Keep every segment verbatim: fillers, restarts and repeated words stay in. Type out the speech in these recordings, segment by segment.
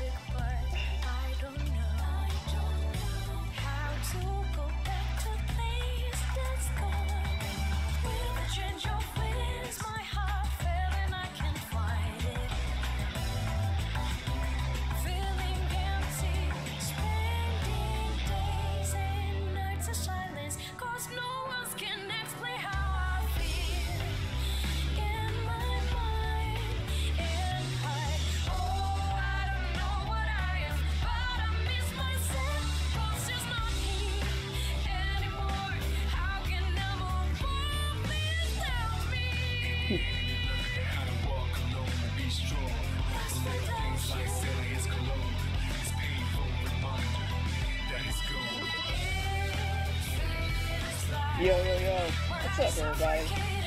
Yo, yo, yo. What's up, everybody?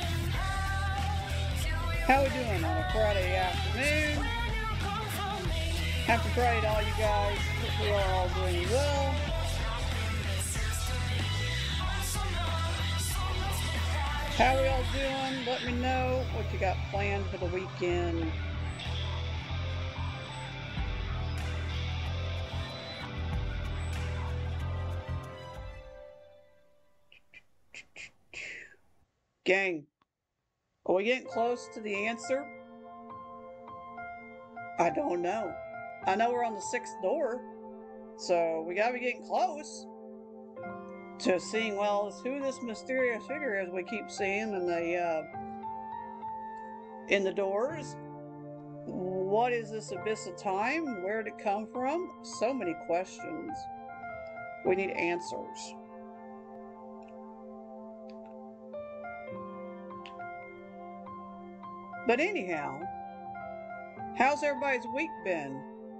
How we doing on a Friday afternoon? Happy Friday to all you guys. Hope we are all doing well. How we all doing? Let me know what you got planned for the weekend. Gang, are we getting close to the answer? I don't know. I know we're on the sixth door, so we gotta be getting close to seeing, well, who this mysterious figure is we keep seeing in the uh, in the doors. What is this abyss of time? Where did it come from? So many questions. We need answers. But anyhow, how's everybody's week been?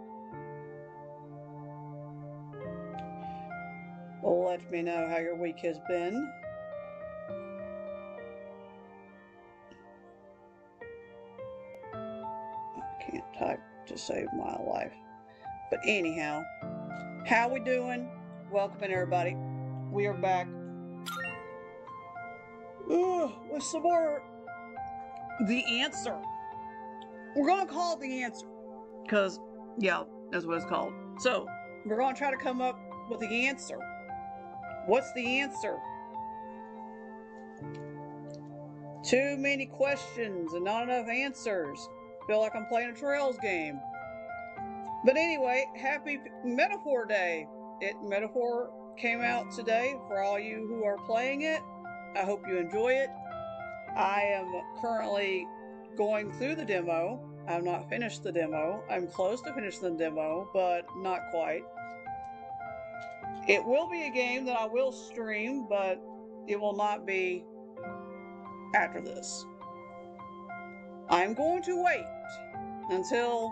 Well, let me know how your week has been. I can't type to save my life. But anyhow, how we doing? Welcome in, everybody. We are back. Ooh, with some more The Answer. We're going to call it The Answer. Because, yeah, that's what it's called. So, we're going to try to come up with the answer. What's the answer? Too many questions and not enough answers. Feel like I'm playing a Trails game. But anyway, happy Metaphor Day. It Metaphor came out today for all you who are playing it. I hope you enjoy it. I am currently going through the demo. I've not finished the demo. I'm close to finishing the demo, but not quite. It will be a game that I will stream, but it will not be after this. I'm going to wait until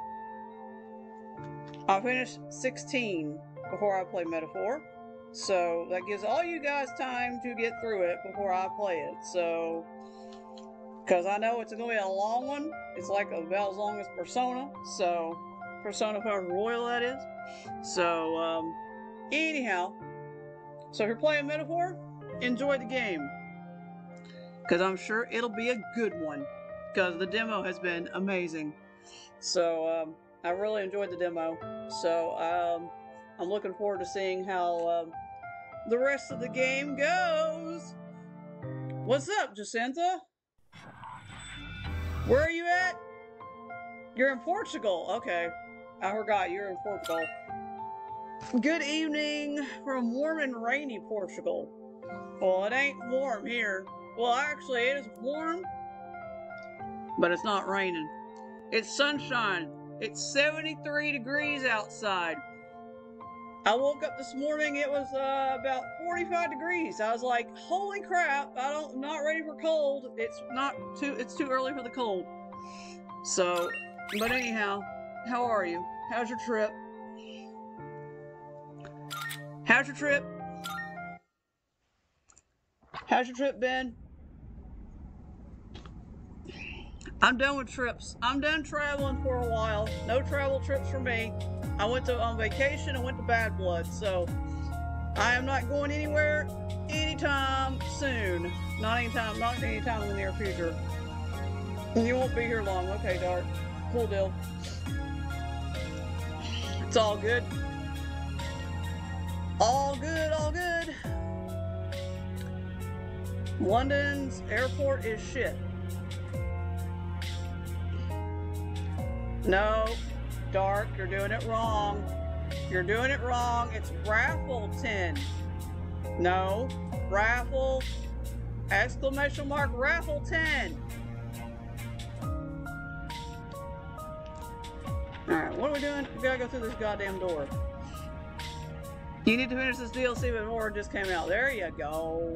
I finish sixteen before I play Metaphor. So that gives all you guys time to get through it before I play it. So, because I know it's going to be a long one. It's like about as long as Persona. So, Persona five Royal, that is. So, um, anyhow. So if you're playing Metaphor, enjoy the game. Because I'm sure it'll be a good one. Because the demo has been amazing. So, um, I really enjoyed the demo. So, um, I'm looking forward to seeing how um, the rest of the game goes. What's up, Jacinta? Where are you at? You're in Portugal. Okay. I forgot you're in Portugal. Good evening from warm and rainy Portugal. Well, it ain't warm here. Well, actually, it is warm, but it's not raining. It's sunshine. It's seventy-three degrees outside. I woke up this morning, it was uh, about forty-five degrees. I was like, holy crap, I don't, I'm not ready for cold. It's not too, it's too early for the cold. So, but anyhow, how are you? How's your trip? How's your trip? How's your trip been? I'm done with trips. I'm done traveling for a while. No travel trips for me. I went to on vacation and went to Bad Blood, so I am not going anywhere anytime soon. Not anytime, not anytime in the near future. You won't be here long. Okay, Dart. Cool deal. It's all good. All good, all good. London's airport is shit. No, Dark, you're doing it wrong. You're doing it wrong. It's Raffleton. No, Raffle, exclamation mark, Raffleton. Alright, what are we doing? We gotta go through this goddamn door. You need to finish this D L C before it just came out. There you go.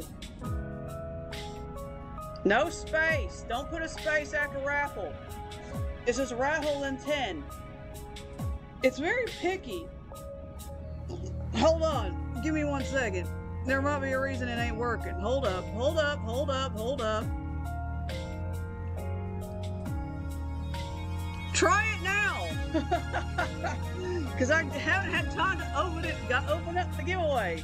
No space. Don't put a space after raffle. It's just raffle and ten. It's very picky. Hold on. Give me one second. There might be a reason it ain't working. Hold up. Hold up. Hold up. Hold up. Try it now. Because I haven't had time to open it. Got to open up the giveaway.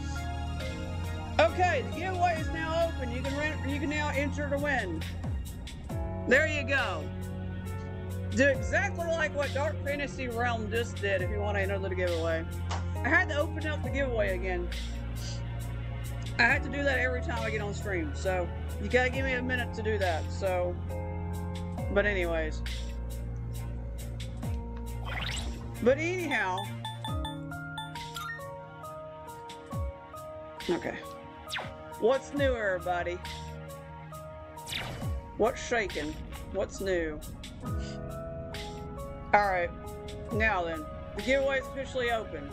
Okay, the giveaway is now open. You can rent, you can now enter to win. There you go. Do exactly like what Dark Fantasy Realm just did if you want to enter the giveaway. I had to open up the giveaway again. I had to do that every time I get on stream, so you gotta give me a minute to do that. So, but anyways. But anyhow. Okay. What's new, everybody? What's shaking? What's new? Alright. Now then. The giveaway is officially open.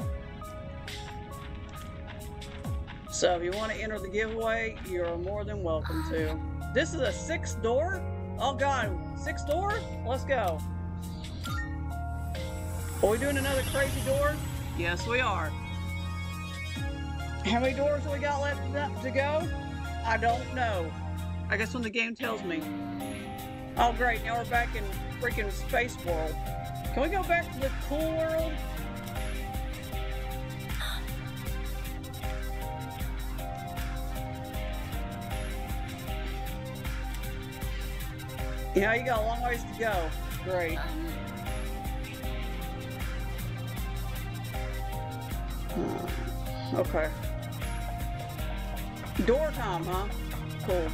So if you want to enter the giveaway, you're more than welcome to. This is a sixth door? Oh god, sixth door? Let's go. Are we doing another crazy door? Yes, we are. How many doors do we got left to go? I don't know. I guess when the game tells me. Oh great, now we're back in freaking Space World. Can we go back to the cool world? Yeah, you got a long ways to go. Great. Okay. Door time, huh? Cool.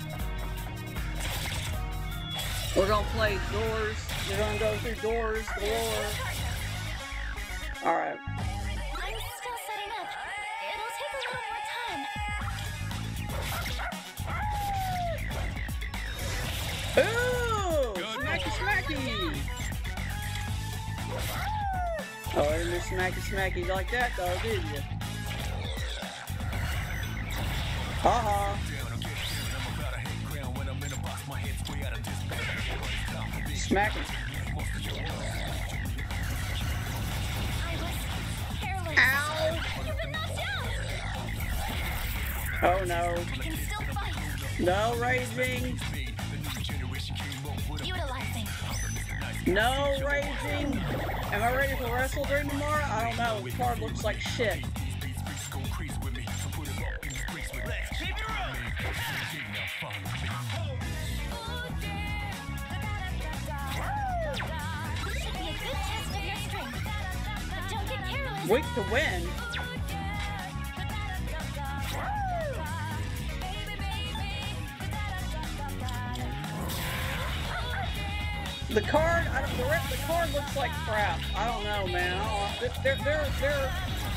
We're gonna play doors. We're gonna go through doors galore. Alright. I'm still setting up. It'll take a little more time. Ooh! Smacky smacky! Oh, I didn't do smacky smacky like that though, did you? Haha. Smack it. Ow! Oh no. No raging. Utilizing. No raging. Am I ready for wrestle during tomorrow? I don't know. The card looks like shit. Weak to win. The card, I don't, the, rest, the card looks like crap. I don't know, man. I don't, they're, they're, they're.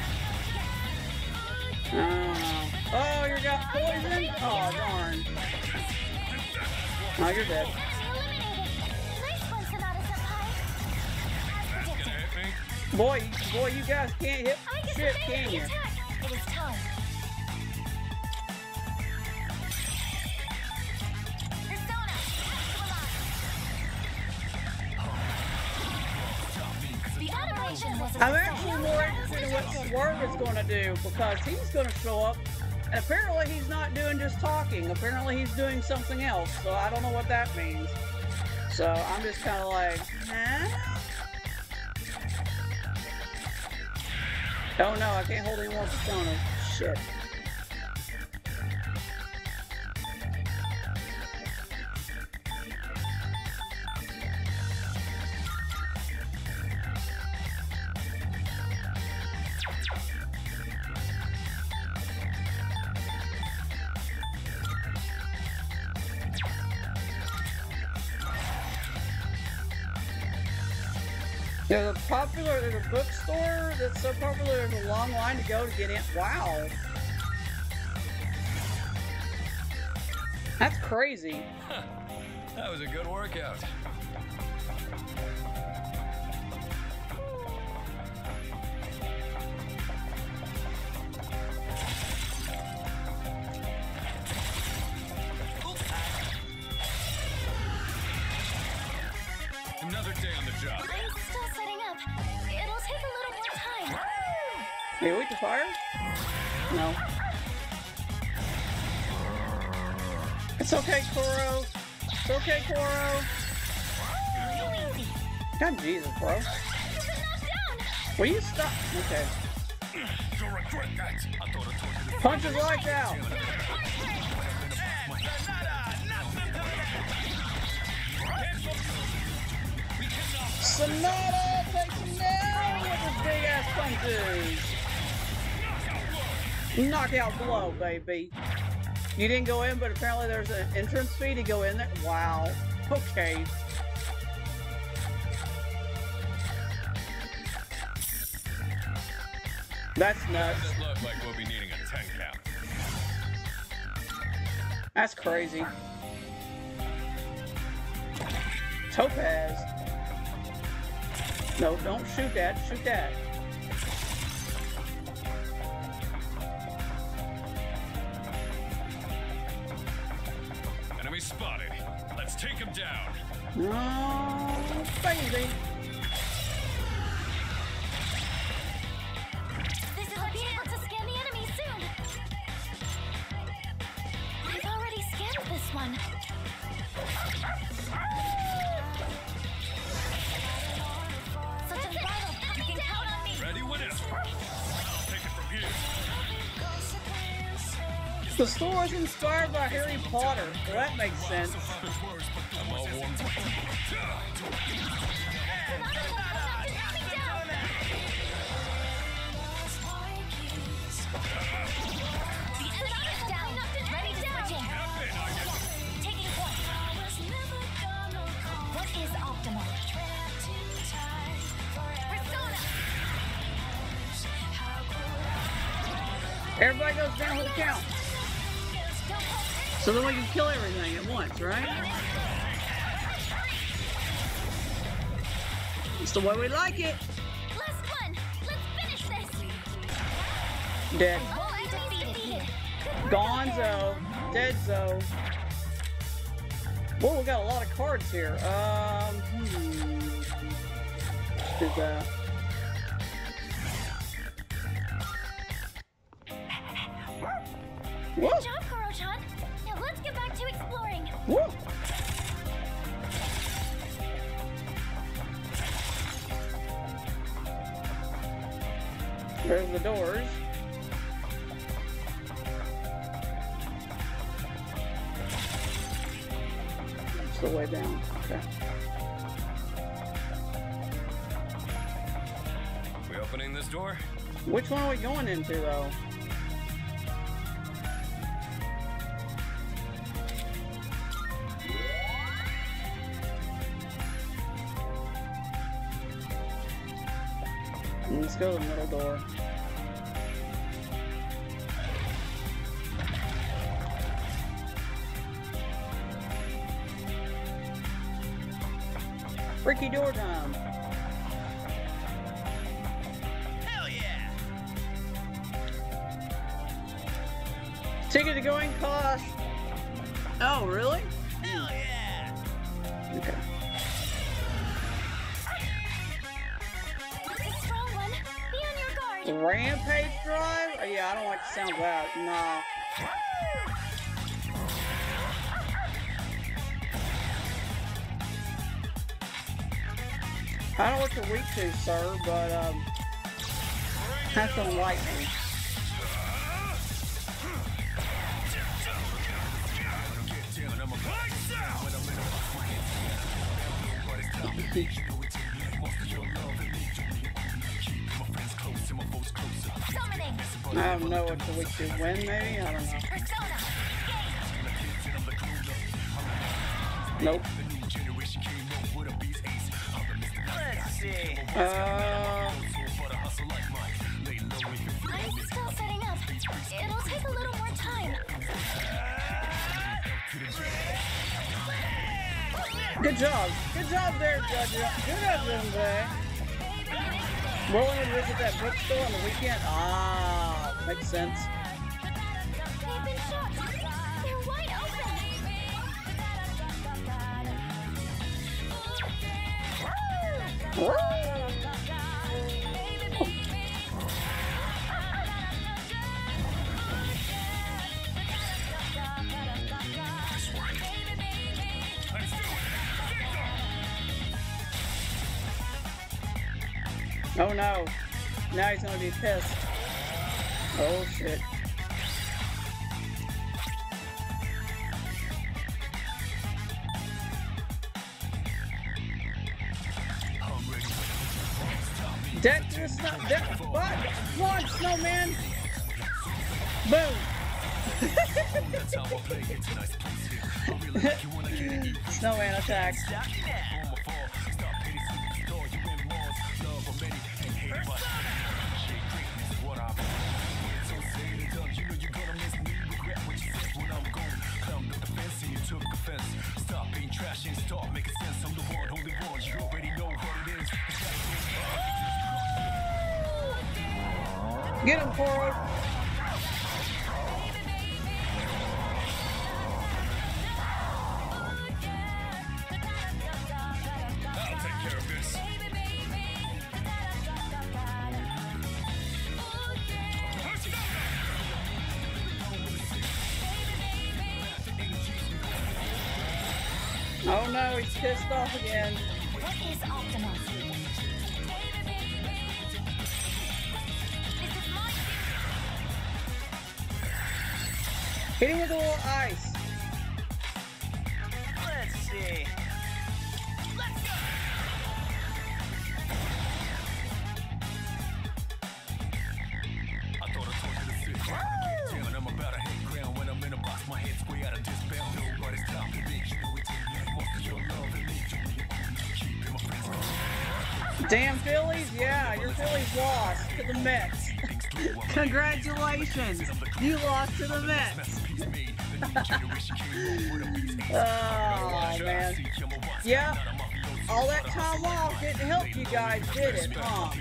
I don't know. Oh, you got poison? Oh, darn. Oh, you're dead. Boy, boy, you guys can't hit shit, can you? It is time. I'm actually more interested in what Swerve is going to do because he's going to show up. And apparently he's not doing just talking. Apparently he's doing something else. So I don't know what that means. So I'm just kind of like, huh? Oh no, I can't hold any more Persona. Shit. There's a popular, there's a bookstore that's so popular there's a long line to go to get in. Wow. That's crazy. Huh. That was a good workout. Another day on the job. I'm still setting up. It'll take a little more time. Hey, wait to fire? No. It's okay, Koro. It's okay, Koro. God, Jesus, bro. Will you stop? Okay. Punch his lights out. Sonata takes him down with his big ass punches. Knockout blow, baby. You didn't go in, but apparently there's an entrance fee to go in there. Wow. Okay. That's nuts. Doesn't look like we'll be needing a ten count. That's crazy. Topaz. No, don't shoot that. Shoot that. Enemy spotted. Let's take him down. No, baby. This is I'll be able to scan the enemy soon. I've already scanned this one. Such a vital. You can count on me. Ready whenever. I'll take it from here. The store is inspired by Harry Potter, so that makes sense. I'm all warmed up. Down. Ready to switch in. Taking point. What is optimal? Persona. Everybody goes down with a count. So then we can kill everything at once, right? It's the way we like it. Last one. Let's finish this. Dead. All enemies defeated. Gonzo. Deadzo. Whoa, we got a lot of cards here. Um, hmm. Is that? Whoa. Good job, Koro-chan. Now let's get back to exploring. Whoa. There's the doors. It's the way down. Okay. We opening this door? Which one are we going into, though? Let's go to the middle door. Freaky door time. Hell yeah! Ticket to going cost. Oh, really? Hell yeah! Okay. It's a strong one. Be on your guard. Rampage drive? Oh, yeah, I don't like the sound of that. Nah. I don't know what you're weak to, sir, but um, have some lightning. Summoning. I don't know what you're weak to. Win, maybe? I don't know. Persona. Nope. Let's see. Uh, I'm still setting up. It'll take a little more time. good job. Good job there, Judge. Good job, Jose. Willing to visit that bookstore on the weekend? Ah, makes sense. They've been shot. They're wide Oh no. Now he's gonna be pissed. Oh shit. Deck to the snow. Deck. What? Come on, snowman. Boom. Snowman attack. Get him, Koro. I'll take care of this. Oh no, he's pissed off again. What is Optimus? This is my Hit him with a little ice. Let's see. Let's go. I thought I told you to sit down and get down. I'm about to hit ground when I'm in a box. My head's way out of this bound. Nobody's stopping me. You know it's most of your love and me. Keeping my friends close. Damn Phillies, yeah, your Phillies lost to the Mets. Congratulations, you lost to the Mets. Oh man, yeah, all that time off didn't help you guys, did it, huh?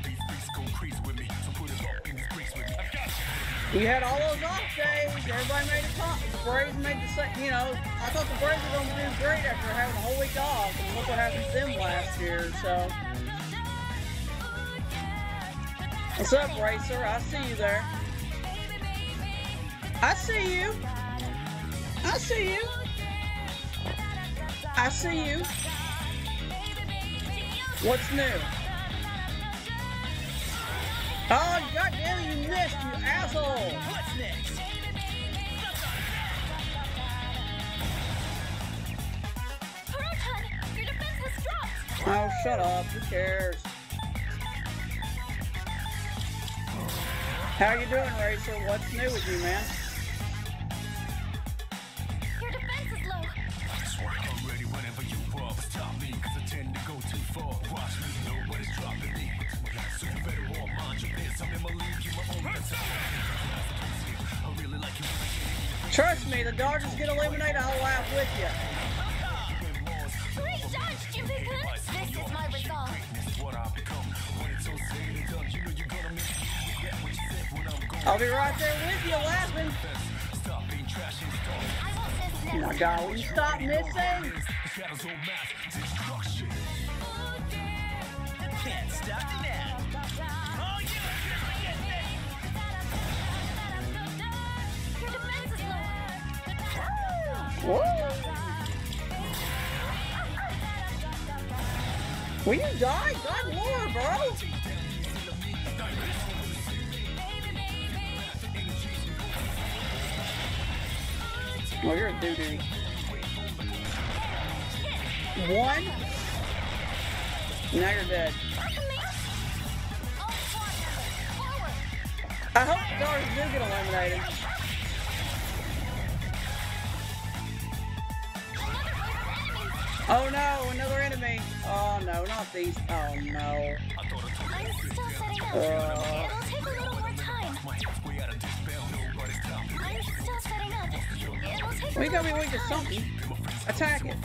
You had all those off days, everybody made a top. The Braves made the same, you know, I thought the Braves were going to do great after having a whole week off, and look what happened to them last year, so. What's up, Racer? I see you there. I see you. I see you. I see you. What's new? Oh, goddamn, you missed, you asshole. What's next? Proton! Your defense has dropped! Oh, shut up. Who cares? How you doing, Racer? What's new with you, man? Your defense is low. I'm ready whenever you are, but stop me, cause I tend to go too far. Watch me, nobody's dropping me. So you better all mind your biz. I'm in my league, you my own mentality. I really like you when I get it. Trust me, the Dodgers get eliminated, I'll laugh with you. Great dodge, Jimmy-kun! This is my resolve. I'll be right there with you laughing. I won't miss Oh my God, will you stop missing? Can't stop now. Oh, you Your defense is low. Whoa. Will you die? God Lord, bro. Oh, you're a doo-doo. One. Now you're dead. I hope the Dodgers do get eliminated. Oh no, another enemy. Oh no, not these. Oh no. I'm still setting up. Uh, It'll take a little more time. I'm still setting up. It'll take a we gotta little be more weak to time. something. Attack it.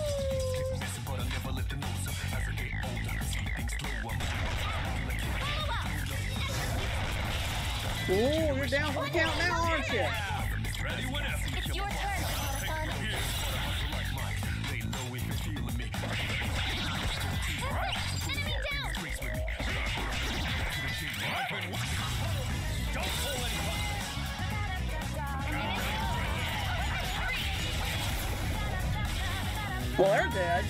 Ooh, you're down for the count now, aren't you? It's your turn, Autofun. Enemy down! Well, they're dead.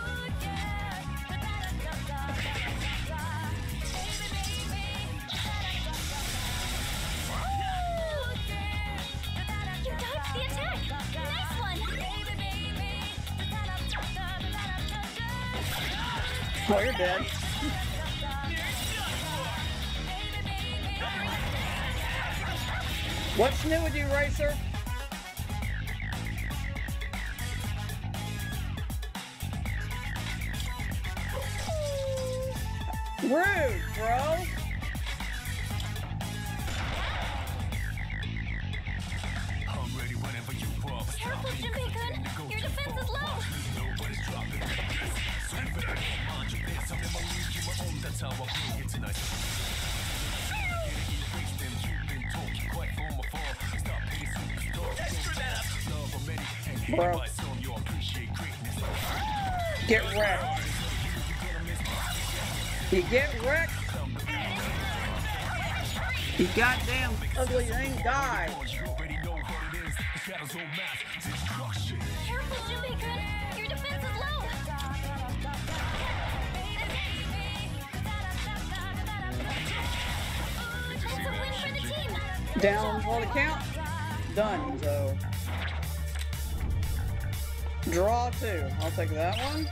You dodged the attack! Nice one! Oh, you're dead. What's new with you, Racer? Rude, bro. Careful, Jinbei-kun! Your defense is low! Bro. Get wrecked. You get wrecked. You goddamn ugly thing die. Careful, Jinbei-kun! Your defense is low! That's a win for the team! Down for the count. Done, so. Draw two. I'll take that one.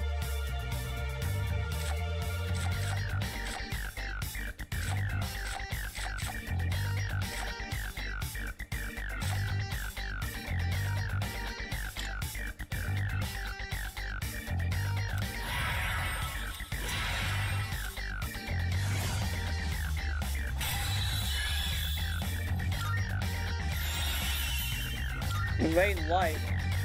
Evade light.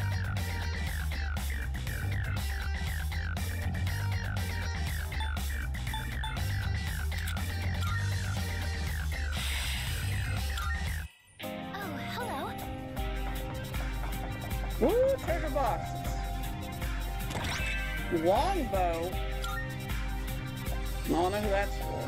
Oh, hello. Woo, treasure boxes. Longbow. I don't know who that's for.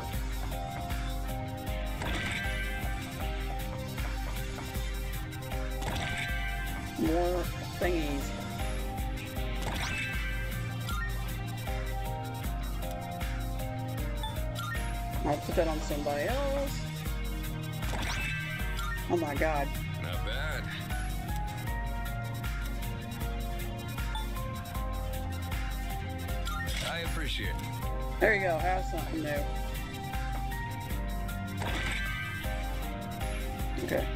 More thingies. I'll put that on somebody else. Oh my god. Not bad. I appreciate it. There you go, have something new. Okay.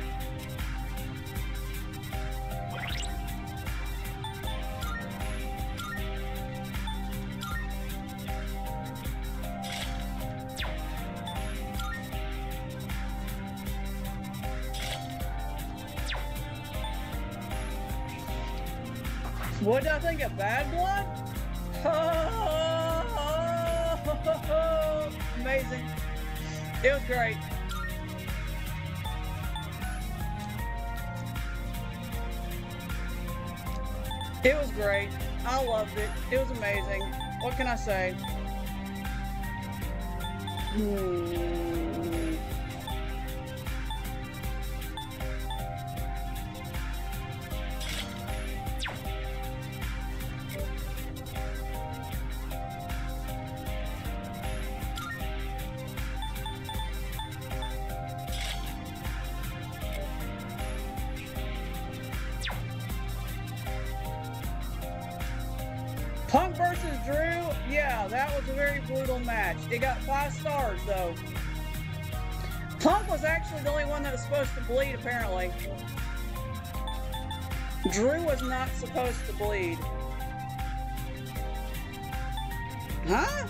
What did I think of Bad Blood? Oh, amazing. It was great. It was great. I loved it. It was amazing. What can I say? Hmm. Punk versus Drew, yeah, that was a very brutal match. It got five stars, though. Punk was actually the only one that was supposed to bleed, apparently. Drew was not supposed to bleed. Huh?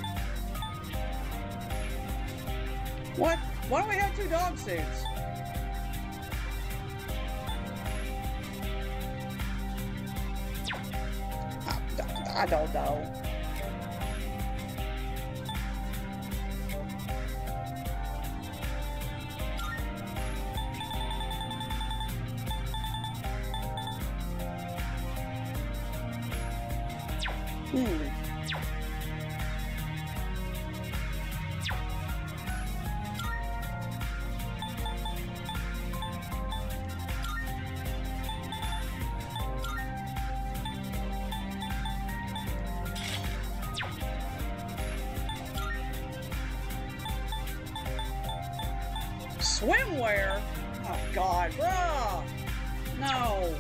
What? Why don't we have two dog suits? I, I don't know. Hmm. Swimwear? Oh God, bruh! No.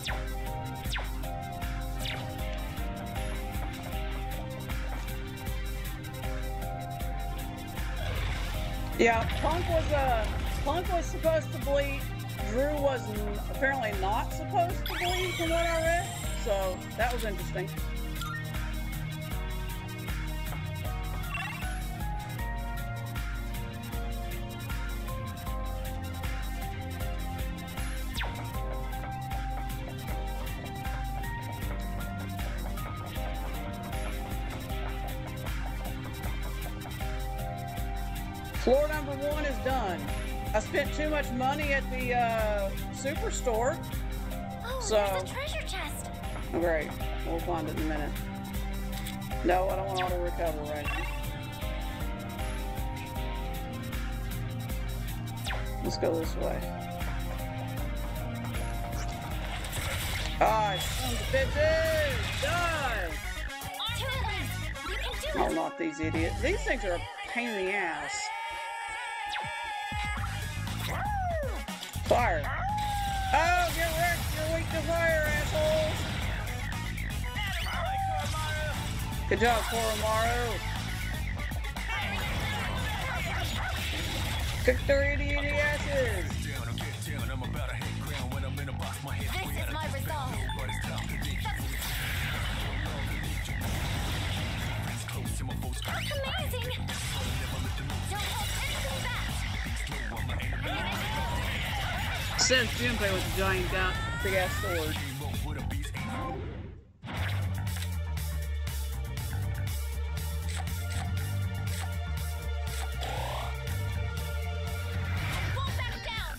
Yeah, Punk was uh, Punk was supposed to bleed. Drew was n apparently not supposed to bleed, from what I read. So that was interesting. Floor number one is done. I spent too much money at the uh, superstore. Oh, so, there's a treasure chest. Oh, great. We'll find it in a minute. No, I don't want auto recover right now. Let's go this way. Ah, son of a bitches! Die! Two of them. You can do Oh, it. not these idiots. These things are a pain in the ass. Fire. Oh, get wrecked. You're weak to fire, assholes. Good job, Koromaru. Kick their idiot asses. This is my resolve. Amazing! Don't hold anything back. Says Junpei with a giant down, big ass sword. Fall back down.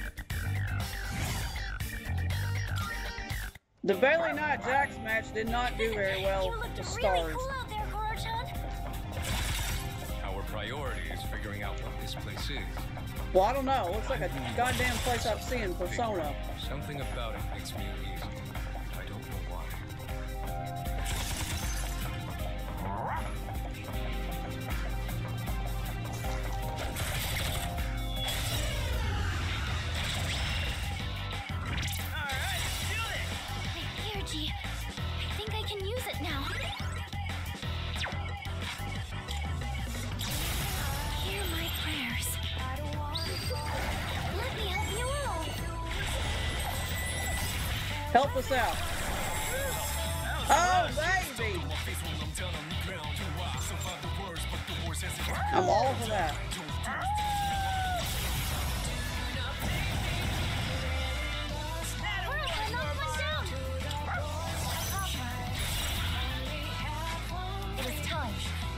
The Bailey Nia Jax match did not do very well You with looked the really stars. cool out there, Goro-chan. Our priority is figuring out what this place is. Well, I don't know. It looks like a goddamn place I've seen in Persona. Something about it makes me uneasy. I don't know why. Alright, do this! Here, G. I think I can use it now. Hear my prayers. Let me help you all. Help us out. Oh, baby! I'm all for that. Hurry, I'm not going down. It is time.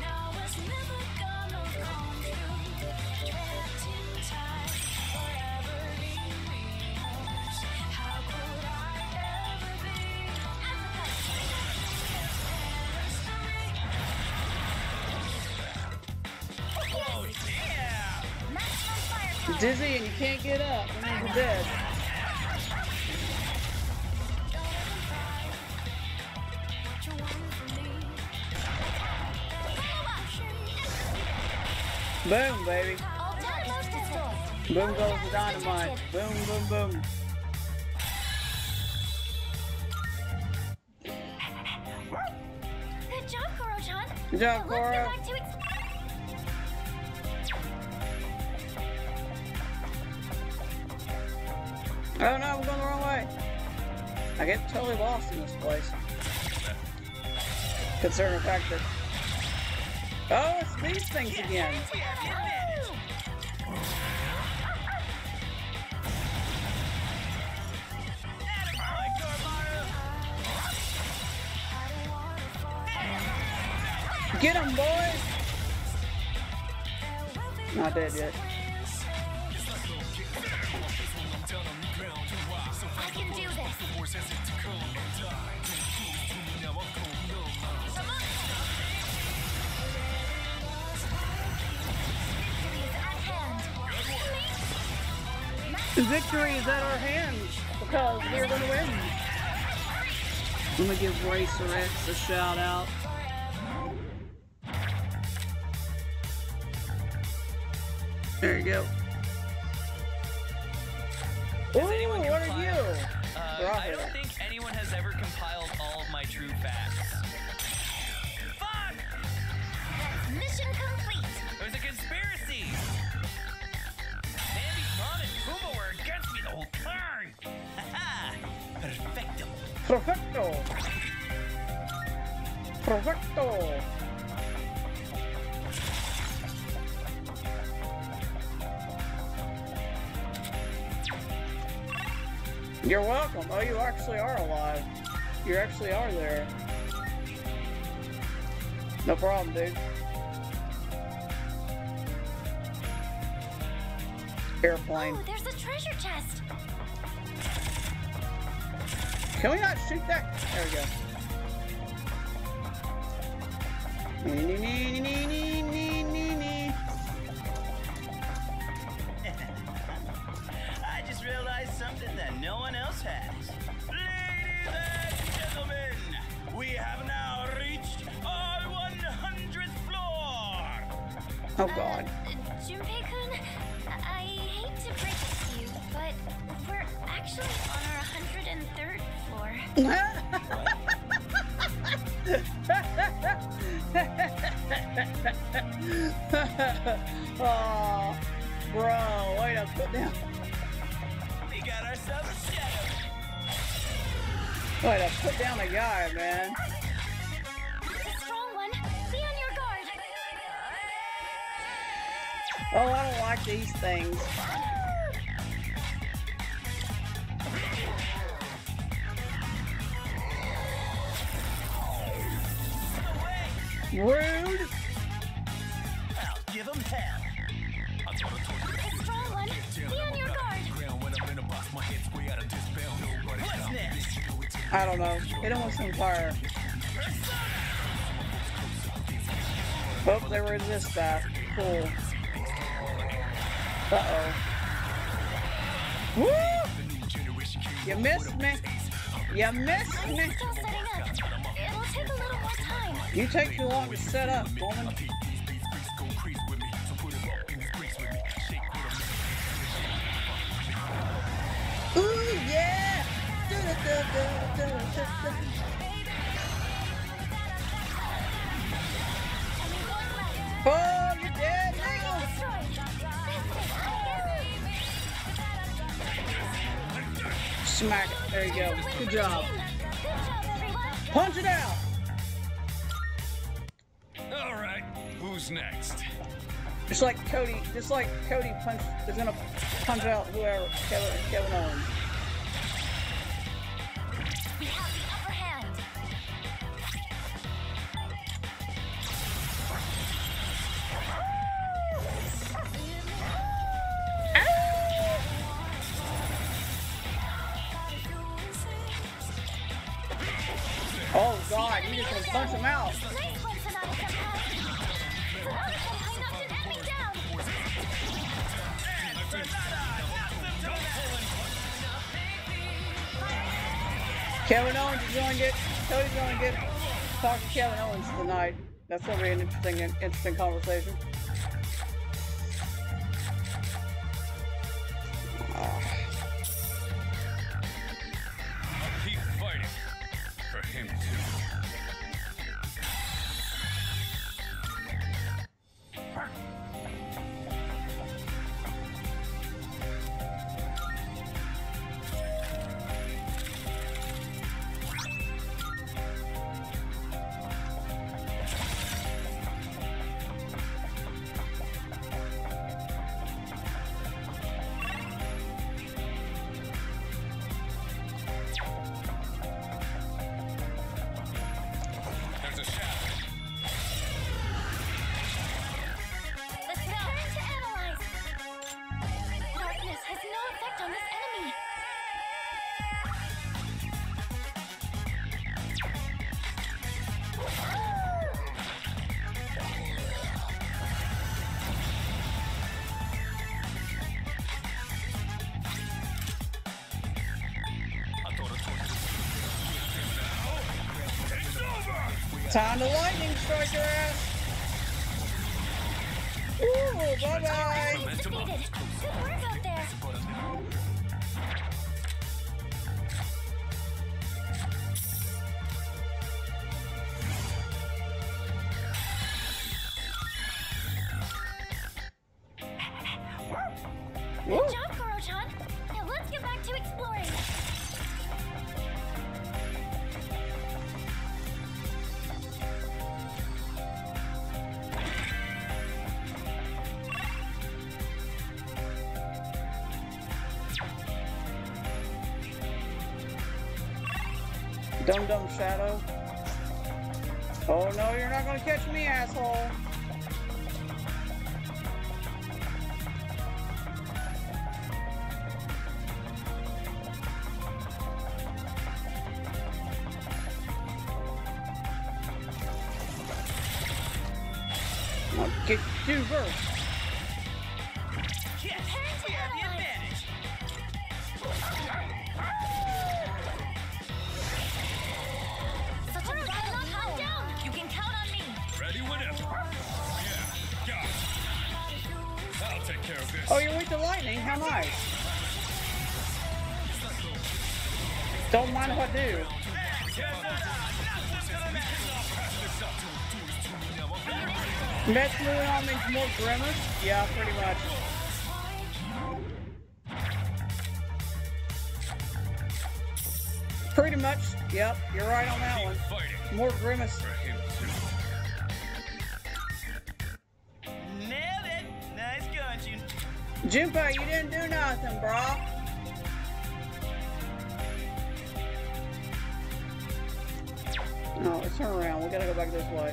Oh, yeah! Maximum firepower. You're dizzy and you can't get up. That means you're dead. Boom, baby. All downloads destroyed. Boom goes the dynamite. Boom, boom, boom. Good job, Goro-chan. Good job, Let's Goro. get back to ex- Oh no, we're going the wrong way. I get totally lost in this place. Considering the fact that Oh, it's these things again. We have the advantage. Attaboy, Koromaru. Get them, boys! Not dead yet. I can do this. Victory is at our hands because we're gonna win. I'm gonna give Racer X a shout out. There you go. Ooh, Has anyone what are compiled- you? Uh, Rock I it. don't think anyone has ever compiled all of my true facts. Fuck! Mission complete. There's a conspiracy! Bambi, Mom, and Puma were against me the whole time. Haha! Perfecto. Perfecto. Perfecto. You're welcome. Oh, you actually are alive. You actually are there. No problem, dude. Airplane. Oh, there's a treasure chest. Can we not shoot that? There we go. Nee, nee, nee, nee, nee, nee, nee, nee. I just realized something that no one else has. Ladies and gentlemen, we have now reached our one hundredth floor. Oh god. Uh, Junpei-kun, I hate to break it to you, but we're actually on our one hundred third floor. Oh, bro, wait up, put down. We got ourselves a shadow. Wait up, put down a guy, man. The strong one, be on your guard. Oh, I don't like these things. Rude. I'll give him hell. The strong one, be on your guard. What's next? I don't know. Hit him with some fire. Oh, they resist that. Cool. Uh-oh. Woo! You missed me. You missed me. I'm still setting up. It'll take a little more time. You take too long to set up, woman. Ooh, yeah! Da-da-da-da-da-da-da. Oh, you're dead now! Smack it. There you go. Good job. Punch it out! All right, who's next? Just like Cody, just like Cody punch is gonna punch out whoever Kevin, Kevin Owens. We have the upper hand. Oh God, you just gonna punch him out. Nice one, Sonata Senpai. Sonata Senpai knocked an enemy down. And Sonata knocks him to the Kevin Owens is gonna get, Cody's gonna get, talk to Kevin Owens tonight. That's gonna be an interesting, interesting conversation. Keep fighting for him too. Time to lightning strike your ass. Ooh, bye bye. Defeated. Good work out there. Woo. Good job, Koro-chan. Now let's get back to exploring. Dum Dum Shadow. Oh no, you're not gonna catch me, asshole. I'll get you first. Yes, we have the advantage. Such a violent calm down. You can count on me. Ready whenever. Yeah, got it. I'll take care of this. Oh, you're weak to lightning? How nice. Don't mind if I do. Next moving on means more grimace? Yeah, pretty much. Pretty much. Yep, you're right on that one. More grimace. Nailed it. Nice going, Jun. Junpei, you didn't do nothing, brah. No, let's turn around. We gotta go back this way.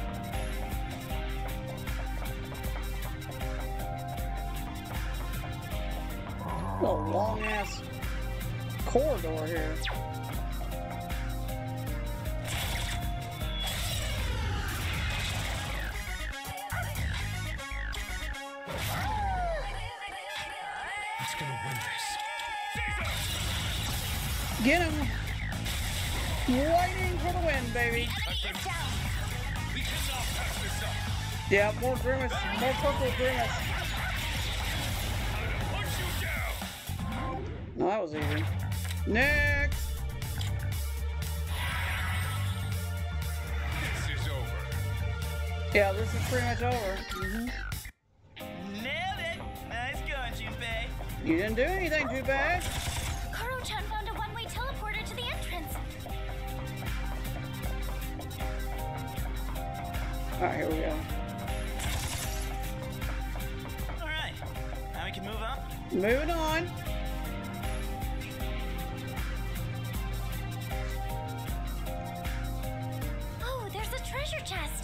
A long ass corridor here. Who's gonna win this? Get him! Lightning for the win, baby. We cannot pass this up. Yeah, more grimace, more purple grimace. Punch you down. No, that was easy. Next! This is over. Yeah, this is pretty much over. Mm-hmm. Nailed it. Nice going, Junpei. You didn't do anything too bad. Koro-chan found a one-way teleporter to the entrance. Alright, here we go. All right. Now we can move on. Moving on. Oh, there's a treasure chest.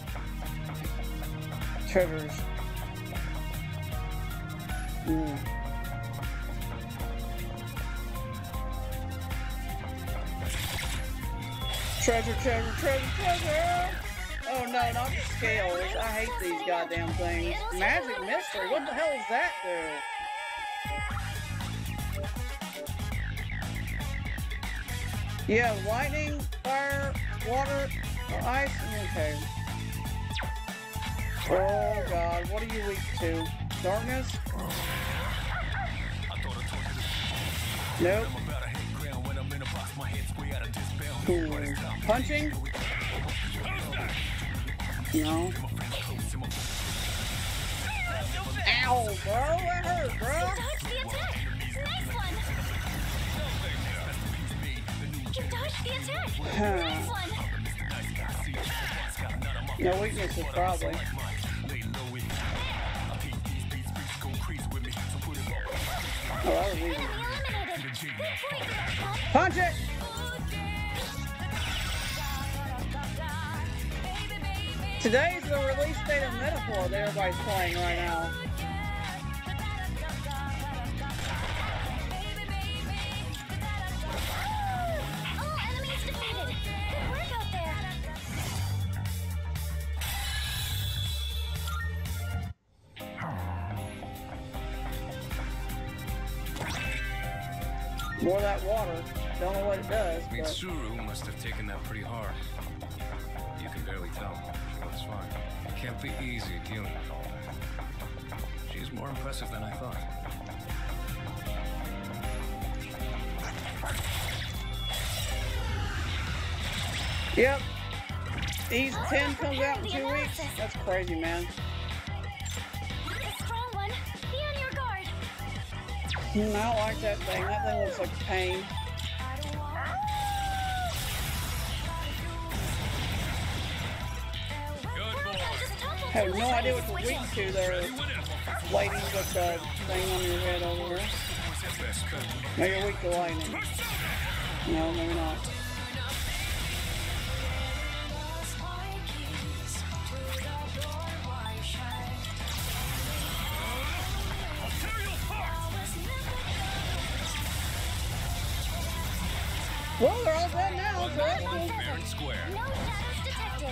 Treasures. Mm. Treasure, treasure, treasure, treasure! Oh no, not the scales. I hate these goddamn things. Magic mystery, what the hell does that do? Yeah, lightning, fire, water, ice, okay. Oh god, what are you weak to? Darkness? Nope. Ooh. Punching? No. Ow, bro, that hurt, bro. You dodged the attack. Nice one. You dodged the attack. Nice one. No weaknesses, probably. Oh, that was easy. Enemy eliminated. Good point. Punch it! Today's the release date of Metaphor that everybody's playing right now. All enemies defeated. Good work out there. More of that water. Don't know what it does, but... Mitsuru must have taken that pretty hard. can barely tell. She looks fine. It can't be easy dealing with all that. She's more impressive than I thought. Yep. Ease ten comes out in two weeks. That's crazy, man. The strong one, be on your guard. Mm, I don't like that thing. That thing looks like a pain. I have no idea what to weak to there. Lightning with the thing on your head over there. Maybe you're weak to lightning. No, maybe not. Well, they're all dead now, so that's cool. Fair and square. No shadows detected.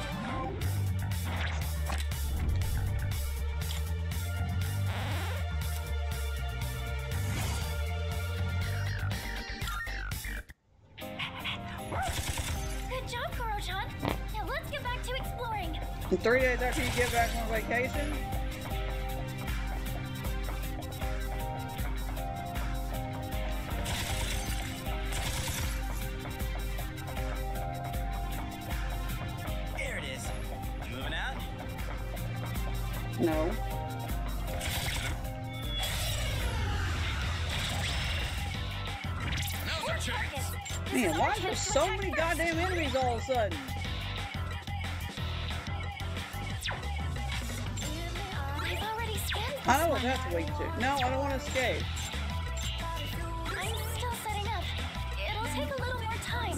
Good job, Koro-chan. Now let's get back to exploring. In three days after you get back from vacation? There it is. Moving out? No. Now's our chance. Man, why is there so many goddamn enemies all of a sudden? I've already scanned this I know what one. that's weak to. No, I don't want to escape. I'm still setting up. It'll take a little more time.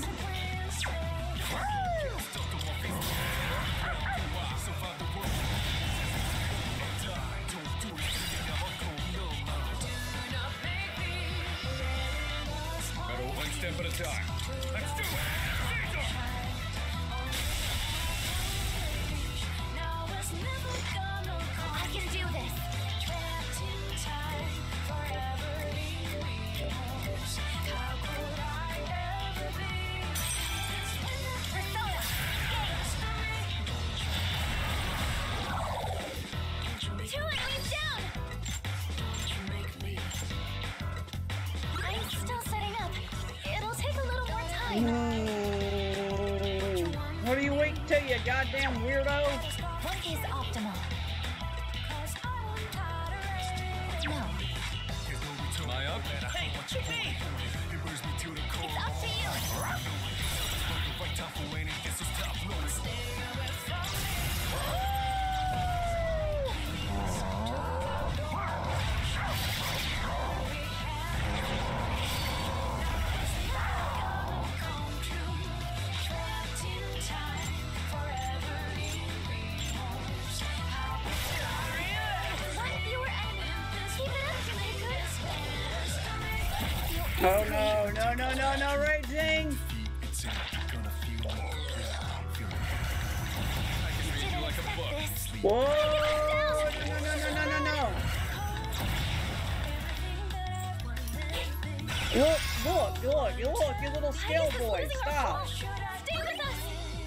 Gotta one step at a time. Let's do it. I can do this. Persona, engage. Two enemies down. I'm still setting up. It'll take a little more time. Mm. What are you weak to, you goddamn weirdo? What is optimal? No. Am I up? Hey, it's me! It's up to you. One fewer enemy. Keep it up, Oh no, no, no, no, no, raging! Didn't expect this. Whoa! No, no, no, no, no, no, no! Look, look, look, you look, you little scale Aigis is boy, losing our stop! cool. Stay with us.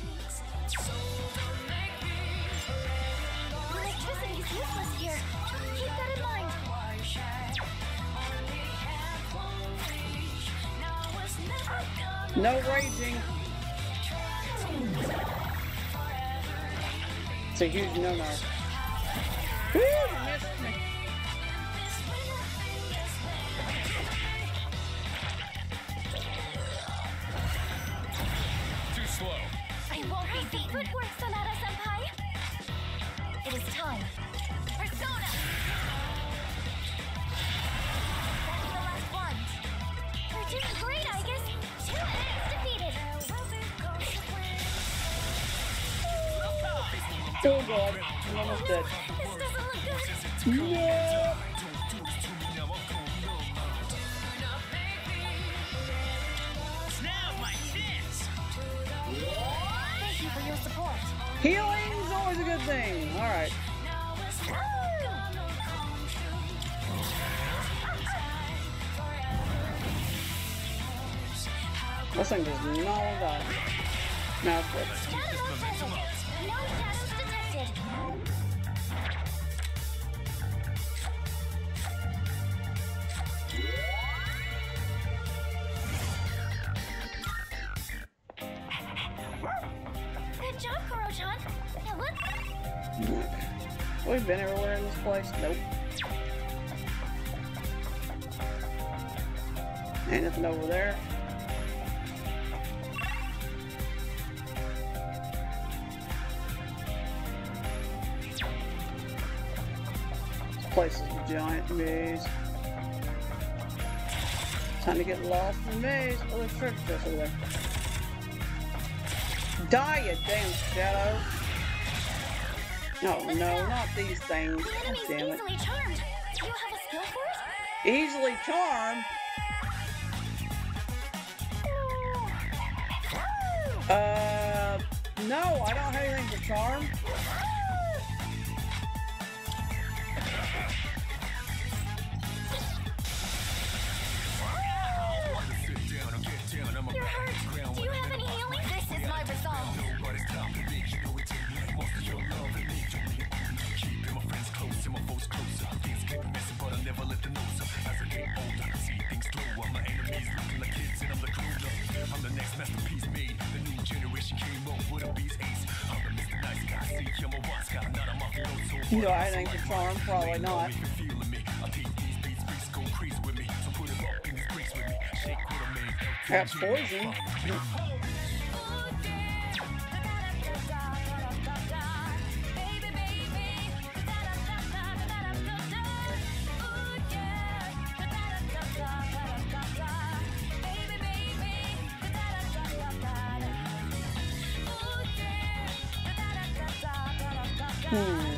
Electricity is useless here. Keep that in mind. No raging. It's a huge no-no. Woo, you missed me. Too slow. I won't be beaten. Good work, Sonata-senpai. It is time. Persona! That's the last one. You're doing great, Aigis. Two enemies defeated. Oh god, I'm almost dead. This doesn't look good. No! Now's my chance! Thank you for your support. Healing's always a good thing. Alright. This thing does not want to die. Now it's good. Down, No shadows detected. Good job, Koro-chan. Now look. We've been everywhere in this place. Nope. Ain't nothing over there. This place is a giant maze. Time to get lost in the maze. Oh, there's treasure chest over there. Die, you damn shadow. Oh no, not these things. The God enemy's damn it. easily charmed. Do you have a skill for it? Easily charmed? Uh, no, I don't have anything to charm. You're hurt. Do you have any healing? This is my resolve. You know, I have anything to charm? Probably not. Have poison. Hmm.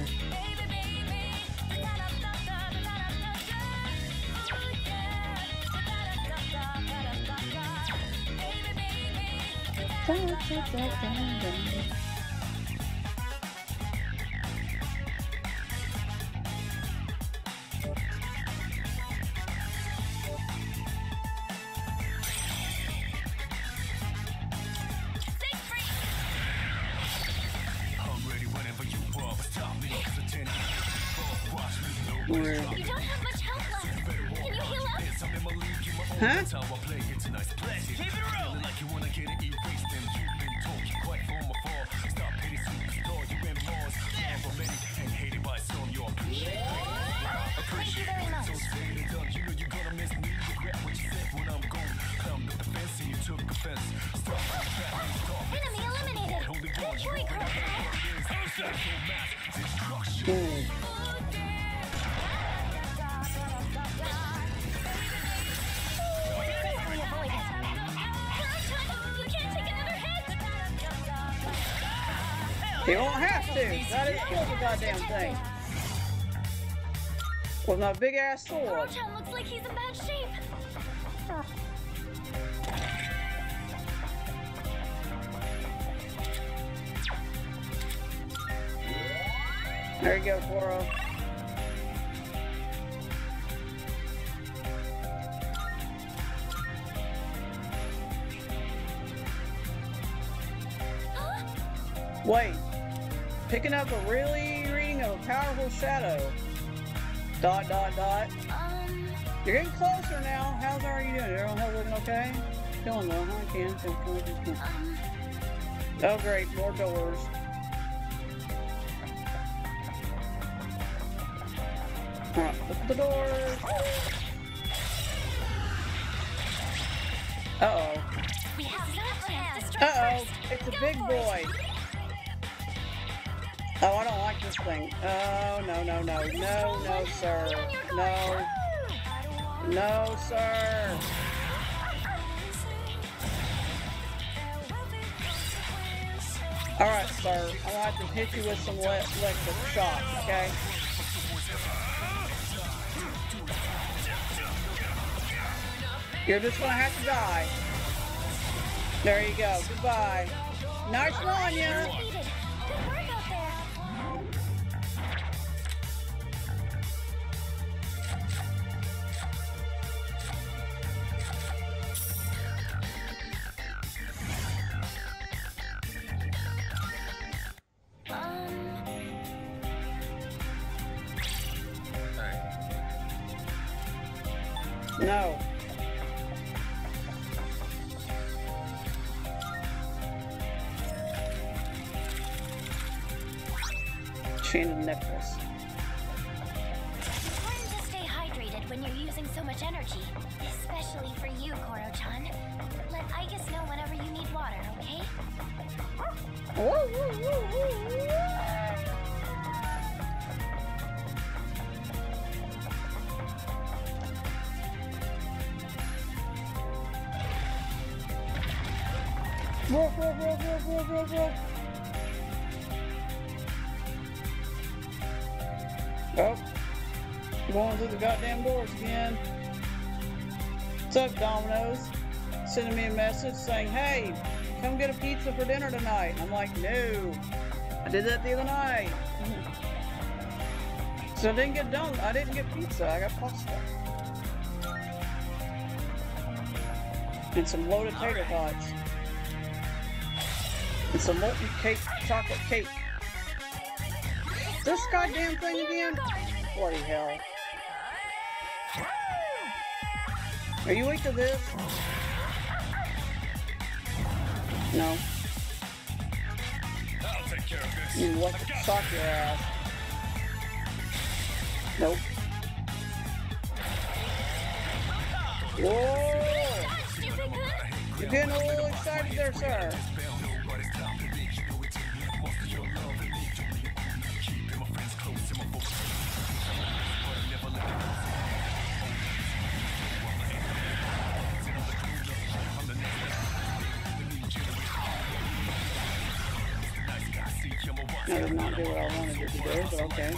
You don't have much health left. Can you heal up? Huh? Keep it rolling. Like you wanna get it erased, and you've been talking quite from afar. Stop hating superstar, you and Mars. For many and hated by some, you're appreciated. Thank you very much. So said and done, you know you're gonna miss me. Regret what you said when I'm gone. Climbed up the fence and you took offense. Stop, stop, Enemy eliminated. Good boy, Koro-chan. Hmm. Successfully avoided. Koro-chan, you can't take another hit. You won't have to. That is kill the goddamn thing. With my big ass sword. Koro-chan looks like he's in bad shape. There you go, Koro. Wait. Picking up a really reading of a powerful shadow. Dot, dot, dot. Um, You're getting closer now. How's are you doing? Everyone else looking okay? Feeling well, huh? I can. Feel feel- feel- feel. um, Oh, great. More doors. Alright, open the doors. Uh-oh. we have that chance to strike Uh-oh. first. It's a Go big for boy. it. Oh, I don't like this thing. Oh, no, no, no. No, no, sir. No. No, sir. Alright, sir. I'm gonna have to hit you with some le electric shock, okay? You're just gonna have to die. There you go. Goodbye. Nice one, ya. Defeated. Good work out there. No. Chain necklace. Important to stay hydrated when you're using so much energy. Especially for you, Koro-chan. Let Aigis know whenever you need water, okay? Wolf, wolf, wolf, wolf, wolf, wolf, wolf. Oh, going through the goddamn doors again. What's up, Domino's? Sending me a message saying, hey, come get a pizza for dinner tonight. I'm like, no. I did that the other night. So I didn't get done. I didn't get pizza. I got pasta. And some loaded tater tots. And some molten cake, chocolate cake. This goddamn thing again? Bloody hell. Are you weak to this? No. I'll take care of this. You want to sock your ass. Nope. Whoa! You're getting a little excited there, sir. I did not do what I wanted it to do, but okay.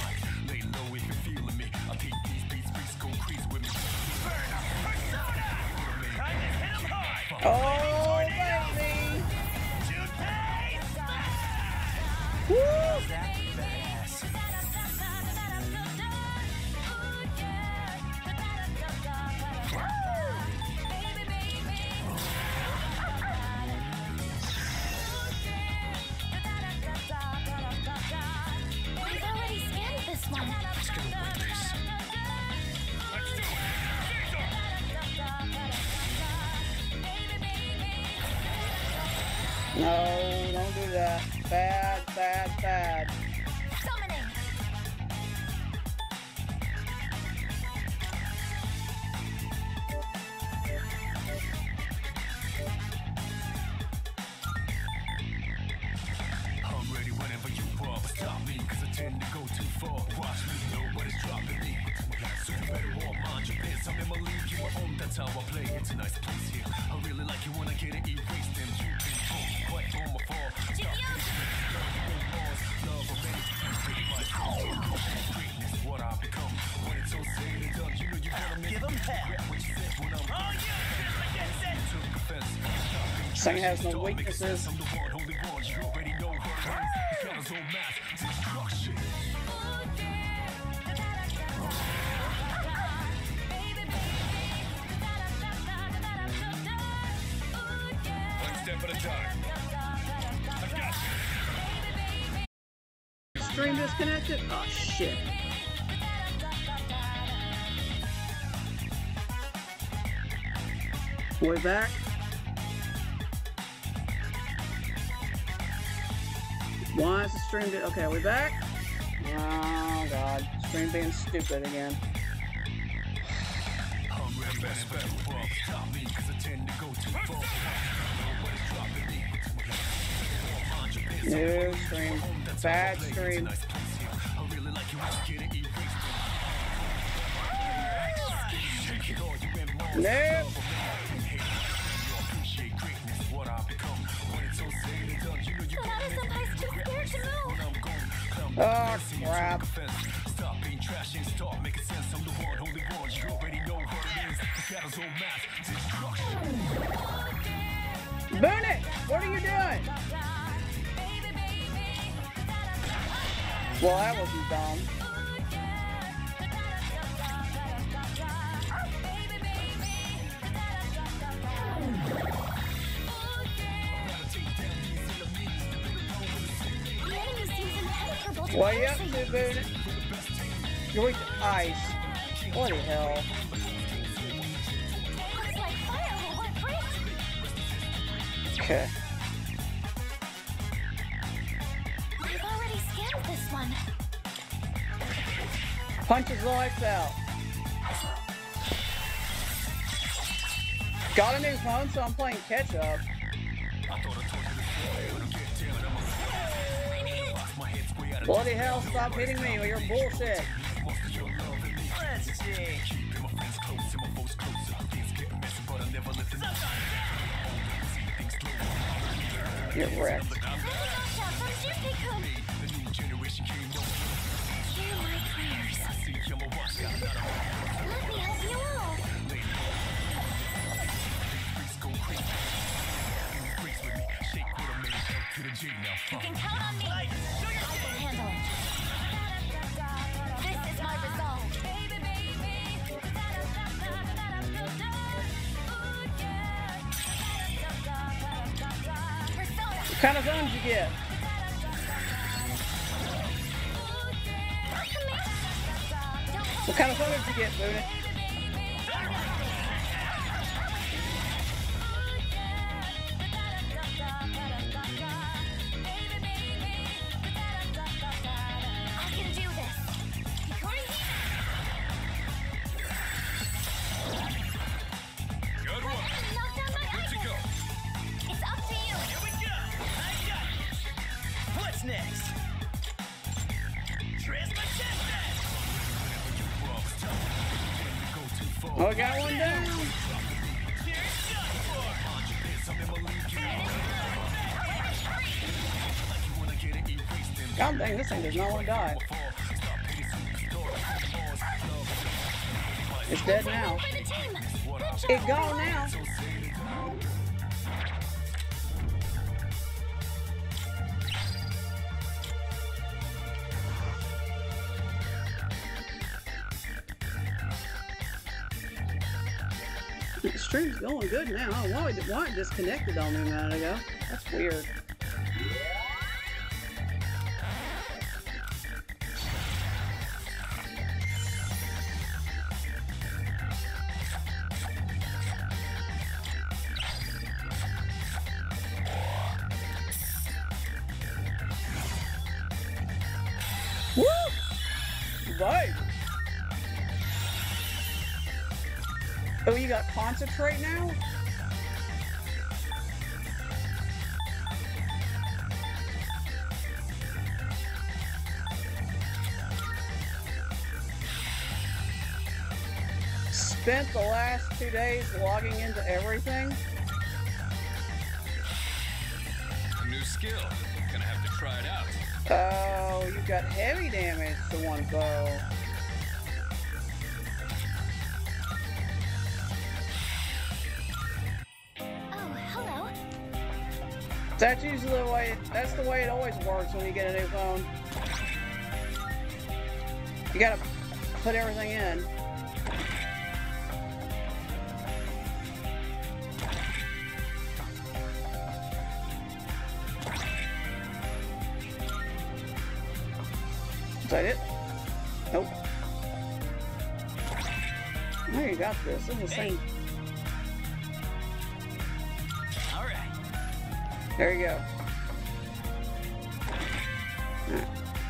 Oh, baby! Woo! I've already scanned this one. Let's go with this. Let's do it. No, don't do that. Bad, bad, bad. Summoning. I'm ready whenever you are, but stop me, cause I tend to go too far. Watch me, nobody's dropping me. So you better all mind your biz. I'm in my league, you are on, that's how I play. It's a nice place here. I really like you when I get it erased. And you've been told quite on my fall. Stop this. Love or many. Greatness, what I become. When it's all said and done, you know you gotta make Give 'em hell. what you said when I'm Oh, yeah! took offense. Sing has no weaknesses. I'm the one, only one. You already know what it is. The colors on mass destruction. One step at a time. I've got you. Stream disconnected? Oh, shit. Way back. Why is the stream? Di okay, we back? Oh god, stream being stupid again. I'm ready to spell above. Stop me, cause I tend to go too far. Nobody's dropping me. New stream. Bad stream. I really like you when you get it erased. Nope. Appreciate greatness, what I become. When it's all said and done, you know you Sonata-senpai's too scared to move. Oh, crap. Stop being trash and start making sense. I'm the one, only one. You already know what it is. The battle's all mass destruction. Boon it! What are you doing? Well, that wasn't dumb. The enemy seems impenetrable to What are you up piercing. to, Boon it? You're weak to ice. Bloody hell. Okay. I've already scanned this one. Punches the lights out. Got a new phone, so I'm playing catch up. Bloody hell, stop hitting me with your bullshit. Let's see. You're wrecked. Hear my prayers. Let me help you all. You can count on me. I can handle it. This is my resolve. What kind of phones you get? What kind of phone did you get, Buddha? I can do this. Good one. Knock down my Good to go. It's up to you. Here we go. I got it. What's next? Trismegistus. Oh, I got one down. God dang, this thing does not want to die. It's dead now. For the team. It gone now. The stream's going good now. Oh, why, why it disconnected on me a minute ago? That's weird. Woo! Right. Oh, you got concentrate now? Spent the last two days logging into everything. A new skill. Gonna have to try it out. Oh, you got heavy damage to one bow. Oh, hello. That's usually the way, that's the way it always works when you get a new phone. You gotta put everything in. Is that it? Nope. There, you got this. This is the same. All right. There you go. Right.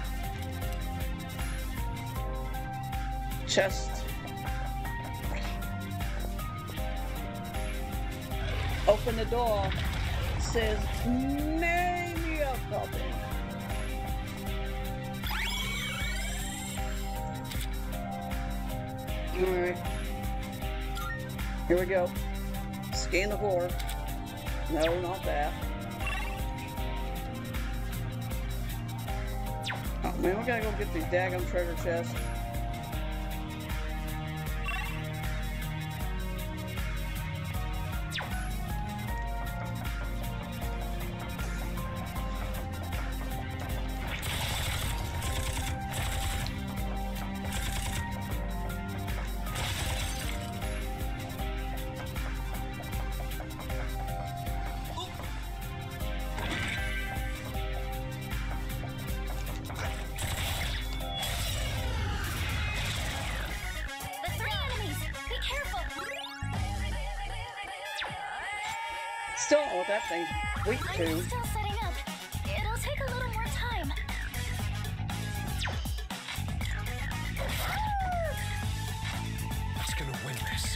Chest. Open the door. It says, name your puppy. Alright. Here we go. Scan the board. No, not that. Oh man, we gotta go get these daggum treasure chests. still don't know what that thing's weak I'm to. still setting up. It'll take a little more time. Who's gonna win this?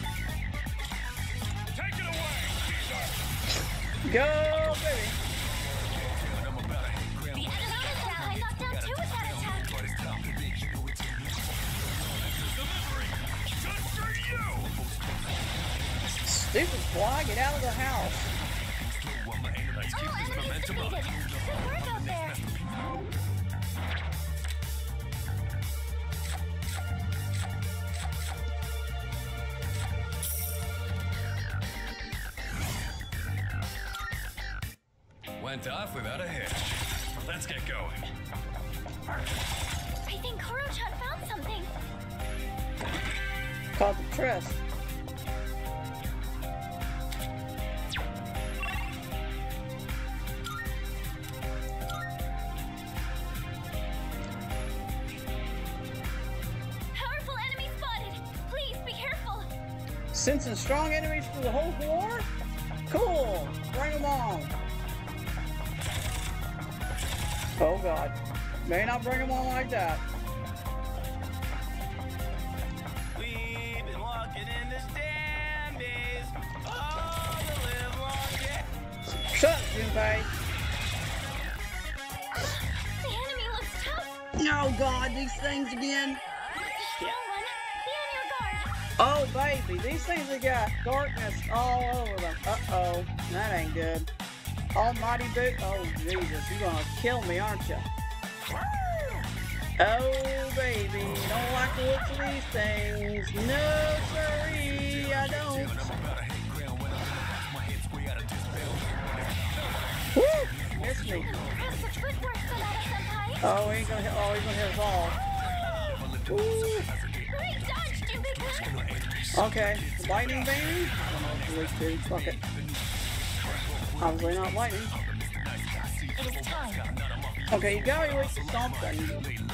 Take it away, Caesar! Go, baby. I'm about to hit ground. The enemy is down. I knocked down two with that attack. But it's time to reach you. It's delivery. Just for you! Stupid fly, get out of the house. Slow on my enemies. Keep All this enemies momentum up. defeated. Good work out there. Went off without a hitch. Let's get going. I think Koro-chan found something. Called the trust. Powerful enemy spotted. Please be careful. Sensing strong enemies for the whole war? Cool. Bring them on. Oh god. May not bring them on like that. We've been walking in the standees all the live long day. Shut up, Junpei. The enemy looks tough. Oh god, these things again. Strong one. Be on your guard. Oh baby, these things have got darkness all over them. Uh-oh. That ain't good. Almighty boot. Oh Jesus, you're gonna kill me, aren't you? Oh baby, don't like the looks of these things. No siree, I don't. I'm about to hit ground when I'm in the box. My head's way out of this bell. Woo! Miss me. Impressive footwork, Sonata-senpai. Oh, he ain't gonna hit. Oh, he's gonna hit us all. Ooh. Great dodge, Junpei-kun. Okay, lightning baby. I don't know if it's weak to. Fuck it. Obviously not lightning. It is time. Okay, you gotta be weak to something.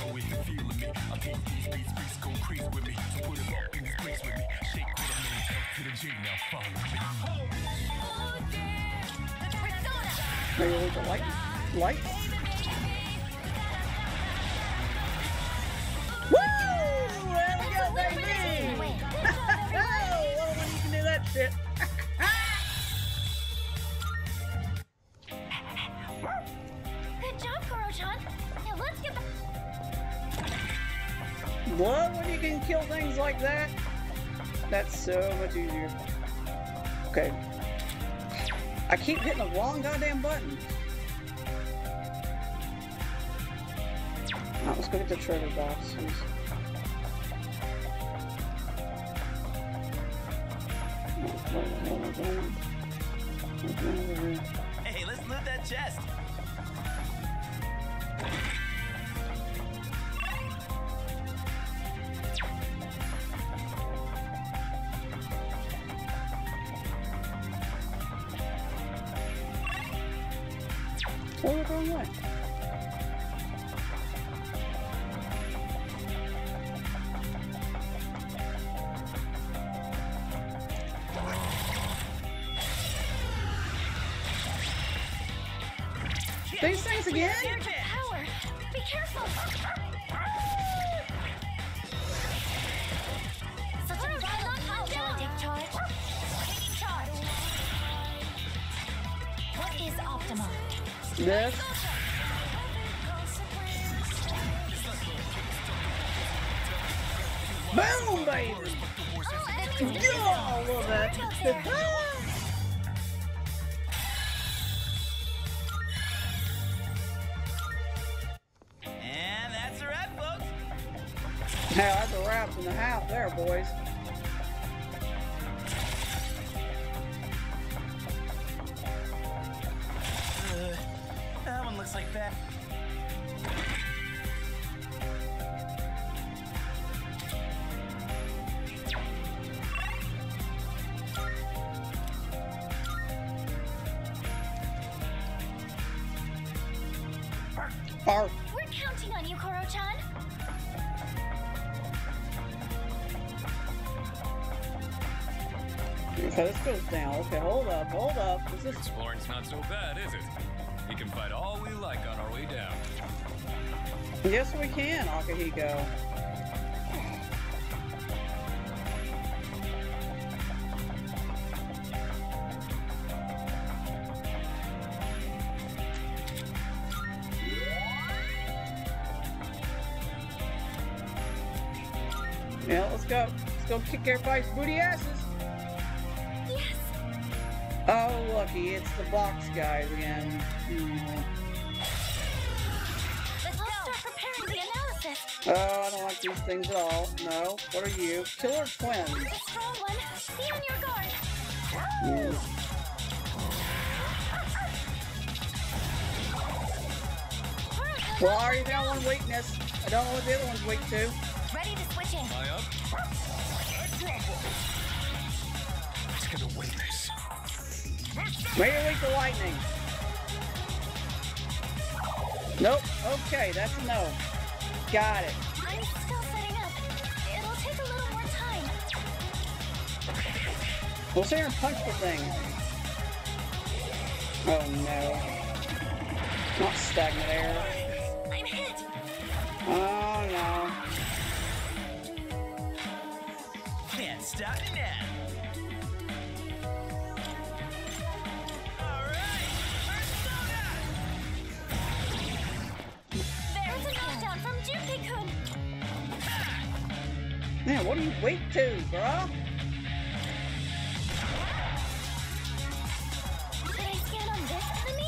Maybe weak to light. Light. Woo! There we go, baby! Oh, what when you can do that shit? Good job, Koro-chan. Now let's get back. What when you can kill things like that? That's so much easier. Okay. I keep hitting the wrong goddamn button. Alright, let's go get the treasure boxes. Hey, let's loot that chest. Oh, we're going away. These things again? Power. Be careful. Such a violent power. Take charge. Taking charge. What is Optima? This. Boom, baby! Yeah, I love that. And that's a wrap, folks. Hell, that's a wrap in the house there, boys. Uh, that one looks like that. Arf. We're counting on you, Koro-chan. Okay, this goes down. Okay, hold up, hold up. Is this... Exploring's not so bad, is it? We can fight all we like on our way down. Yes, we can, Akihiko. Yeah, let's go. Let's go kick everybody's booty asses. Yes. Oh, lucky, it's the box guys again. Mm. Let's go. I'll start preparing the analysis. Oh, I don't like these things at all. No. What are you? Killer twins. The strong one. Be on your guard. Mm. Well, I already found one weakness. I don't know what the other one's weak to. Ready to switch in. Am I up? Let's get a witness. Maybe weak to lightning. Nope. Okay, that's a no. Got it. I'm still setting up. It'll take a little more time. We'll see her punch the thing. Oh no. Not stagnant air. I'm hit. Oh no. Can't stop me now. All right, persona. There's a knockdown from Junpei-kun. Man, what are you weak to, bruh? Should I scan on this enemy?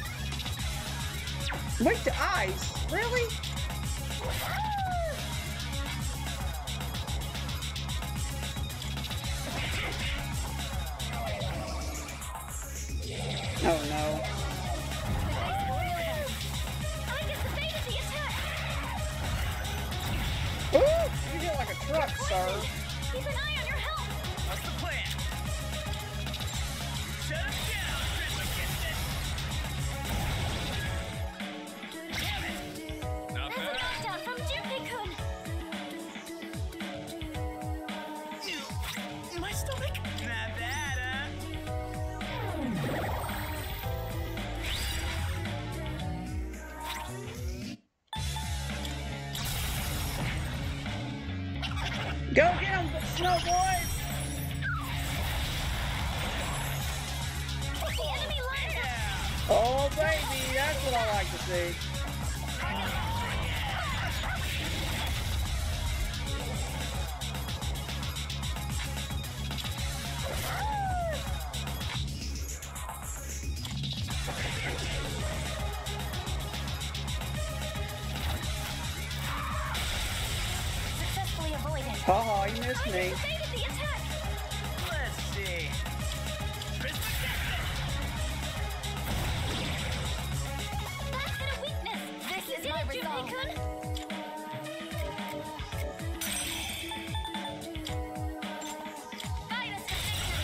Weak to ice? Really? Oh no. I get the bait of the attack. Ooh! You hit like a truck, sir. Keep an eye on your health. What's the plan? Shut him down, Tristan. Damn it. Not There's a bad. knockdown from Junpei-kun. My stomach. Not bad, huh? Go get him, Snow Boys! The enemy lines up. Oh baby, that's what I like to see. Successfully avoided. Haha, you missed me. Evaded the attack. Let's see. Tristan, That's hit a weakness. This is my resolve. Guide us to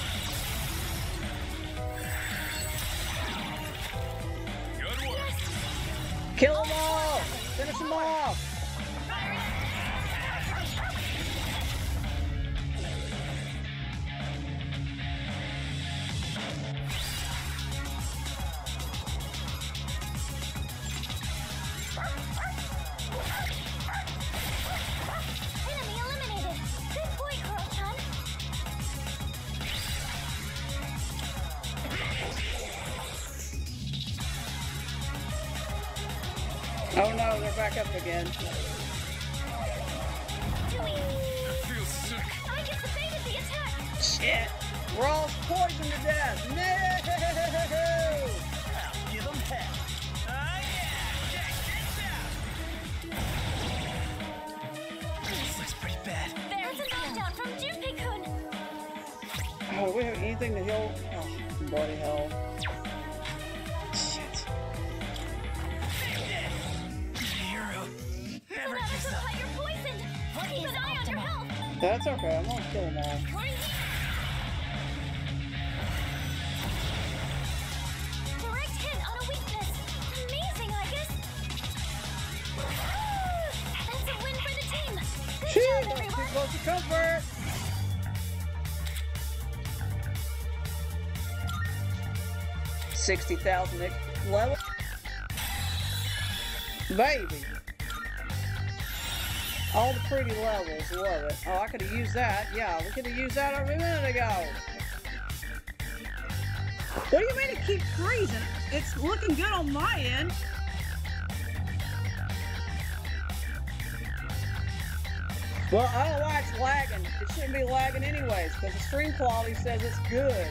victory. Good work. Kill them all! Finish them off! Enemy eliminated. Good boy, Kuro-chan. Oh no, they're back up again. Doing. Feels sick. I get evaded the attack. Shit! We're all poisoned to death! No! I'll give him hell. Oh yeah, check this out. This looks pretty bad. There's a knockdown from Junpei-kun. Oh, do we have anything to heal? Oh, bloody hell. Shit. Hero. Never Another gives up. supply, you're poisoned. Keep an eye on your health. That's okay, I'm gonna kill them all. Direct hit on a weakness. Amazing, Aigis. That's a win for the team. Good Shit, job, that's too everyone. close to comfort! sixty thousand level. Baby. All the pretty levels, love it. Oh, I could have used that. Yeah, we could have used that a minute ago. What do you mean it keeps freezing? It's looking good on my end. Well, I don't know why it's lagging. It shouldn't be lagging anyways, because the stream quality says it's good.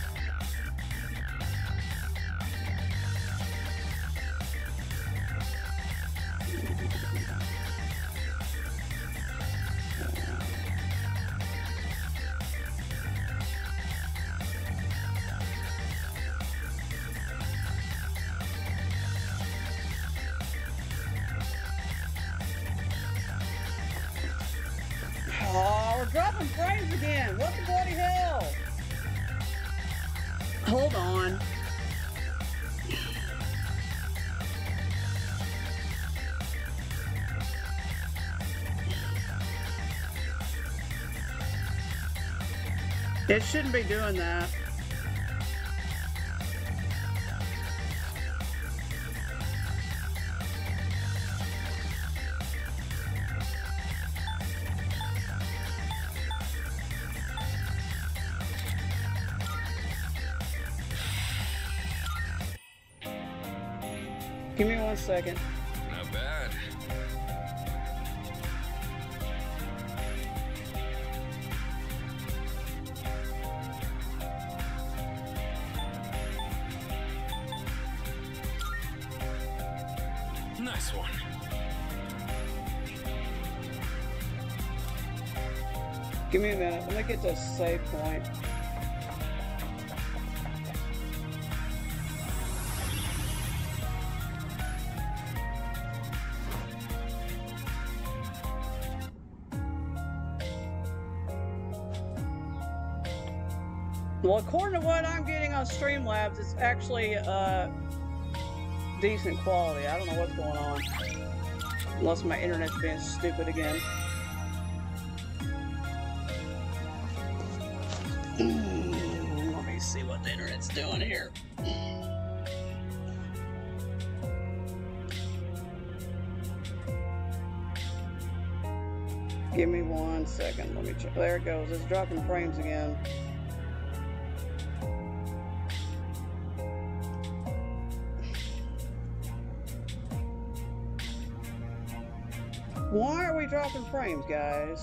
Oh, we're dropping frames again. What the bloody hell? Hold on. It shouldn't be doing that. Give me one second. Not bad. Nice one. Give me a minute. Let me get to a save point. Well, according to what I'm getting on Streamlabs, it's actually uh, decent quality. I don't know what's going on. Unless my internet's being stupid again. Let me see what the internet's doing here. Give me one second. Let me check. There it goes. It's dropping frames again. Why are we dropping frames, guys?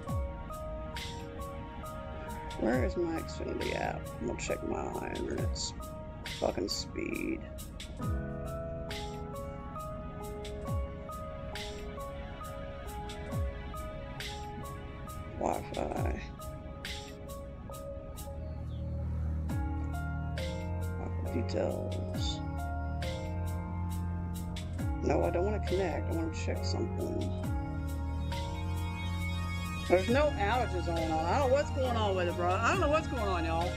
Where is my Xfinity app? I'm gonna check my internet's fucking speed. Wi-Fi. Details. No, I don't want to connect. I want to check something. There's no outages going on. I don't know what's going on with it, bro. I don't know what's going on, y'all.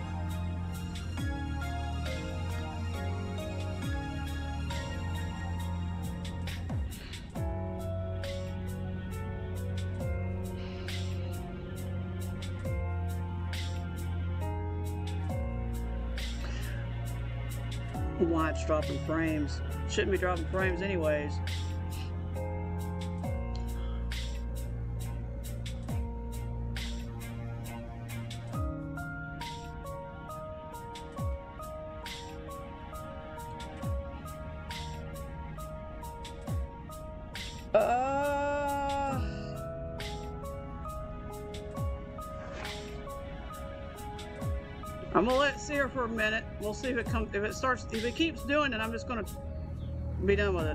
Why it's dropping frames. Shouldn't be dropping frames anyways. Uh, I'm gonna let it sit here for a minute. We'll see if it comes. If it starts, if it keeps doing it, I'm just gonna be done with it.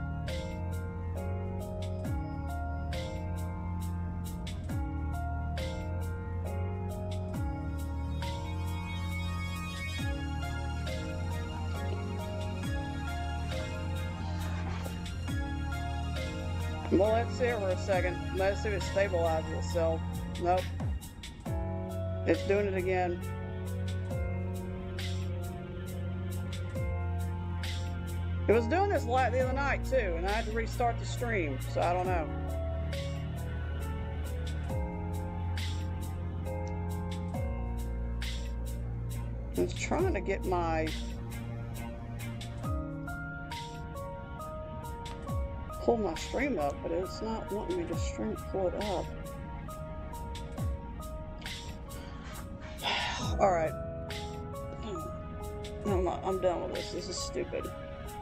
Well, let's see it for a second. Let's see if it stabilizes itself. Nope. It's doing it again. It was doing this light the other night too, and I had to restart the stream, so I don't know. I was trying to get my pull my stream up, but it's not wanting me to stream pull it up. All right. No, I'm not, I'm done with this. This is stupid.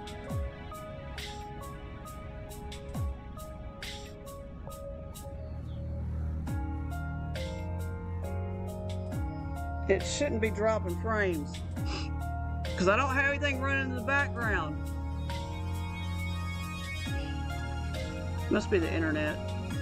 It shouldn't be dropping frames because I don't have anything running in the background. Must be the internet.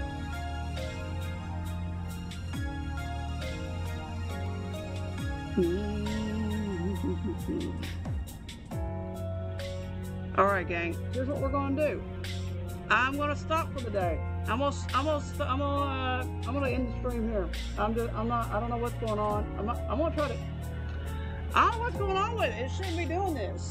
All right, gang. Here's what we're gonna do. I'm gonna stop for the day. I'm gonna, I'm gonna, I'm gonna, uh, I'm gonna end the stream here. I'm just, I'm not, I don't know what's going on. I'm, not, I'm gonna try to. I don't know what's going on with it. It shouldn't be doing this.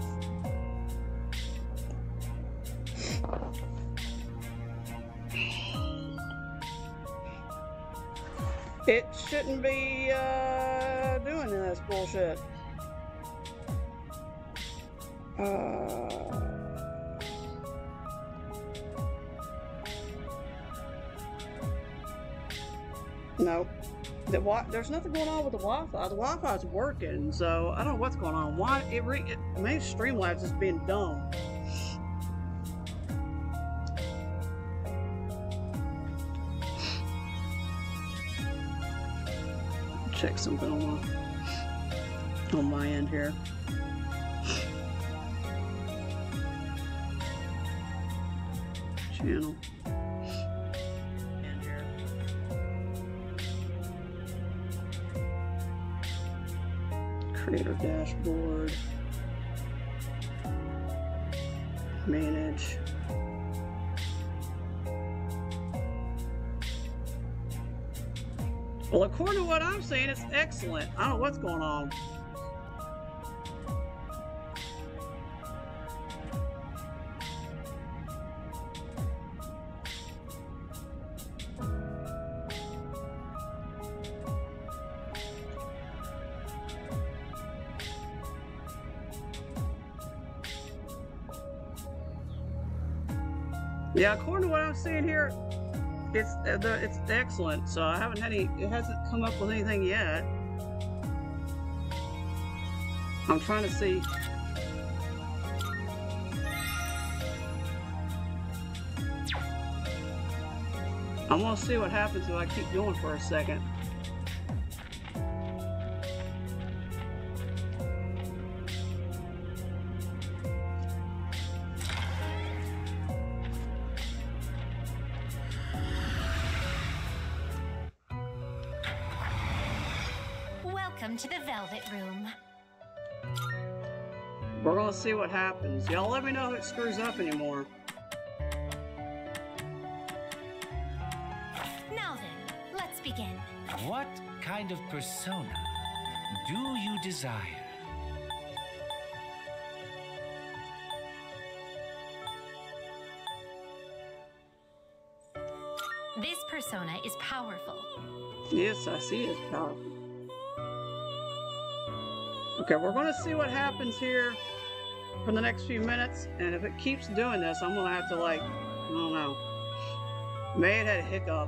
It shouldn't be uh, doing this bullshit. Uh. No, the wi there's nothing going on with the Wi-Fi. The Wi-Fi is working, so I don't know what's going on. Why it, re it maybe Streamlabs is being dumb. Check something on my, on my end here. Channel. Creator dashboard, manage. Well, according to what I'm saying, it's excellent. I don't know what's going on. Yeah, according to what I'm seeing here, it's uh, the, it's excellent. So I haven't had any. It hasn't come up with anything yet. I'm trying to see. I'm gonna see what happens if I keep going for a second. To the Velvet Room. We're gonna see what happens. Y'all let me know if it screws up anymore. Now then, let's begin. What kind of persona do you desire? This persona is powerful. Yes, I see it's powerful. Okay, we're going to see what happens here for the next few minutes, and if it keeps doing this, I'm going to have to, like, I don't know. Maybe it had a hiccup.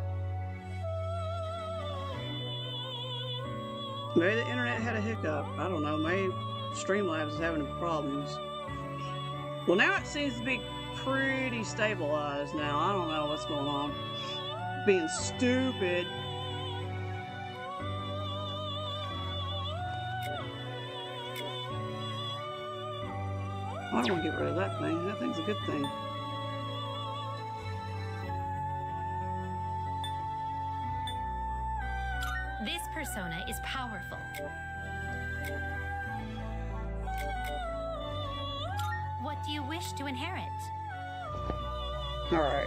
Maybe the internet had a hiccup. I don't know. Maybe Streamlabs is having problems. Well, now it seems to be pretty stabilized now. I don't know what's going on. Being stupid. I don't want to get rid of that thing. That thing's a good thing. This persona is powerful. What do you wish to inherit? All right.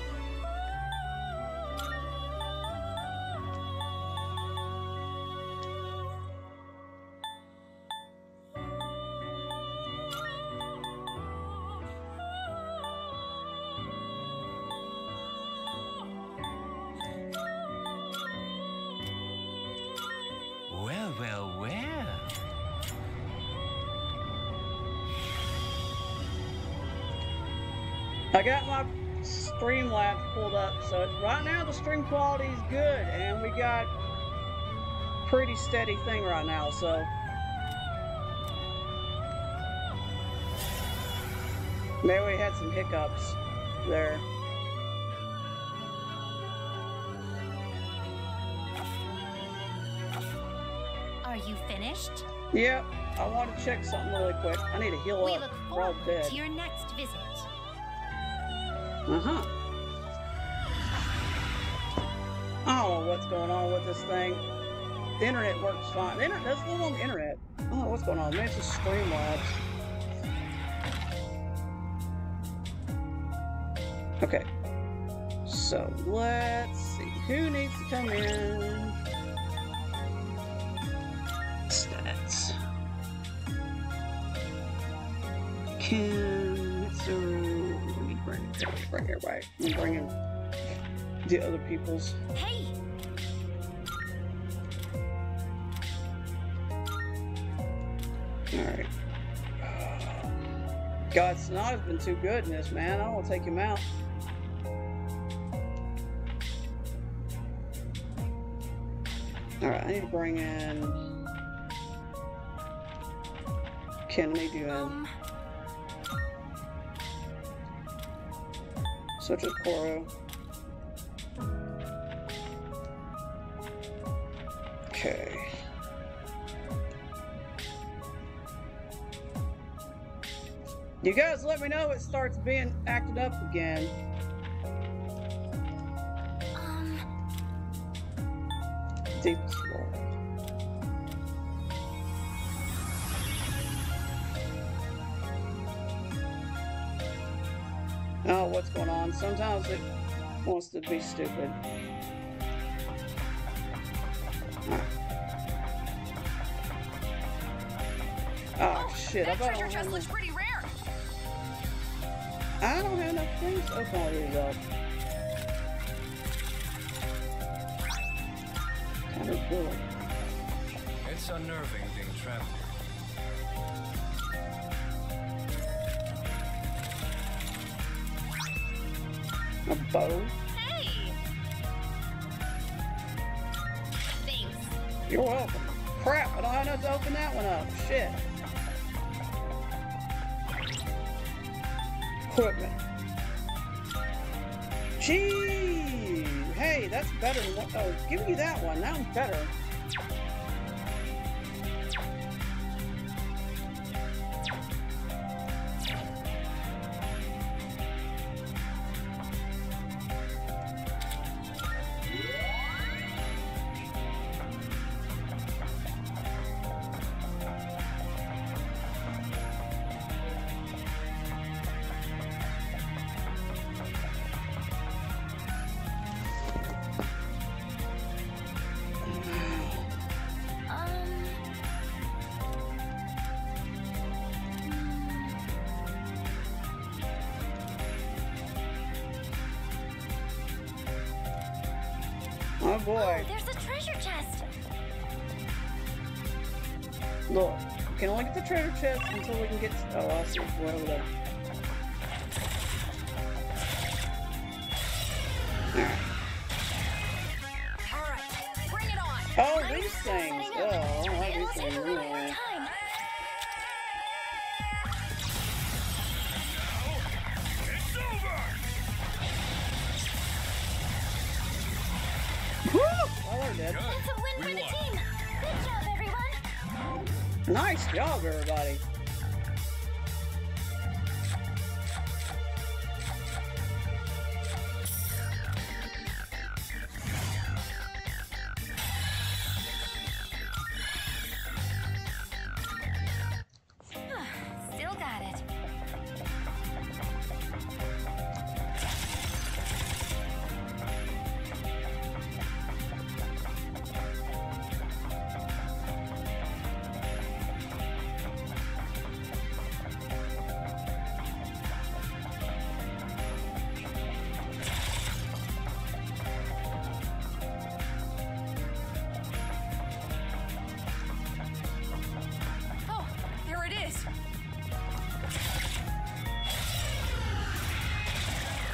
Well, well, well. I got my Streamlabs pulled up, so right now the stream quality is good, and we got pretty steady thing right now, so maybe we had some hiccups there. Are you finished? Yep, I want to check something really quick. I need to heal We up. look We're all forward dead. to your next visit. Uh-huh. I don't know what's going on with this thing. The internet works fine. The internet does live on the internet. I don't know what's going on. Maybe it's just Streamlabs. Okay. So let's see. Who needs to come in? Stats. Kim, Mitsu. Let me bring, bring everybody. I'm bringing the other people's. Hey! Alright. God, Snot has been too good in this, man. I don't want to take him out. Alright, I need to bring in Ken, let me do in. Um, Such as Koro. Okay. You guys let me know if it starts being acted up again. um, Deep sword. Oh, what's going on? Sometimes it wants to be stupid. Oh shit, I that bet I treasure don't chest have looks enough. pretty rare. I don't have enough things to open all these up. Kind of cool. It's unnerving being trapped here. A bow. Hey! Thanks. You're welcome. Crap, I don't have enough to open that one up. Shit. Equipment. Gee! Hey, that's better than what. Oh, give me that one. That one's better. Oh boy. There's a treasure chest. Look, we can only get the treasure chest until we can get. Oh, I see. Way over there. Alright. All right, bring it on. Oh, I'm these still things. setting Oh, up. I don't like It'll these take things. a really long Anyway. time. It's over! Woo! Well, they're dead. It's a win We for the won. team. Good job, everyone. Nice job, everybody. Still got it.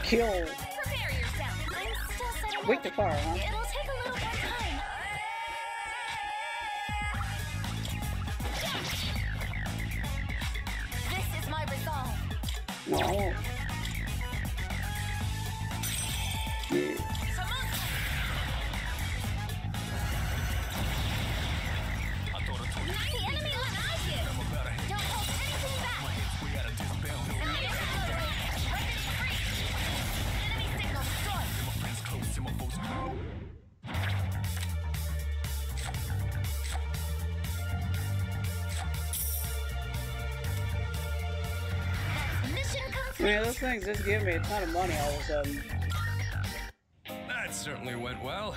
Kill. Prepare yourself. I'm still setting Weak up. to fire, huh? It'll take a little more time. This is my resolve. No, I won't. Yeah. Not the enemy on Aigis. Don't hold anything back. Enemy signal. Ready to breach. Enemy signal destroyed. Mission complete. Man, those things just give me a ton of money all of a sudden. That certainly went well.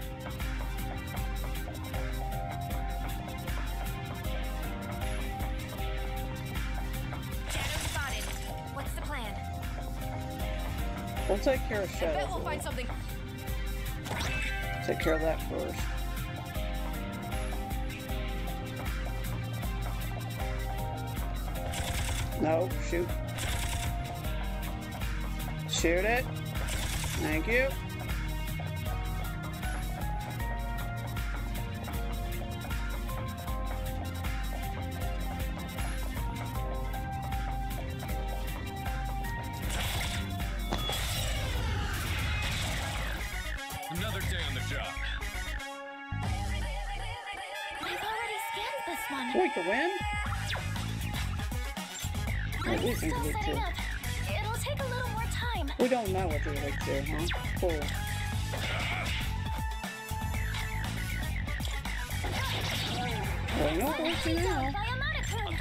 Shadow spotted. What's the plan? We'll take care of I bet Shadow. we'll find something. Take care of that first. No, shoot. Shoot it. Thank you. Another day on the job. I've already scanned this one. We can win. I'm we think still we setting do. up. It'll take a little more time. We don't know what they're like to, huh? Cool. Well, you know what we're Enemy now. down by a Monokun.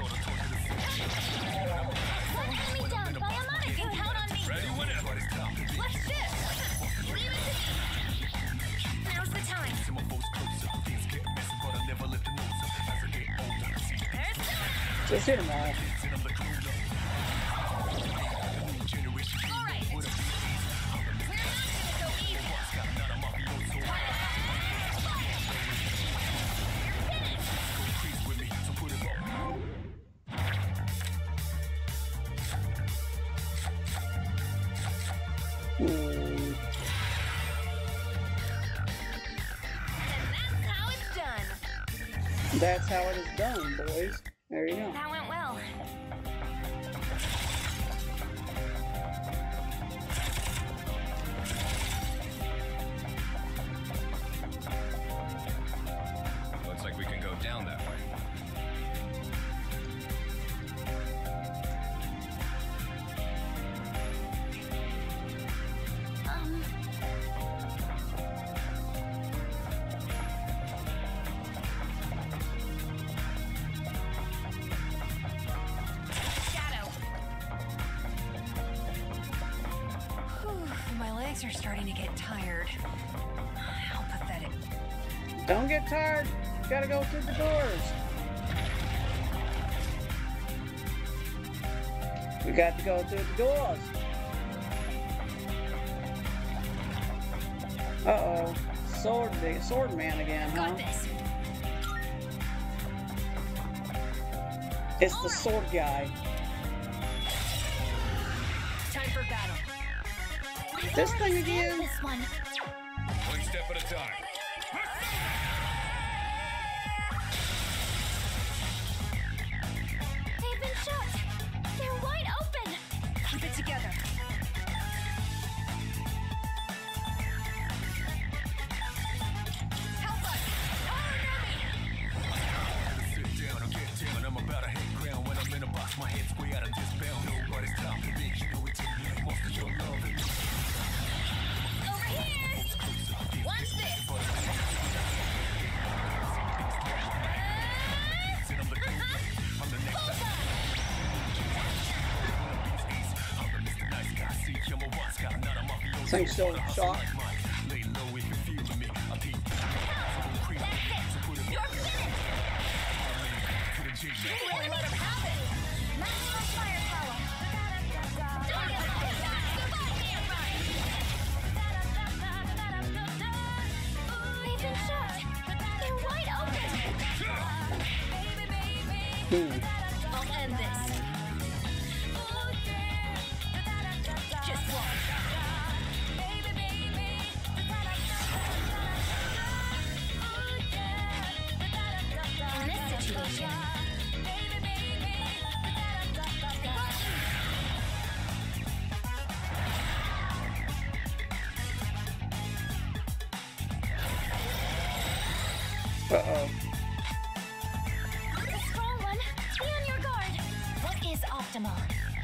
One enemy down by a Monokun. Count on me. Ready whenever. Let's shift. Leave it to me. Now's the time. See my foes closer. Things get messy, but I never let the nose up. As I get older, see the There's the... Just hit him all. things and I'm the grown up. New generation. All right. We're not gonna go easy. Got another mafioso. You're finished. Crease with me, so put it up. Hmm. And that's how it's done. That's how it is done, boys. There you go. That went well. Looks like we can go down that way. Um... Shadow. Whew, my legs are starting to get tired. How pathetic. Don't get tired. Gotta go through the doors. We got to go through the doors. Uh-oh. Sword, sword man again, huh? Got this. It's the sword guy. Time for battle. I've This already thing scanned again? This one. One step at a time. They've been shot. They're wide open. Keep it together. Help us. Oh, Sit down or get down. I'm about to hit ground when I'm in a box. My head's way out of this bound. Nobody's stopping me. You know it's in me. Most of your love and over here. Watch this. and I'm the cool guy. I'm the next guy. I'm the Mister Nice Guy. See, I'm a wise guy, not a mafioso. Thing's still shot. Like mine. Lay low if you're feeling me. I peep. So creep. So put it You're finished. to the G. You really let him have it. Maximum firepower. Don't get it. Survive me and run. They've been shot. They're wide open. Hmm. I'll end this. Just watch. Uh-oh. The strong one, be on your guard. What is optimal?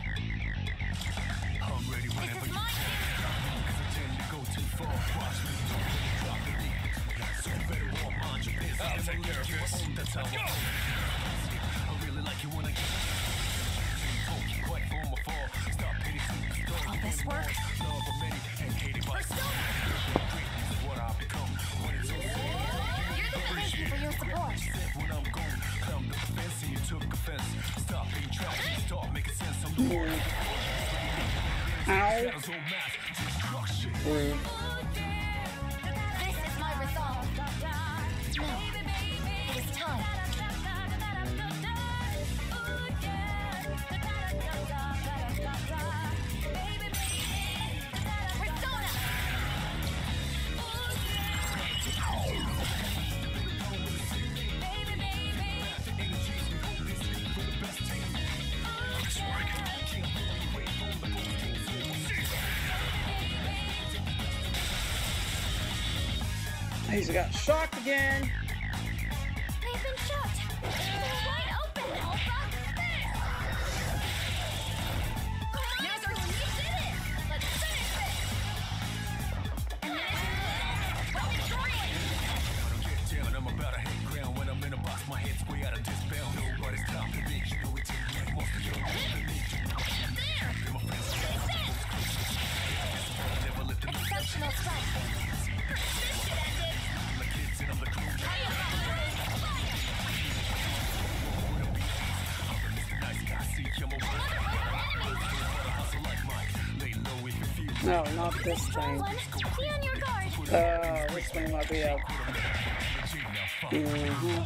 I'm ready This whenever is you my cause I tend to go too far. Watch me drop the beat. So you better walk on your business. I'll take care of this. That's how I roll. I really like you when I get poke you quite from afar. Stop hitting superstar. Will this work? Love of many and hated by some. Greatness is what I become. When it's all said, You're the thank you for your support. said when I'm gone, come the fence and you took offense. Stop being trash and start making sense. I'm the one. Ow. Shadows all mass. Destruction. Rude. This is my resolve. No, it is time. Persona! He's got shocked again. They've been shot. They're wide open. Nazar, you did it. Let's finish this. And then we'll destroy it. Get down, I'm about to hit ground when I'm in a box. My head's way out of this bound. Nobody's stopping me. You know it's in like most of your life. There. My friends, never let them Exceptional strike. This shit ended. my kids and I'm the crew. Nice guy, see him over. Hustle like Mike. Lay low if you feel. No, not this Strong thing. one, be on your guard. Oh, this thing might be out. Mm-hmm.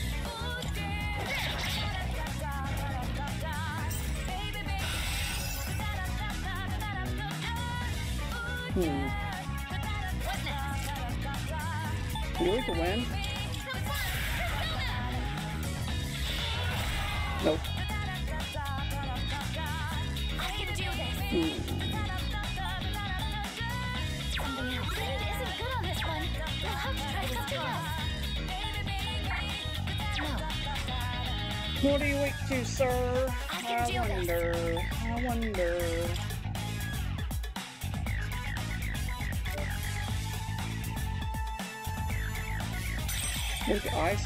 Hmm. What's next? Do we to win? Nope. I can do this. Hmm. Something else. Blade isn't good on this one. We'll have to try something else. No. What are you weak to, sir? I can I do this. wonder. I wonder. Look at ice.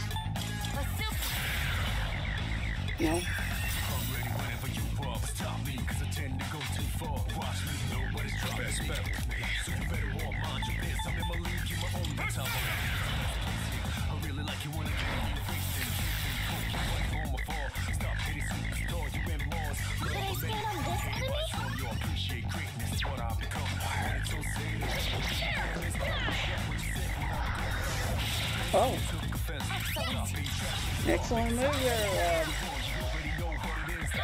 No. I'm ready whenever you are, but stop me, cause I tend to go too far. Watch me, nobody's dropping me. So you better walk mind your biz. I'm in my league, you my own mentality. I really like you when I get you facing. Poke you right from afar. Stop hitting superstar, you in Mars. Could I stand on this enemy? Show you appreciate greatness, is what I become. When it's so sad, Oh, took offense. Stop being trash. excellent move there. Um, You already know what it is.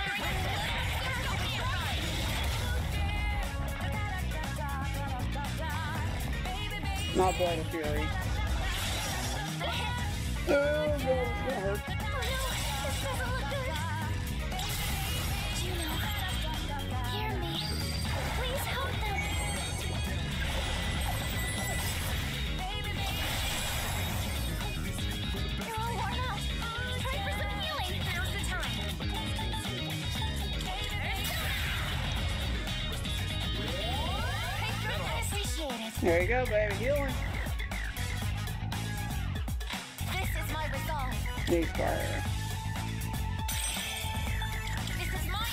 not Blade of Fury. Oh, no, it's gonna hurt. Oh no, this doesn't look good. Juno, hear me. Please help them. You're all worn out. Try for some healing. Now's the time. Appreciate it. There you go, baby. Healing. This is my resolve. Needs fire. This is my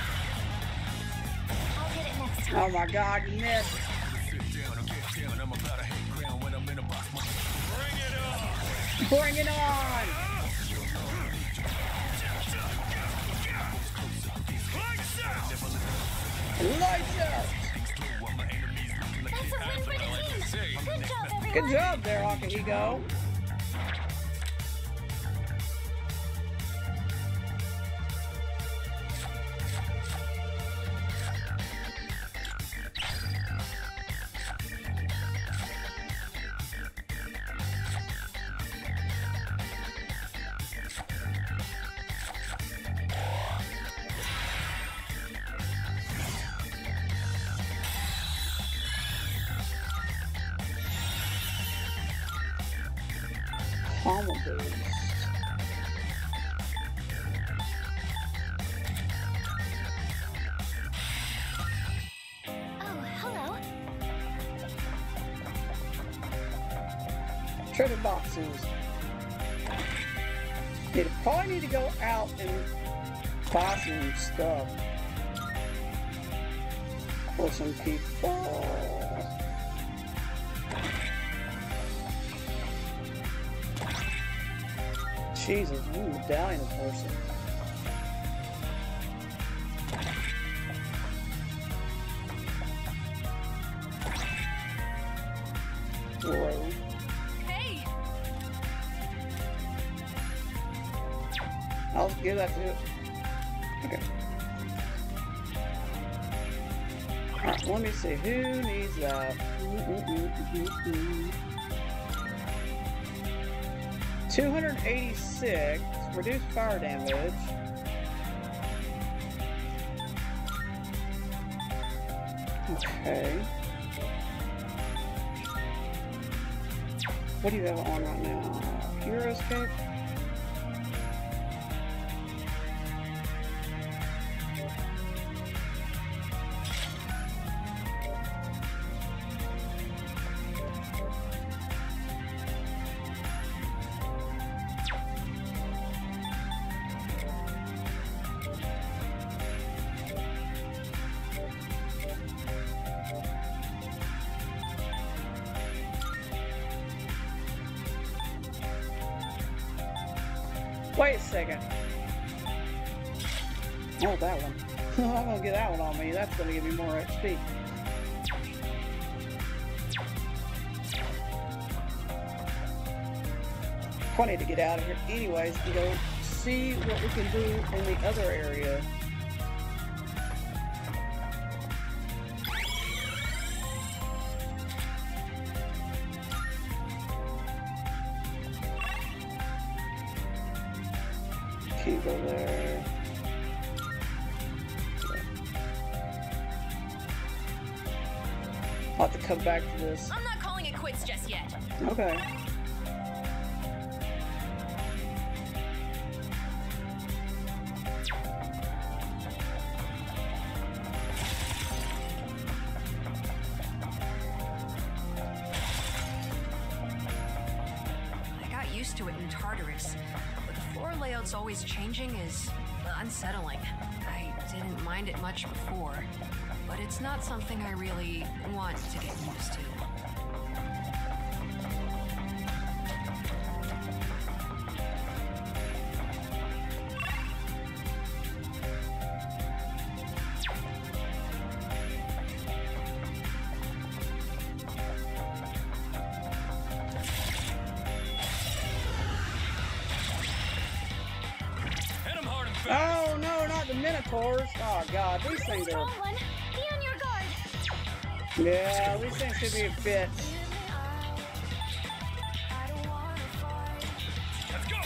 I'll get it next time. Oh my god, you missed. Sit down or get down. I'm about to hit ground when I'm in a box. My Bring it on! Lights out! That's a win for the team. Good job, everyone. Good job there, Akihiko. Mama Boost. Oh, hello. Treasure boxes. You probably need to go out and buy some stuff for some people. Jesus, I'm a medallion person. Road. Hey! I'll give that to it. Okay. Alright, let me see. Who needs that? Mm-mm-mm-mm-mm. two hundred eighty-six. Reduce fire damage. Okay. What do you have on right now? Hero escape? Wait a second. Oh, that one. I'm gonna get that one on me. That's gonna give me more X P. I need to get out of here anyways and go see what we can do in the other area. Can't go there. I'll have to come back to this. I'm not calling it quits just yet. Okay. I got used to it in Tartarus, but the floor layout's always changing is unsettling. I didn't mind it much before, but it's not something I really want to get used to. Oh no, not the Minotaurs. Oh god, these things are. Strong one. Be on your guard. Yeah, these things could be a bit. Let's go!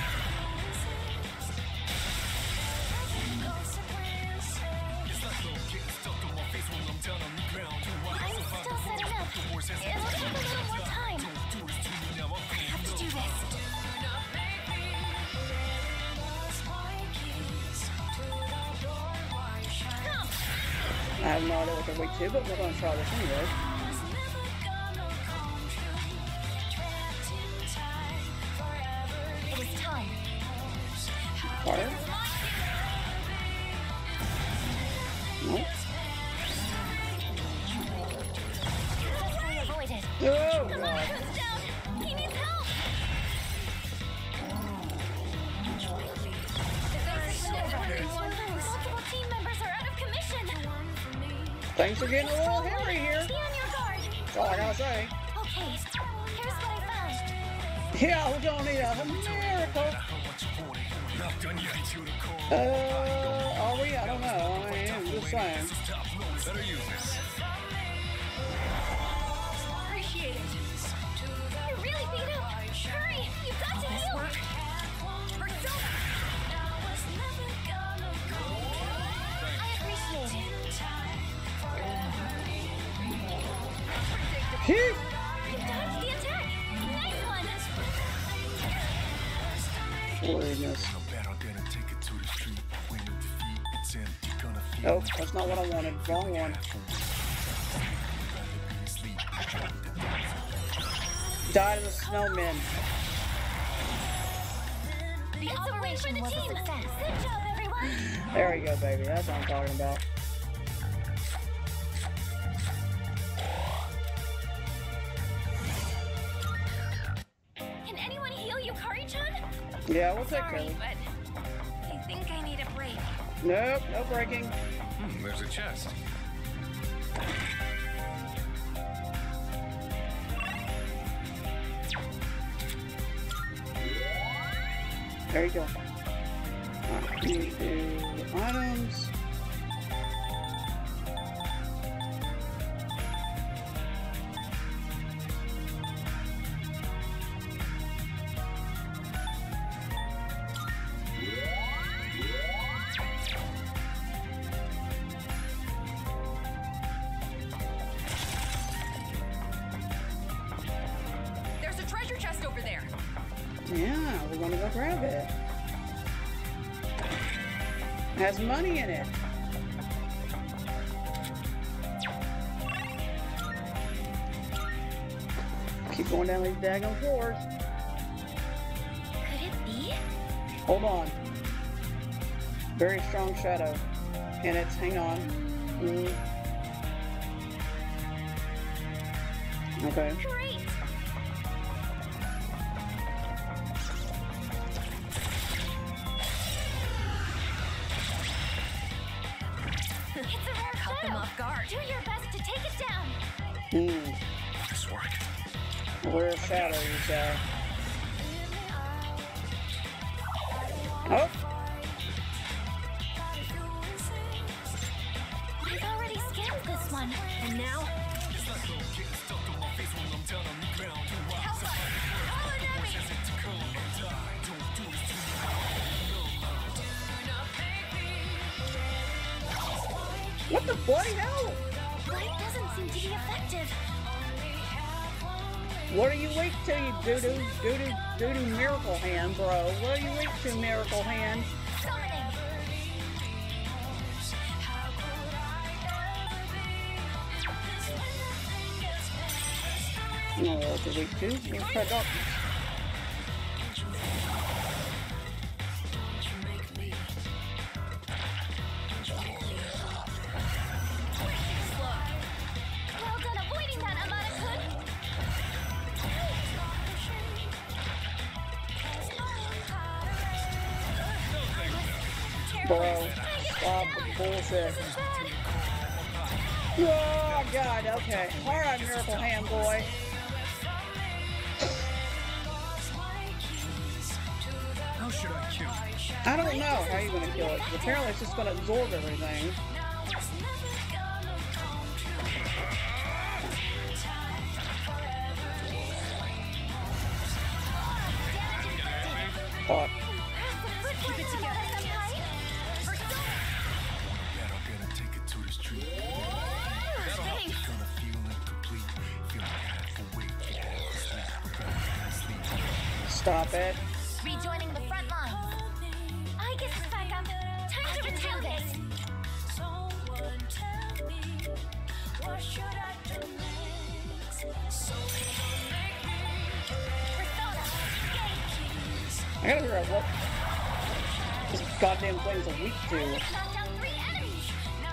It's like little getting stuck on my face when I'm down on the ground. I'm still setting up. It'll take a little more time. I have to do this. Come! I have no idea what they're weak to, but we're gonna try this anyway. It is time. Fire. Nope. Successfully avoided. Oh The god. Monarch's down. He needs help. Multiple team members are out of commission. Things are getting a little hairy here. Be on your guard. That's all I gotta say. Okay, here's what I found. Yeah, we're gonna need a miracle. Uh, are we? I don't know. I mean, I'm just saying. Better use this. Appreciate it. You're really beat up. Hurry, you've got to heal. Persona. I appreciate it. Phew. You dodged the attack. Nice one. Rudeness. No better than to take it to the street. When you defeat, it's empty. Gonna feel Nope, that's not what I wanted. Wrong one. Die to the snowmen. The operation was a success. Good job, everyone. There you go, baby. That's what I'm talking about. Can anyone heal you, Kari-chan? Yeah, we'll take Sorry, care of it. but I think I need a break. Nope, no breaking. Hmm, there's a chest. There you go. Alright, we need to do items. There's a treasure chest over there. Yeah, we're gonna go grab it. It has money in it. Keep going down these daggone floors. Could it be? Hold on. Very strong shadow. And it's, hang on. Mm. Okay. Great. It's a rare Caught them shadow. off guard. Do your best to take it down. Hmm. This work. Where's shadow, you say? Oh! I've already scanned this one. And now, Help us! Call an enemy! What the bloody hell? Light doesn't seem to be effective. What are you weak to, you doo-doo, doo-doo, doo-doo miracle hand, bro? What are you weak to, miracle hand? Summoning. No, what are you weak to? You try darkness. Well done avoiding that, Amada-kun. Bro, stop the bullshit. Oh, God, okay. Alright, miracle hand boy. How should I kill it? I don't know how you're gonna kill it. Apparently it's just gonna absorb everything. Fuck. Keep it together, Senpai. Better gonna take it to the street. Thanks. Gonna feel incomplete. Feel like half awake. Sleep. Sleep. Stop it. Rejoining the front lines. Aigis is back up. Time to return this. Persona. I gotta figure out what this goddamn thing's a weak to. Knocked down three enemies.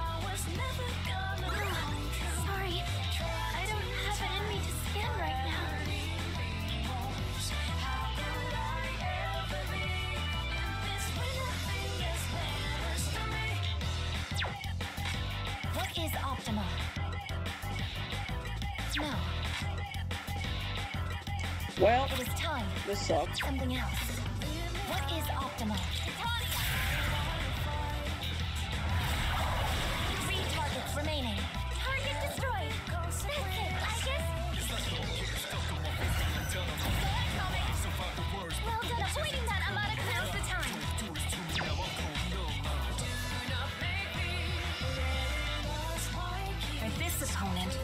Sorry. I don't have it in me to scan right now. What is optimal? No, Well, it is time. this sucks. Something else. What is optimal? Three targets remaining. Target destroyed. That's it, Aigis. Well done avoiding that, Amada. Now's the time. for this opponent,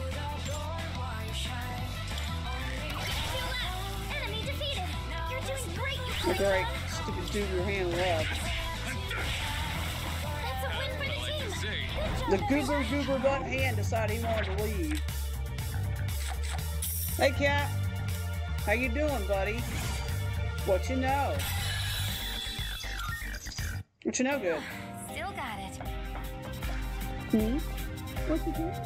Two left. Enemy defeated. You're doing great. You You're great. you could do your hand left. That's a win for the team. The goober goober butt hand decided he wanted to leave. Hey Cap, how you doing, buddy? What you know? What you know good? Still got it. Hmm? What you doing?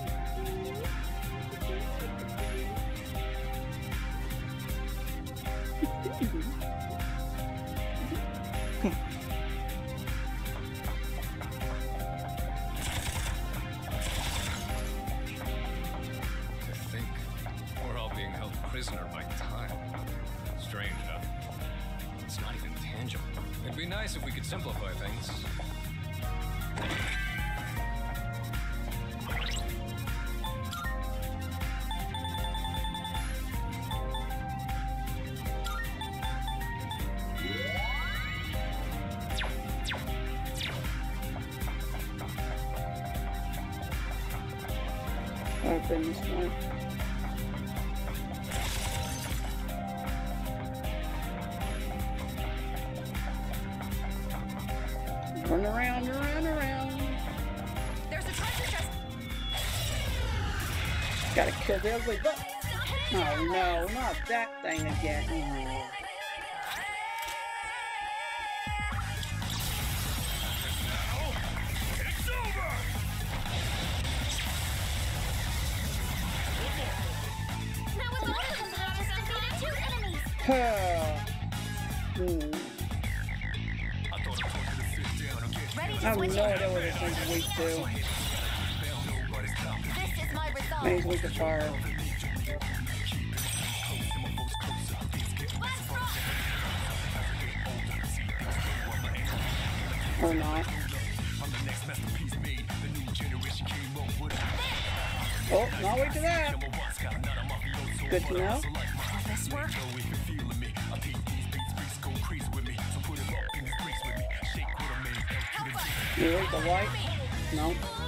To think we're all being held prisoner by time. Strange, huh? It's not even tangible. It'd be nice if we could simplify things. Open this one. Run around, run around. There's a treasure chest. Gotta kill the ugly butt. Oh no, not that thing again. Oh. It's over! Now with one of them, I just defeated two enemies. Hmm. Ready I to have switch no in. idea what this thing's weak to. This is my result. Maybe he's weak to fire. Let's rock. Or not. Oh, not weak to that. Good to know. Will this work? You weak to white? No.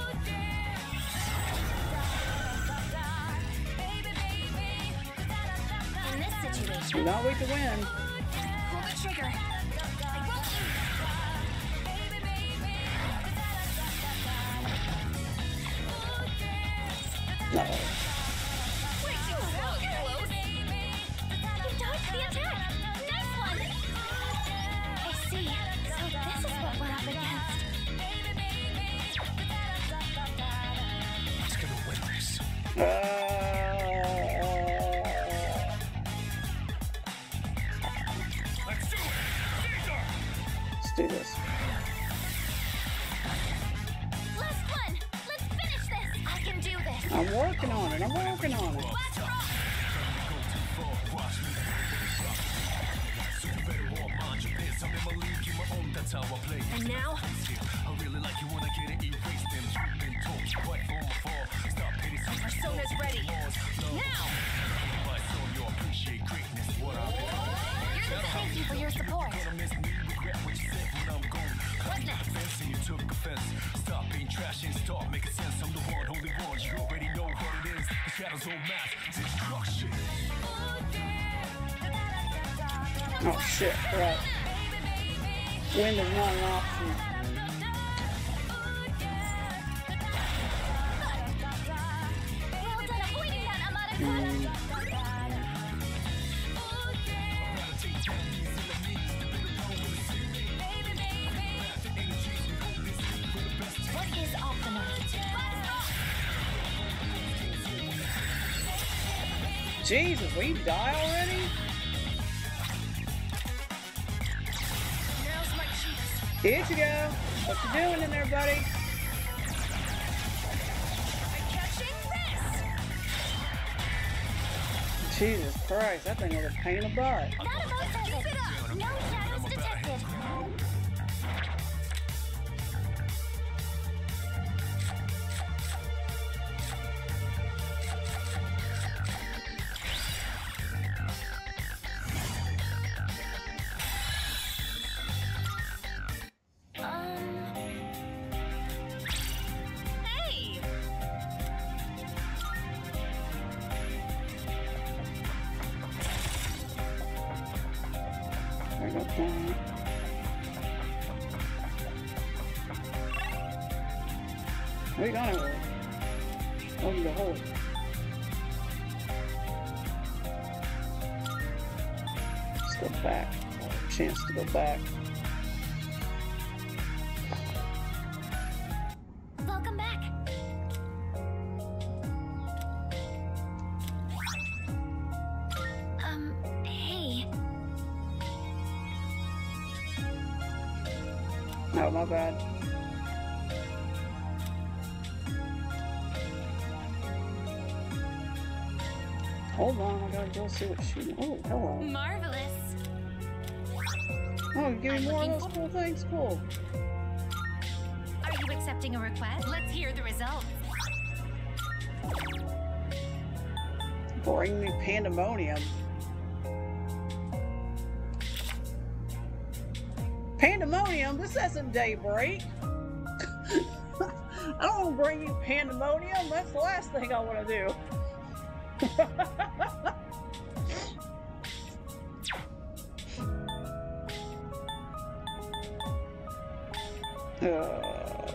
In this situation, You're not weak to win. Pull the trigger. No. Wait, you so close. You dodged the attack. Nice one. I see. So this is what we're up against. Who's gonna win this? Uh, Let's do it! Caesar! let's do this. Last one. Let's finish this. I can do this. I'm working on it. I'm working on it. Let's rock. That's how I play. And now? I really like you when I get it erased. Them you've been told right from afar. Stop pity. Persona's ready. Now. By so you appreciate greatness. What I Thank you for your support. gonna miss me. Regret what you said when I'm gone. What next? Offense and you took offense. Stop being trash and start making sense. I'm the one, only one. You already know what it is. The shadows on mass destruction. Oh shit, right. Wind is not an option. Well done avoiding that, Amada. What is optimal? Jesus, we die already? Now's my chance. Here you go. What you doing in there, buddy? I'm catching this. Jesus Christ, that thing was a pain in the butt. That about does it. No shadows detected. Hey! There goes one. Where you going anywhere? Oh, you got hold. Let's go back. Oh, chance to go back. Welcome back. Um, hey. Oh, my bad. Hold on, I gotta go see what she. Oh, hello. Marvelous. Oh, you give me I'm more of looking those cool things? Cool. Are you accepting a request? Let's hear the results. Bring me pandemonium. Pandemonium? This isn't Daybreak. I don't want to bring you pandemonium. That's the last thing I want to do. uh,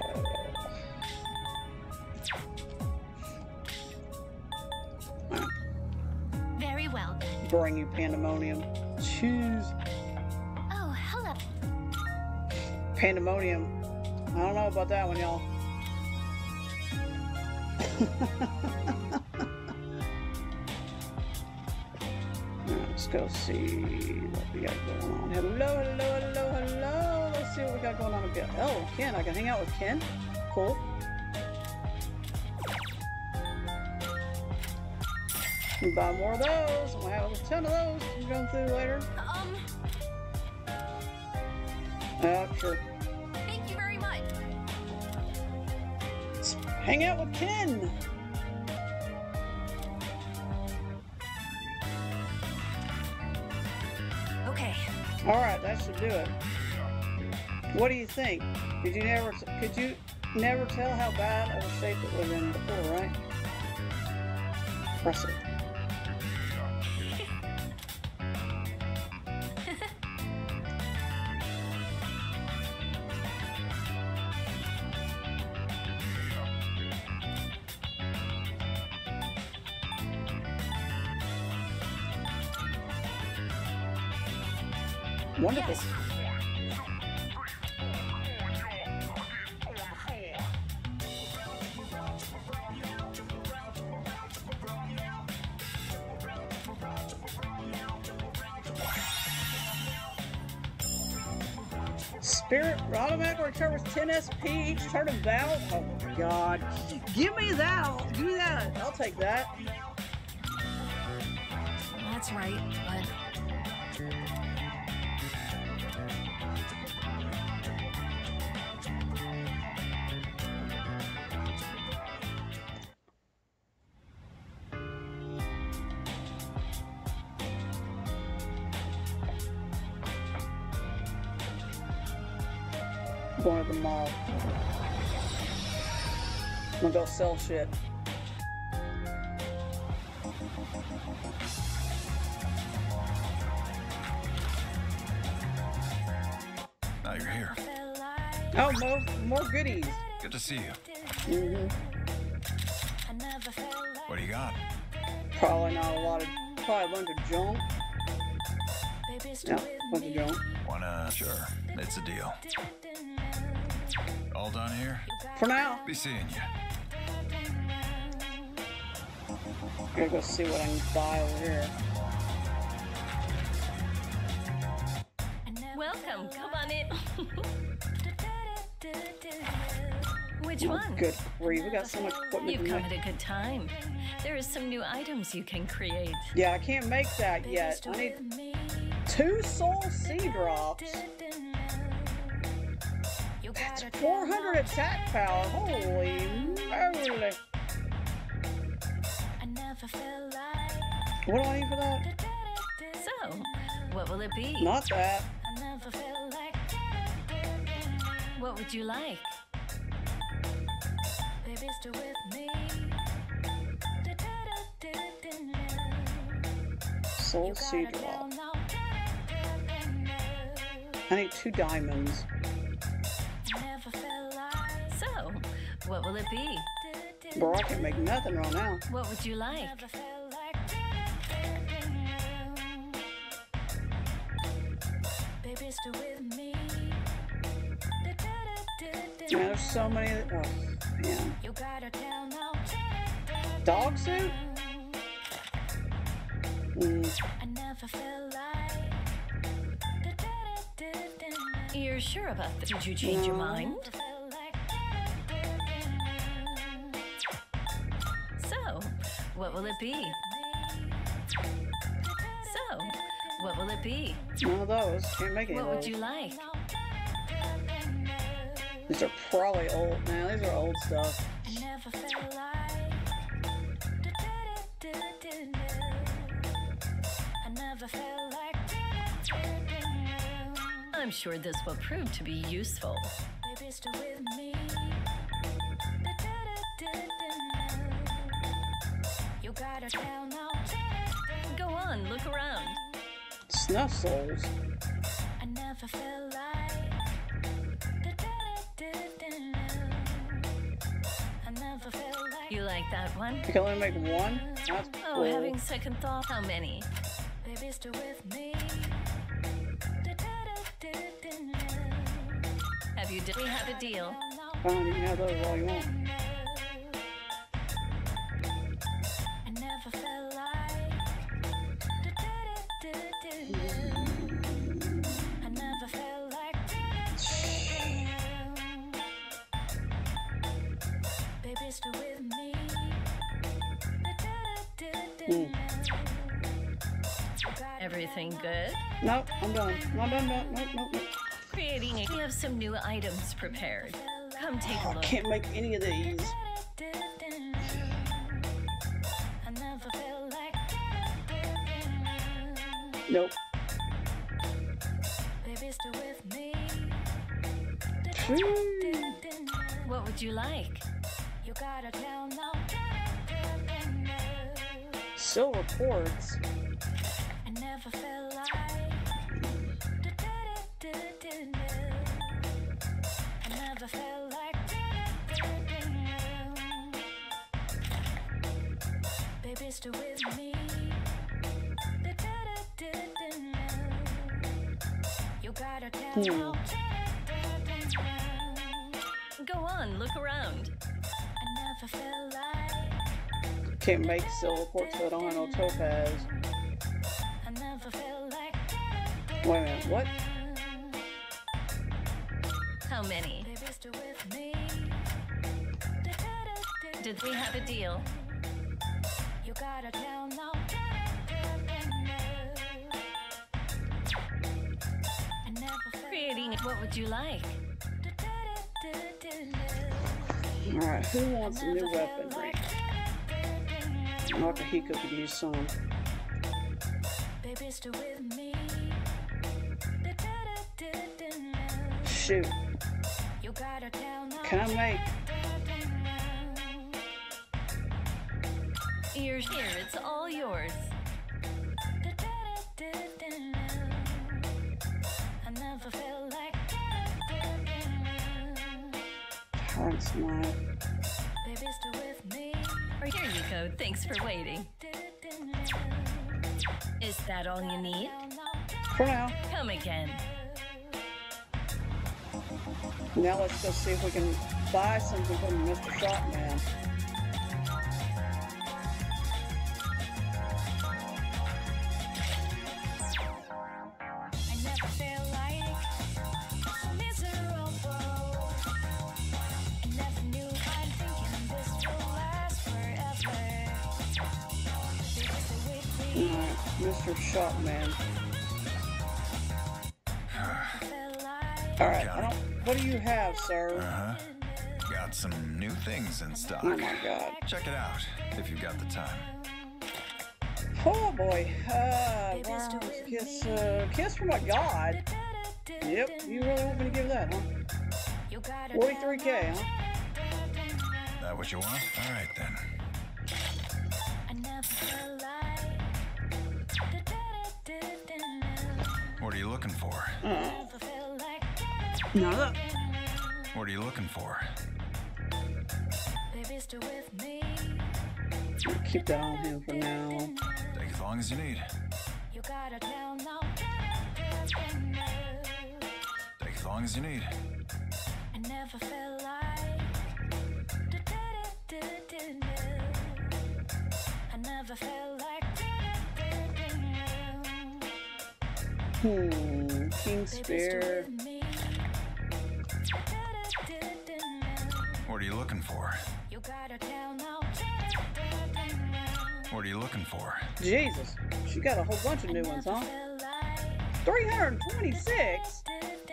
Very well then. bring you pandemonium. Choose Oh, hello. pandemonium. I don't know about that one, y'all. Let's go see what we got going on. Hello, hello, hello, hello. Let's see what we got going on again. Oh, Ken. I can hang out with Ken. Cool. We buy more of those. We'll have a ton of those to go through later. Um, Uh, sure. thank you very much. Let's hang out with Ken. Okay. All right, that should do it. What do you think? Did you never? Could you never tell how bad of a shape it was in before, right? Press it. Wonderful. Yes. Spirit automatically recovers ten S P each turn of battle. Oh my god. Give me that. Give me that. I'll take that. That's right, but Going to the mall. I'm gonna go sell shit. Now you're here. Oh, more, more goodies. Good to see you. Mm-hmm. What do you got? Probably not a lot of, probably a bunch of junk. Yeah, a bunch of junk. Wanna? Sure. It's a deal. All done here? For now, Be seeing you. gotta go see what I can buy over here. Welcome, come on in. Which Oh, one? good grief, we got so much equipment. You've to come make. at a good time. There is some new items you can create. Yeah, I can't make that yet. I need two soul sea drops. That's four hundred attack power. Holy moly. What do I need for that? So, what will it be? Not that. What would you like? Soul sea drop. I need two diamonds. So, What will it be? Bro, I can't make nothing right now. What would you like? Man, there's so many. Oh, man. Dog suit? Mm. You're sure about that? Did you change your No. mind? So, what will it be? So, what will it be? None of those. Can't make any What of would those. you like? These are probably old. Now these are old stuff. I'm sure this will prove to be useful. Go on, look around. Snuff souls. You like that one? You can only make one? That's Oh, cool. having second thought, how many? Have you? We have a deal. Fine, you can have those all you want. Mm. Everything good? Nope, I'm done. No, done, done. Nope, nope, nope. Creating a... We have some new items prepared. Come take a I look. can't make any of these. Nope. What would you like? Silver quartz. Hmm. Go on, look around. Can't make silver quartz, so I don't have no topaz. Wait a minute, what? How many? Did we have a deal? Creating... What would you like? Alright, who wants a new weaponry? Nakahiko could use some. Shoot. Can I make? You're here, it's all yours. Heart's knife. Or here you go, thanks for waiting. Is that all you need? For now. Come again. Now let's go see if we can buy something from Mister Shopman. Alright, Mister Shopman. Alright, I don't. What do you have, sir? Uh-huh. Got some new things in stock. Oh my god. Check it out if you've got the time. Oh boy. Uh, wow. Kiss, uh, kiss from a god. Yep, you really want me to give that, huh? forty-three K, huh? That what you want? All right then. What are you looking for? Uh, no, look. What are you looking for? Keep that on him for now. Take as long as you need. Take as long as you need. I never felt like I never felt like Hmm, King Spear. What are you looking for? What are you looking for? Jesus, she got a whole bunch of new ones, huh? three hundred twenty-six?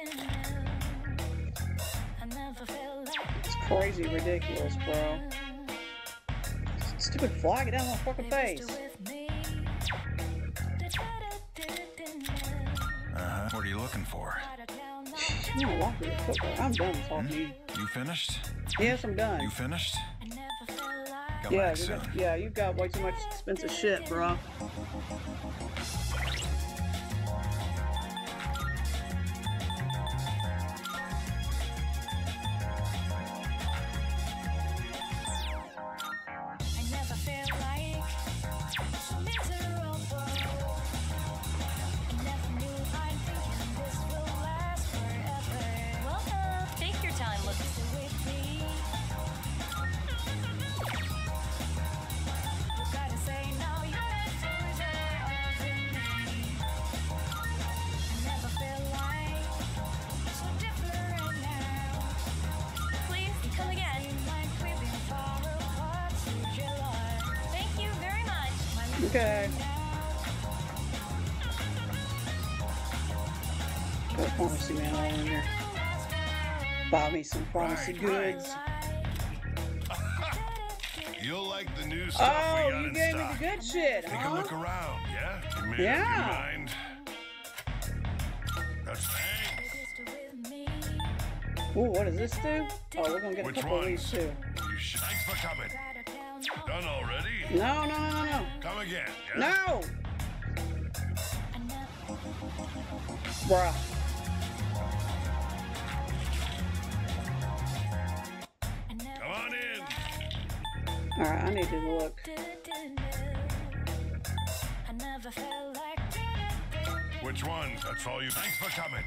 It's crazy ridiculous, bro. Stupid fly, get out of my fucking face. Uh-huh. What are you looking for? You don't walk with a football. I'm done talking to you. You finished? Yes, I'm done. You finished? Come Yeah, back you soon. got, yeah, you've got way too much expensive shit, bro. Okay. Got a pharmacy man all in here. Buy me some pharmacy Right, goods. You'll like the new stuff Oh, we got you in gave me stock. the good shit, Take a huh? look around, yeah? You made Yeah. up your mind. That's thanks. Ooh, what does this do? Oh, we're gonna get Which a couple of these ones? too. You sh- Thanks for coming. Done already? No, no, no, no, no. Come again, yeah? No! Bruh. Come on in. Alright, I need to look. Which ones? That's all you. Thanks for coming.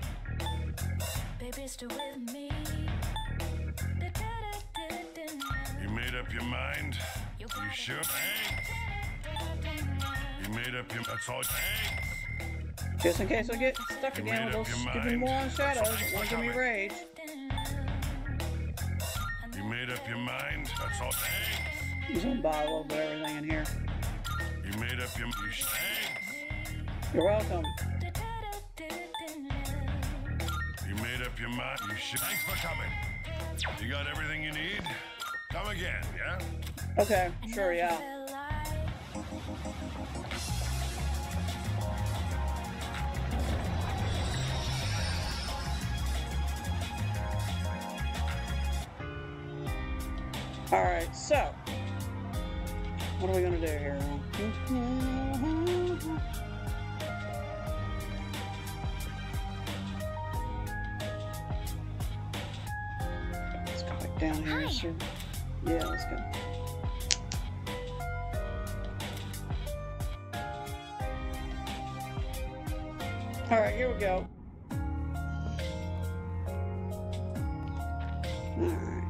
You made up your mind? You sure? Thanks. You made up your. That's all. Thanks. Just in case I get stuck You again made with up those your stupid mind. moron shadows That's that won't give me coming. rage. You made up your mind? That's all. Thanks. I'm just gonna buy a little bit of everything in here. You made up your. You sh- Thanks. You're welcome. You made up your mind. You should. Thanks for coming. You got everything you need? Come again, yeah? Okay, sure, yeah. Alright, so what are we gonna do here? Let's go back down here. So, yeah, let's go. Alright, here we go. Alright.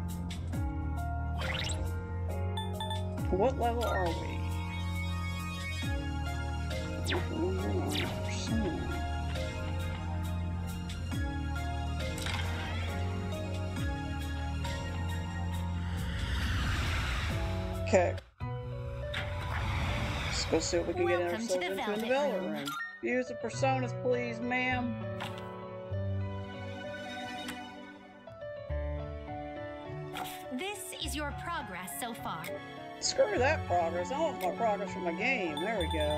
What level are we? Okay. Let's go see what we can get Welcome to ourselves the into in the Velvet Velvet Room. Room. Use the personas, please, ma'am. This is your progress so far. Screw that progress. I want my progress from my game. There we go.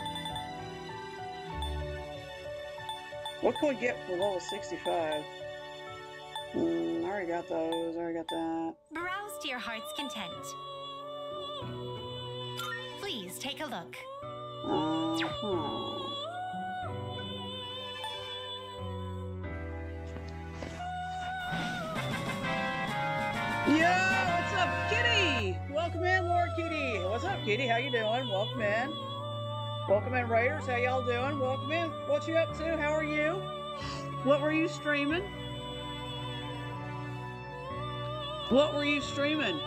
What can we get for level sixty-five? Hmm, I already got those. I already got that. Browse to your heart's content. Please take a look. Uh-huh. Yo, what's up, Kitty! Welcome in, Lord Kitty. What's up, Kitty? How you doing? Welcome in. Welcome in, Raiders. How y'all doing? Welcome in. What you up to? How are you? What were you streaming? What were you streaming?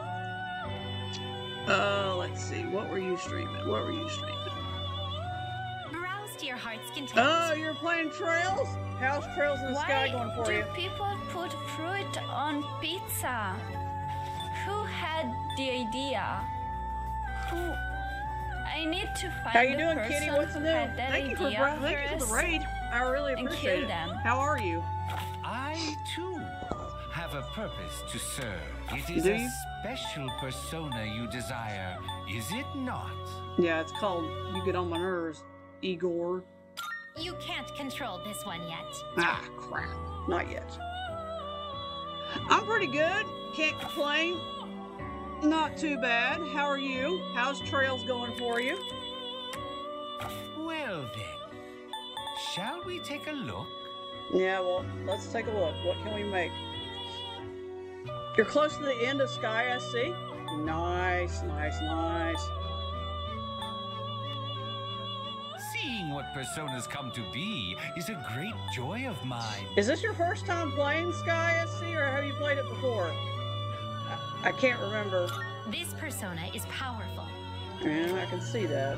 Uh, let's see. What were you streaming? What were you streaming? Browse to your heart's content. Oh, you're playing Trails? How's Trails in the Why Sky going for do you? people put fruit on pizza? Who had the idea? Who? I need to find How you the doing, person Kitty? What's who new? had that Thank you for idea bra- thank you for the first raid. I really and appreciate kill it. them. How are you? I, too, have a purpose to serve. It is Do a you? special persona you desire, is it not? Yeah, it's called You Get On My Nerves, Igor. You can't control this one yet. Ah, crap. Not yet. I'm pretty good. Can't complain. Not too bad. How are you? How's Trails going for you? Well then, shall we take a look? Yeah, well, let's take a look. What can we make? You're close to the end of Sky, I see. Nice, nice, nice. Seeing what personas come to be is a great joy of mine. Is this your first time playing Sky, I see, or have you played it before? I, I can't remember. This persona is powerful. Yeah, I can see that.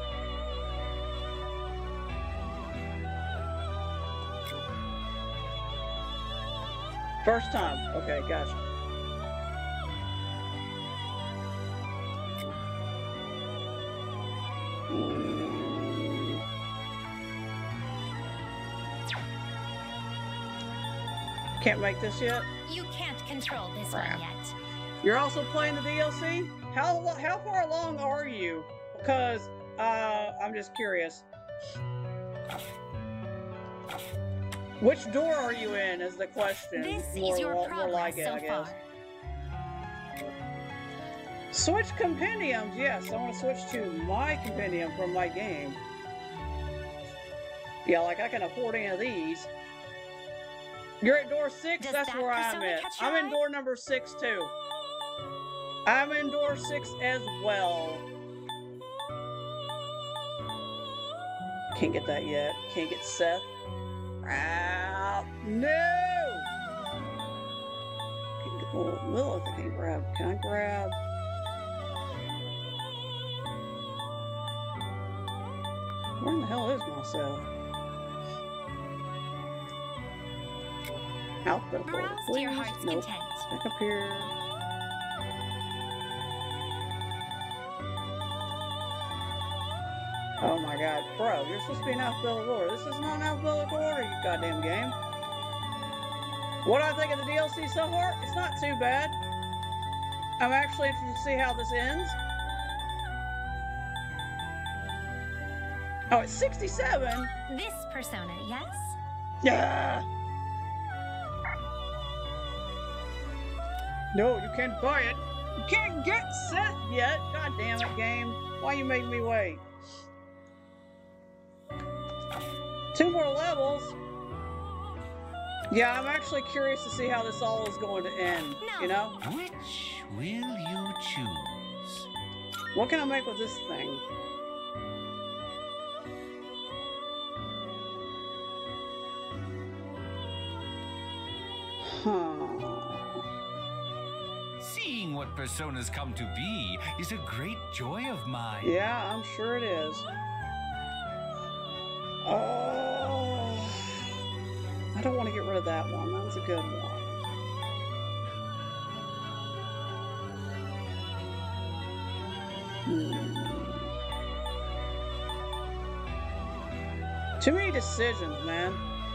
First time. Okay, gotcha. Mm. Can't make this yet? You can't control this Crap. one yet. You're also playing the D L C? How lo- how far along are you? Because uh, I'm just curious. Which door are you in is the question. This more, is your more progress like it, so I guess. far. Switch compendiums. Yes, I want to switch to my compendium from my game. Yeah, like I can afford any of these. You're at door six? Does That's that where I'm persona at. catch your I'm in eye? door number six too. I'm in door six as well. Can't get that yet. Can't get Seth. Ah, no! Can't get, oh, Lilith I can't grab. Can I grab? Where in the hell is myself? Alphabetical order, Browse to your please. heart's Nope. content. Back up here. Oh my god, bro, you're supposed to be in alphabetical order. This is not an alphabetical order, you goddamn game. What do I think of the D L C so far? It's not too bad. I'm actually interested to see how this ends. Oh, it's sixty-seven? This persona, yes? Yeah. No, you can't buy it. You can't get Seth yet. God damn it, game. Why you make me wait? Two more levels. Yeah, I'm actually curious to see how this all is going to end. No. You know? Which will you choose? What can I make with this thing? Huh. Seeing what personas come to be is a great joy of mine. Yeah, I'm sure it is. Oh, I don't want to get rid of that one. That was a good one. Hmm. Too many decisions, man.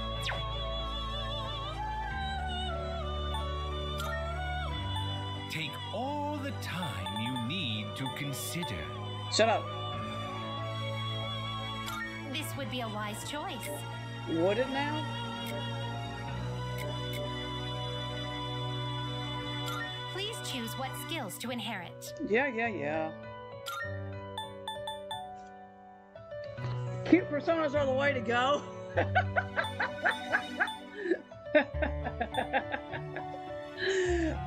Take all the time you need to consider. Shut up. This would be a wise choice. Would it now? Please choose what skills to inherit. Yeah, yeah, yeah. Cute personas are the way to go.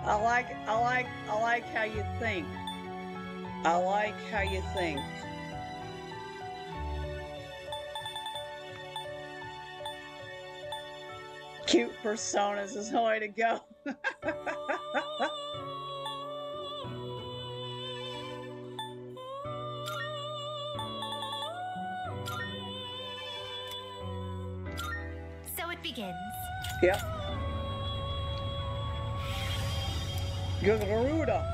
I like, I like, I like how you think. I like how you think. Cute personas is the way to go. So it begins. Yep. Garuda.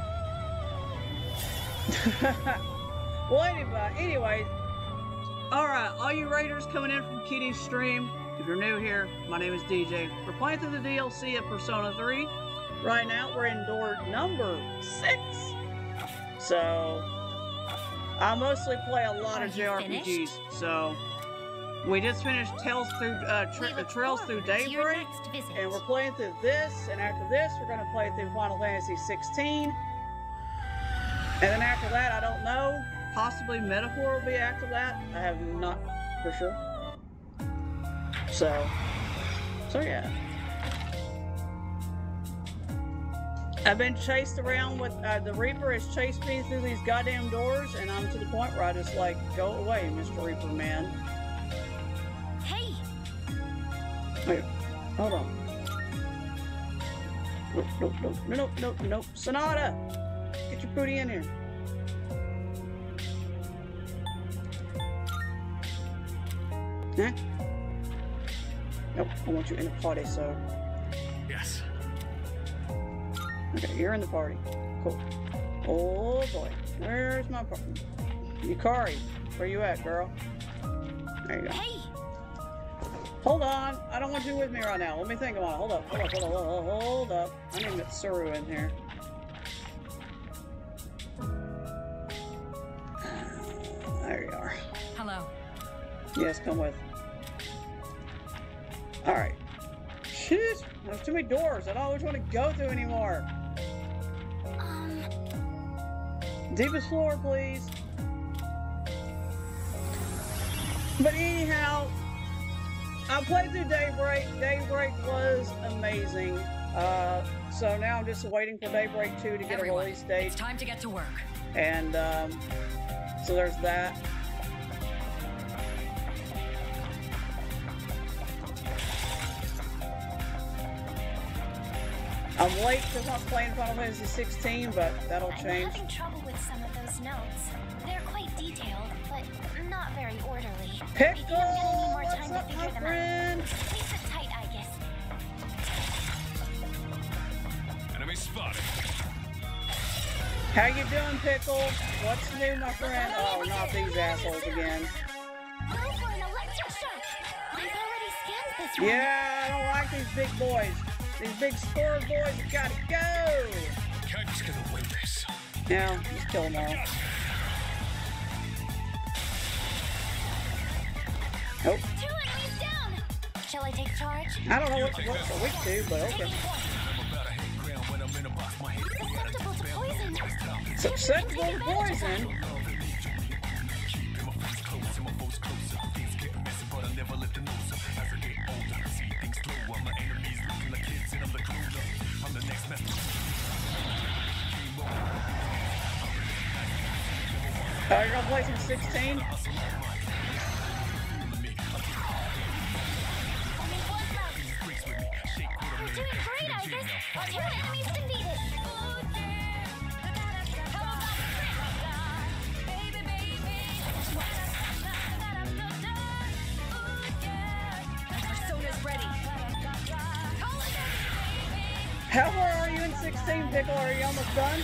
Well, anyway, anyway, all right, all you raiders coming in from Kitty's stream. If you're new here, my name is D J. We're playing through the D L C of Persona three. Right now, we're in door number six. So, I mostly play a lot Are of you J R P Gs. So, we just finished Tales through uh, tra We look Trails forward through to your Daybreak, next visit. and we're playing through this. And after this, we're going to play through Final Fantasy sixteen. And then after that, I don't know. Possibly Metaphor will be after that. I have not for sure. So, so yeah. I've been chased around with, uh, the Reaper has chased me through these goddamn doors, and I'm to the point where I just like, go away, Mister Reaper man. Hey! Wait, hold on. Nope, nope, nope, nope, nope, nope. Sonata! Get your booty in here. Huh? Nope, I want you in the party, so. Yes. Okay, you're in the party. Cool. Oh boy, where's my party? Yukari, where you at, girl? There you go. Hey! Hold on, I don't want you with me right now. Let me think about it. Hold up, hold up, hold up, hold up, hold up. I need to get Suru in here. There you are. Hello. Yes, come with. Alright. Shit! There's too many doors. I don't know which one to go through anymore. Um, Deepest floor, please. But anyhow, I played through Daybreak. Daybreak was amazing. Uh, so now I'm just waiting for Daybreak two to get Everyone, a release date. It's time to get to work. And um, so there's that. I'm late because I'm playing Final Fantasy sixteen, but that'll I'm change. having trouble with some of those notes. They're quite detailed, but not very orderly. I think Pickle! I'm gonna need more What's time up, to my figure them friend? out. Please sit tight, Aigis. Enemy spotted. How you doing, Pickle? What's new, my friend? Oh, not these assholes again. Go for an electric shock. I've already scanned this one. Yeah, I don't like these big boys. These big score boys have gotta go. Can't just gonna win this. Now, just kill them all. Nope. Two enemies down. Shall I take charge? I don't know what what they're weak to, but okay. Taking point. Susceptible to poison. Susceptible to poison? Oh, you're gonna play some sixteen? Only one left. You're doing great, Aigis. Two enemies defeated. Persona's ready. How far are you in sixteen, Pickle? Are you almost done?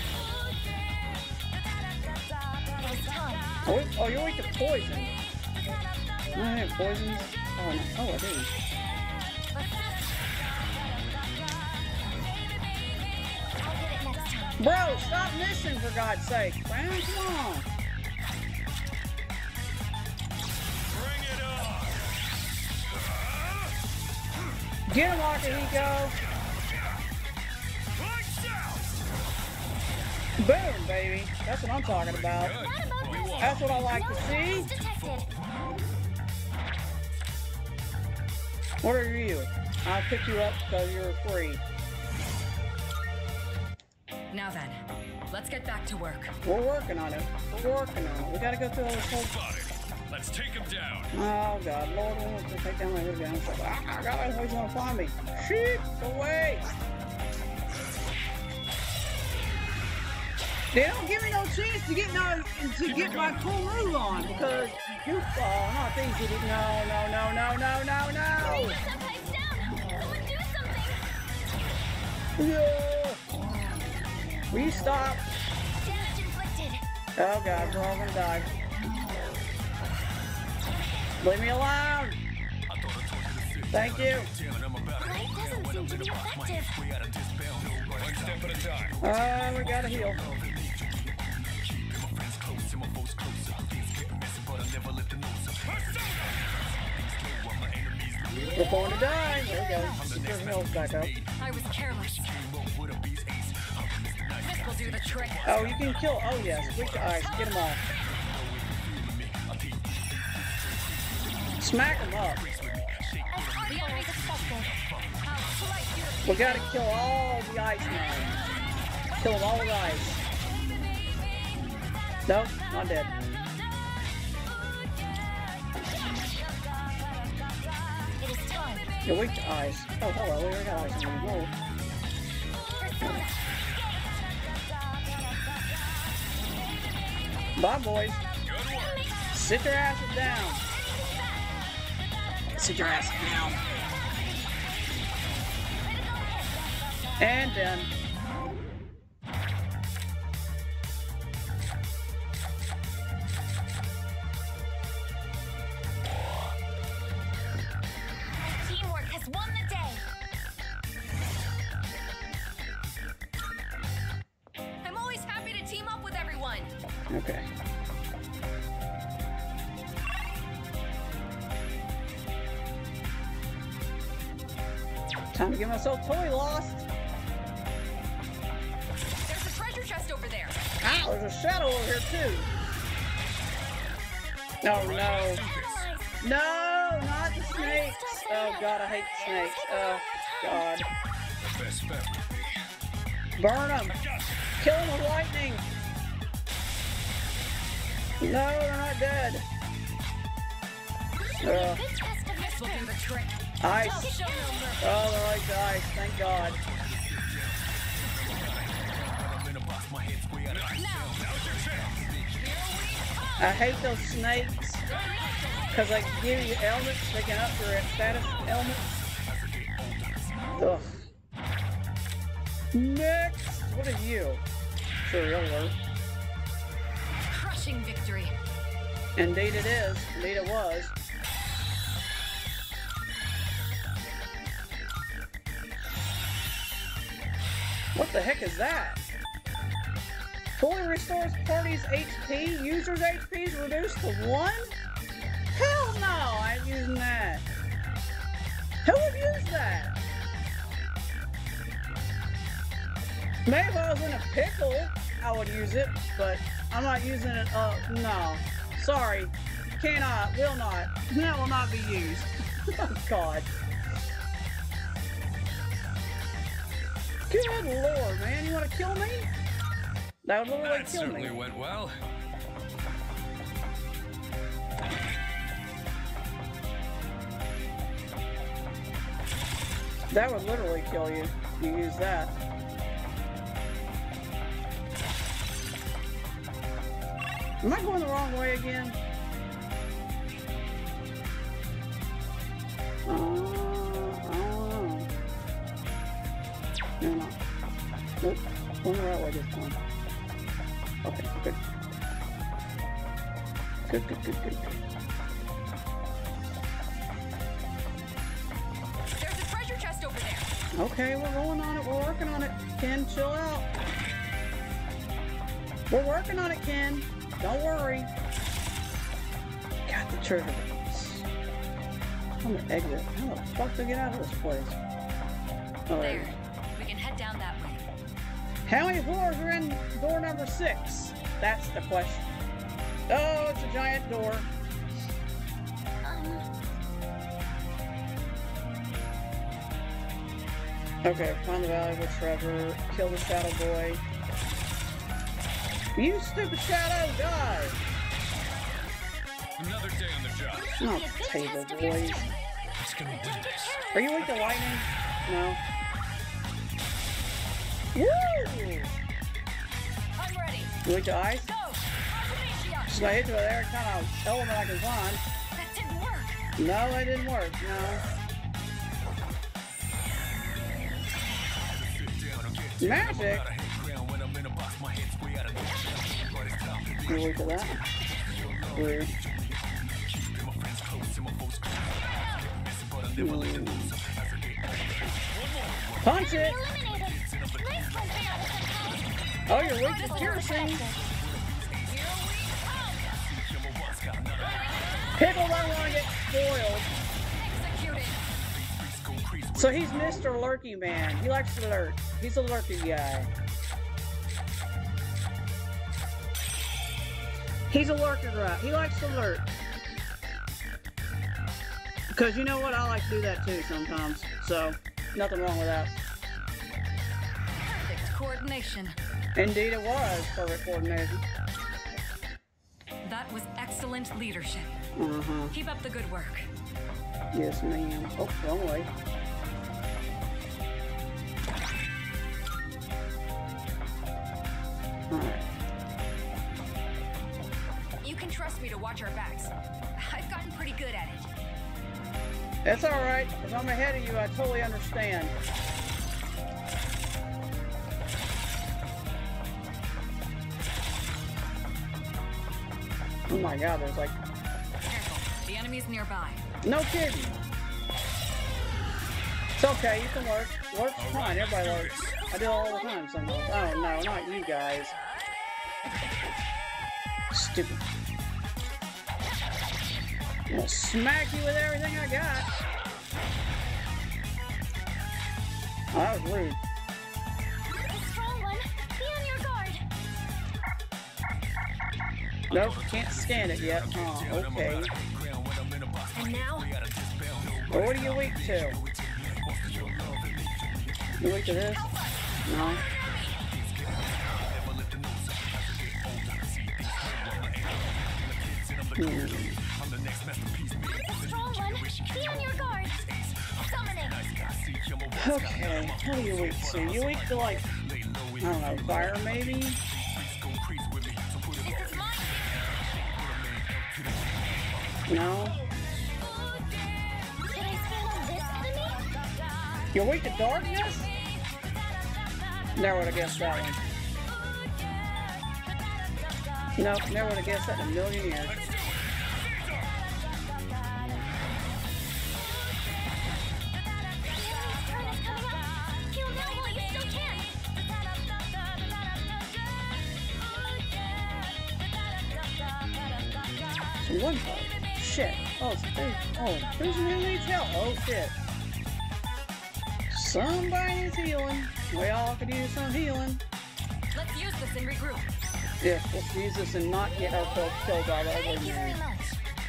It's time. Oh, oh you're weak to poison. I have poisons. Oh, no. Oh, I do. I'll get it next time. Bro, stop missing for God's sake, man. Come on. Bring it on! Get him, Akihiko. Boom, baby. That's what I'm talking about. Not about this. That's what I like to see. Detected. What are you? I'll pick you up because you're free. Now then, let's get back to work. We're working on it. We're working on it. We gotta go through all this whole... Let's take him down. Oh, God. Lord, we want to take down my other guy. Ah, God, he's gonna find me. Shit, away. They don't give me no chance to get no, to get my cool move on because goofball, not things you did. No, no, no, no, no, no, no. Yeah. Will you stop? Oh God, we're all gonna die. Leave me alone. Thank you. Light doesn't seem to be effective. One step at a time. Uh, we gotta heal. We're going to die. There we go. Get your health back up. I was careless. This will do the trick. Oh, you can kill. Oh, yes. Weak to ice. Get them all. Smack them up. We gotta kill all the ice now. Kill them all with ice. Nope, not dead. You're weak to ice. Oh, hello, we already got ice on the wall. Bye, boys. Sit your asses down. Sit your ass down. And done. Teamwork has won the day. I'm always happy to team up with everyone. Okay. Time to get myself totally lost. There's a treasure chest over there. Ow, there's a shadow over here too. Oh no. No, not the snakes. Oh God, I hate the snakes. Oh God. Burn them. Kill them with lightning. No, they're not dead. Uh, This will do the trick. ice. Oh, they're like the ice. Thank God. I hate those snakes because they give you elements. They can up your status elements. Ugh. Next, what are you? Serial alert. Crushing victory. Indeed it is. Indeed it was. What the heck is that? Fully restores party's H P. User's H P is reduced to one? Hell no, I ain't using that. Who would use that? Maybe if I was in a pickle, I would use it, but I'm not using it. Uh, no. Sorry. Cannot. Will not. That will not be used. Oh, God. Good Lord, man. You want to kill me? That would literally That kill certainly me. went well. That would literally kill you. You use that. Am I going the wrong way again? Uh, I don't know. No, no. Nope. Going the right way this time. Okay, good. Good, good, good, good, good. There's a treasure chest over there. Okay, we're going on it. We're working on it. Ken, chill out. We're working on it, Ken. Don't worry. Got the treasure box. I'm gonna exit. How the fuck do I get out of this place? Oh, There. We can head down that way. how many floors are in door number six? That's the question. Oh, it's a giant door. Okay, find the valuable treasure, kill the shadow boy. You stupid shadow, die! Another day on the job. Oh, table boys. It's gonna do this. Are you weak to lightning? No. Woo! I'm ready. You weak to ice? Go! Artemisia! Just gonna hit you with every kind of element I can find. That didn't work. No, that didn't work. No. Magic? You weak to that? Weird. Mm. Punch it! Oh, you're weak to piercing. Pickle don't want to get spoiled. So he's Mister Lurky Man. He likes to lurk. He's a lurky guy. He's a lurker rat. He likes to lurk. Because you know what? I like to do that too sometimes. So, nothing wrong with that. Perfect coordination. Indeed it was perfect coordination. That was excellent leadership. Uh-huh. Keep up the good work. Yes, ma'am. Oh, wrong way. Alright. You can trust me to watch our backs. I've gotten pretty good at it. That's alright. If I'm ahead of you, I totally understand. Oh my god, there's like... Careful. The enemy's nearby. No kidding. It's okay, you can work. Work's fine, everybody works. I do it all the time sometimes. Oh no, not you guys. Stupid. I'm gonna smack you with everything I got. Oh, that was rude. The strong one, be on your guard. Nope, can't scan it yet. Oh, okay. And now, Well, what are you weak to? You weak to this? No. Hmm. the strong one, be on your guard. Summoning. Okay, what are you weak to? You weak to like, I don't know, fire maybe? This is mine. No? Did I scan on this enemy? You're weak to darkness? Never would have guessed that one. Nope, never would have guessed that in a million years. One part. Shit. Oh, it's two. Oh, who's who needs help? Oh, shit. Somebody needs healing. We all could use some healing. Let's use this and regroup. Yeah, let's use this and not get ourselves killed by the ugly Thank you very man. much.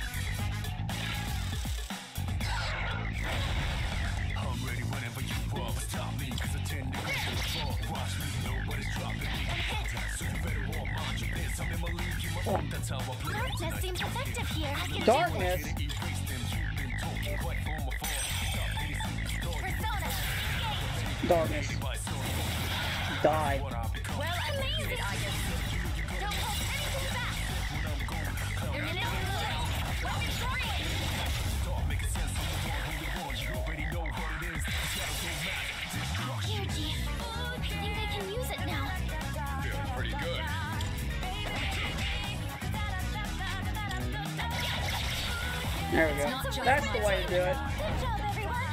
I'm ready whenever you are, but stop me, cause I tend to go to the floor. Watch me, nobody's dropping me. So you better all mind your biz. I'm in my league, you my own, that's how I play. Darkness seems effective here. I can do Darkness? it. Persona. Darkness. Die. Well, amazing, Aigis. Don't hold anything back. You're in it. Let me try it. Here, G. I think I can use it now. Feeling pretty good. There we go. That's the way to do it. Good job, everyone.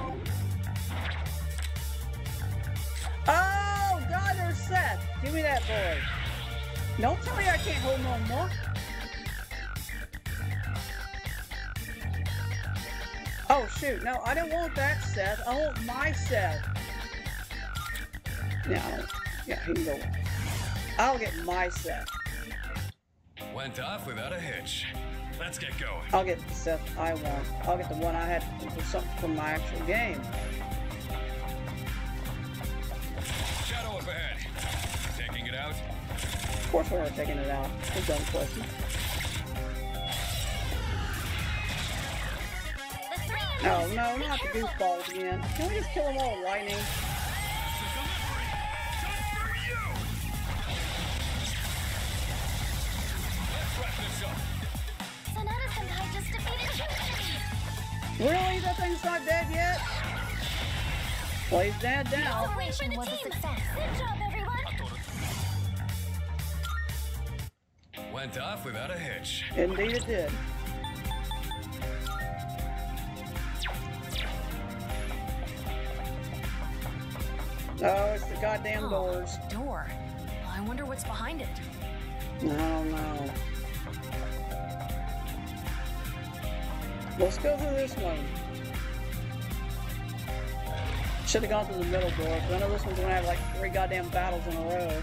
Oh, God, there's Seth. Give me that boy. Don't tell me I can't hold no more. Oh, shoot. No, I don't want that Seth. I want my Seth. Yeah, I don't, yeah, he can go. I'll get my Seth. Went off without a hitch. Let's get going. I'll get the Seth I want. I'll get the one I had for something from my actual game. Shadow up ahead. Taking it out. course we're taking it out. A dumb question. Oh no, not the goofballs again. Can we just kill them all with lightning? Really? That thing's not dead yet? Well, he's dead now. Operation was a success. Good job, everyone. Went off without a hitch. Indeed it did. Oh, it's the goddamn Oh, doors. Door. I wonder what's behind it. I don't know. Let's go through this one. Should have gone through the middle door, because I know this one's gonna have like three goddamn battles in a row.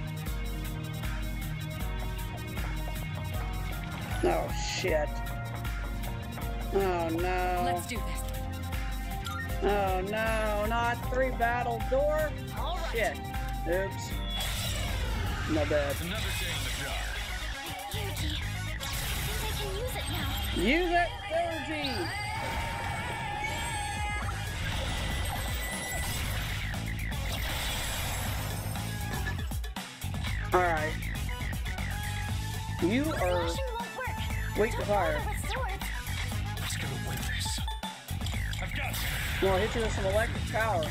Oh shit. Oh no. Let's do this. Oh no, not three battle door. All right. Shit. Oops. My bad. Another day in the jar. Yuji. I think I can use it now. Use it, energy. Alright. You are Flashing won't work. weak to fire. With swords. Let's go with this. I've got you. Well, I'll hit you with some electric power.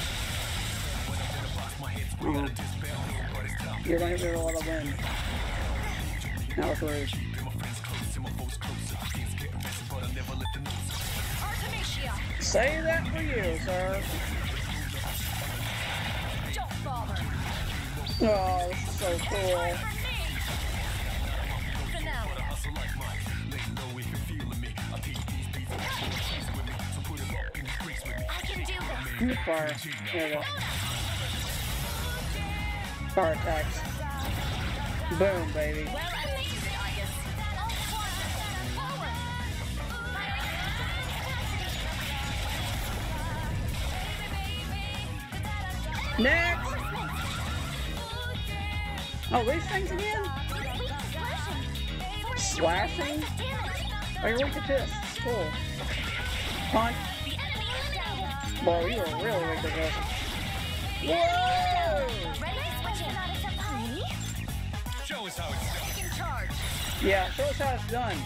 Oh. You're gonna hit me with a lot of wind. Now it's rude. Artemisia. Say that for you, sir. Don't bother. Oh, this is so cool. Finale. I can do this. Good fire. There we go. Fire attacks. Boom, baby. Well, amazing, Aigis. All forward. Next! Oh, these things again? Slashing? Oh, you're weak to fists. Cool. Punch. Boy, you are really weak to fists. Whoa! Show us how it's done. Taking charge. Yeah, show us how it's done.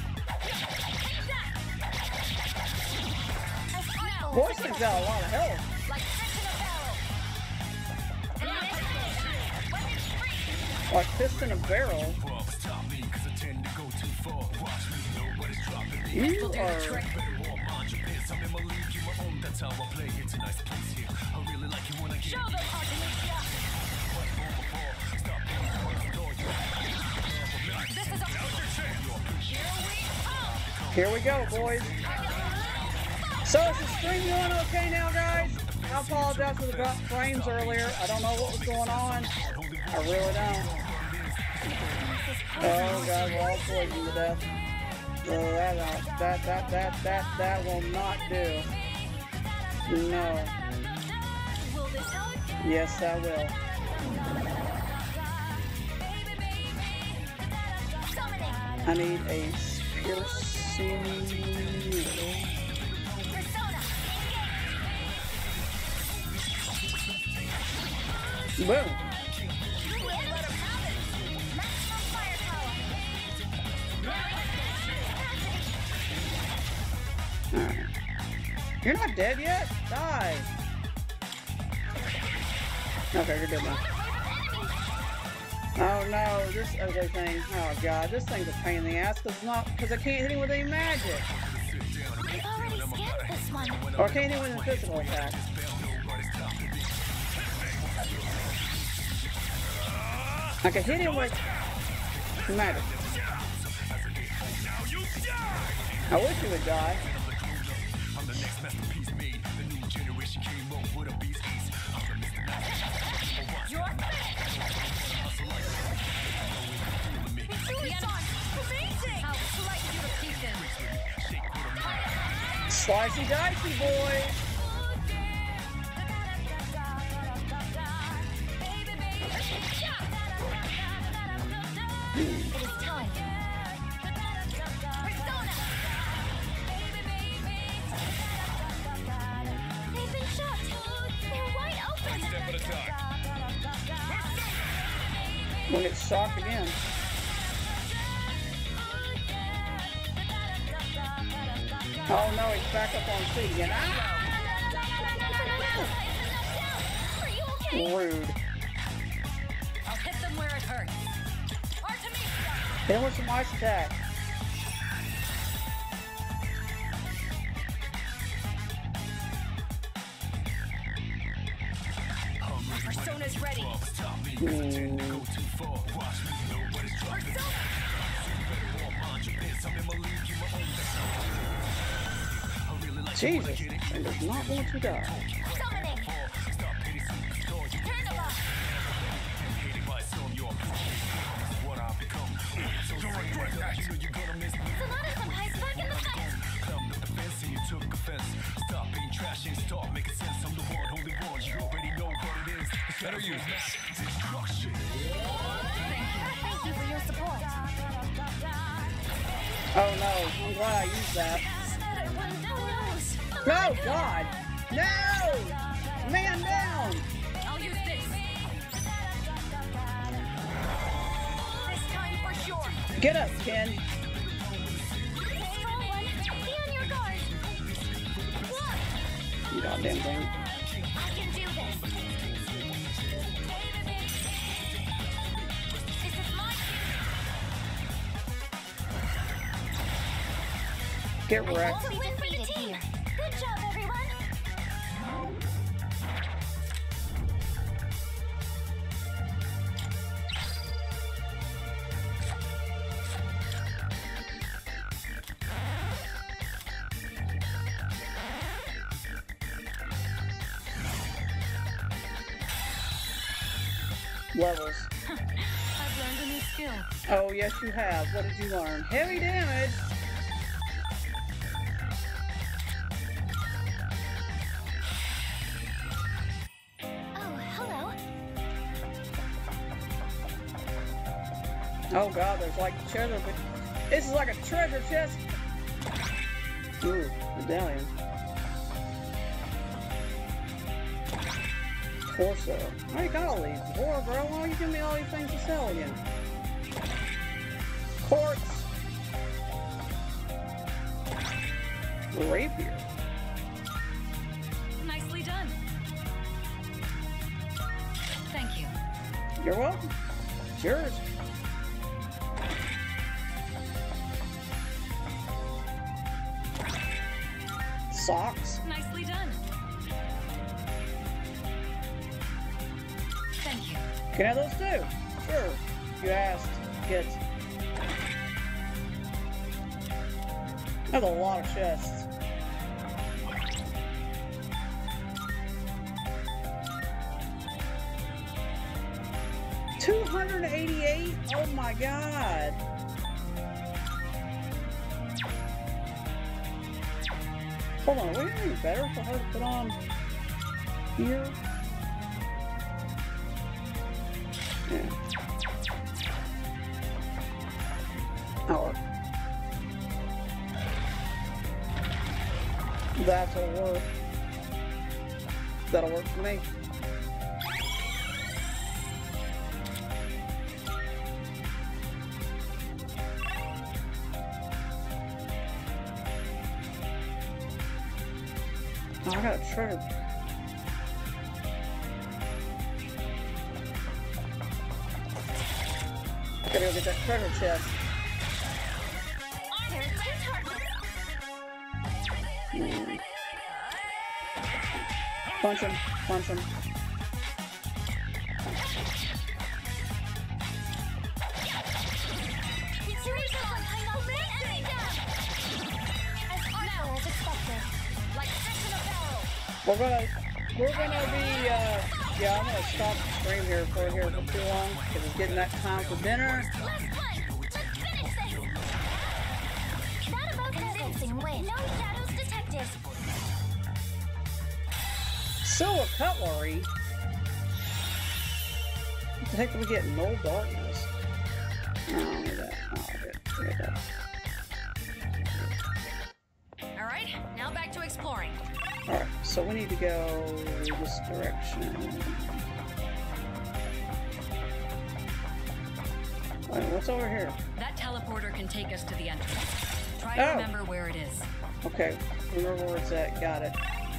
Boy, this thing's got a lot of health. Like fish in a barrel. Like fist in a barrel. You We'll do the are... trick. Show them, Artemisia. This is a... Here we Here we go, boys. So is the stream going okay now, guys? I apologize for the drop frames earlier. I don't know what was going on. I really don't. Oh god, we're all poisoned to death. Oh, that, that, that, that, that, that will not do. No. Will this help? Yes, I will. Summoning. I need a piercing needle. Persona. Boom. You won't let him have it. Maximum firepower. Alright. You're not dead yet? Die. Okay, you're good now. Oh no, this ugly thing. Oh god, this thing's a pain in the ass because not because I can't hit him with any magic. I've already scanned this one. Or I can't hit him with a physical attack. I can hit him with magic. I wish he would die. You're amazing. How polite you to peek in. Slicey dicey, boys. We'll get shocked again. Oh no, he's back up on feet again. Ah! Rude. I'll hit them where it hurts. Hit him with some ice attack. Persona's ready. Mm. Jesus, and does not want to die. Summoning. Turn them off. Sonata's some high spark in the fight. Stop being trash and start making sense. I'm the one, only one. You already know what it is. Better use this. Destruction. Thank you for your support. Oh no, I'm glad I used that. No, God! No! Man down! I'll use this. This time for sure. Get up, Ken. Strong one. Be on your guard. Look. You goddamn thing. I can do this. This is my Get wrecked. won't be defeated here. Good job, everyone. Levels. I've learned a new skill. Oh, yes, you have. What did you learn? Heavy damage. Oh, hello. Oh, God, there's like treasure. This is like a treasure chest. Ooh, medallion. Torso. I already got all these before, bro. Why don't you give me all these things to sell again? Quartz. Rapier. Nicely done. Thank you. You're welcome. It's yours. Socks. Nicely done. Thank you. Can I have those too? Sure. You asked. Get. That's a lot of chests. two hundred eighty-eight? Oh my god. Hold on, would it be better for her to put on here? Yeah. That'll work. That'll work. That'll work for me. Oh, I got a treasure. Gotta go get that treasure chest. There are two targets. Mm. Punch him, punch him. It's your turn. I know this enemy down. As artful as expected. Like fish in a barrel. We're gonna, we're gonna be, uh, yeah, I'm gonna stop the stream here for here for too long because it's getting that time for dinner. Last one. Let's finish this. Not about convincing win. No shadows detected. Silver cutlery? What the heck did we get? No darkness. No, I don't need that. Oh, good. Forget that. All right, now back to exploring. Alright, so we need to go this direction. Wait, what's over here? That teleporter can take us to the entrance. Try Oh. to remember where it is. Okay, remember where it's at. Got it.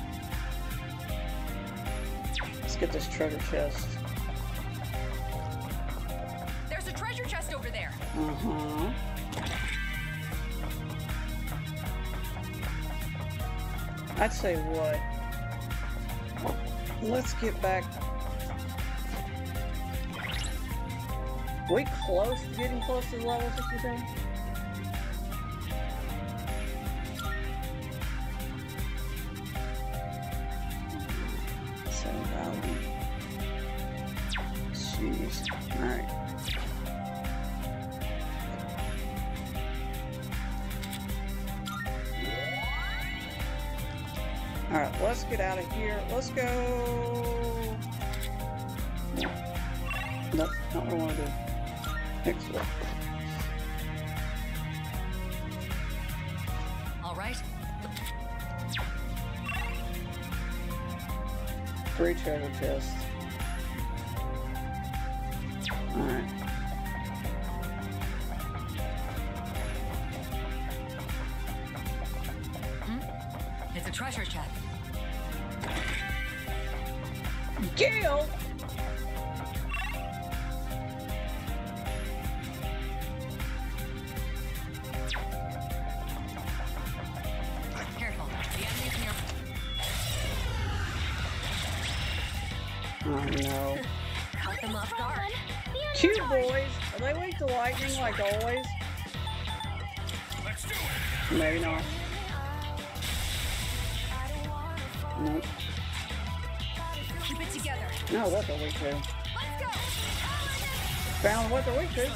Let's get this treasure chest. There's a treasure chest over there. Uh-huh. I'd say what? Let's get back. We close to getting close to the level sixty-seven? Seven thousand. Jeez. Alright. Alright, let's get out of here. Let's go. No. Nope, not what I want to do. Next one. All right. Three treasure chests. Alright. Hmm? It's a treasure chest. Gale! Careful. The enemy's near. Oh no. Caught them off guard. Cute boys! Are they weak to lightning like always? Let's do it. Maybe not. Nope. Keep it together. No, what they're weak to. Let's go. Found what they're weak to.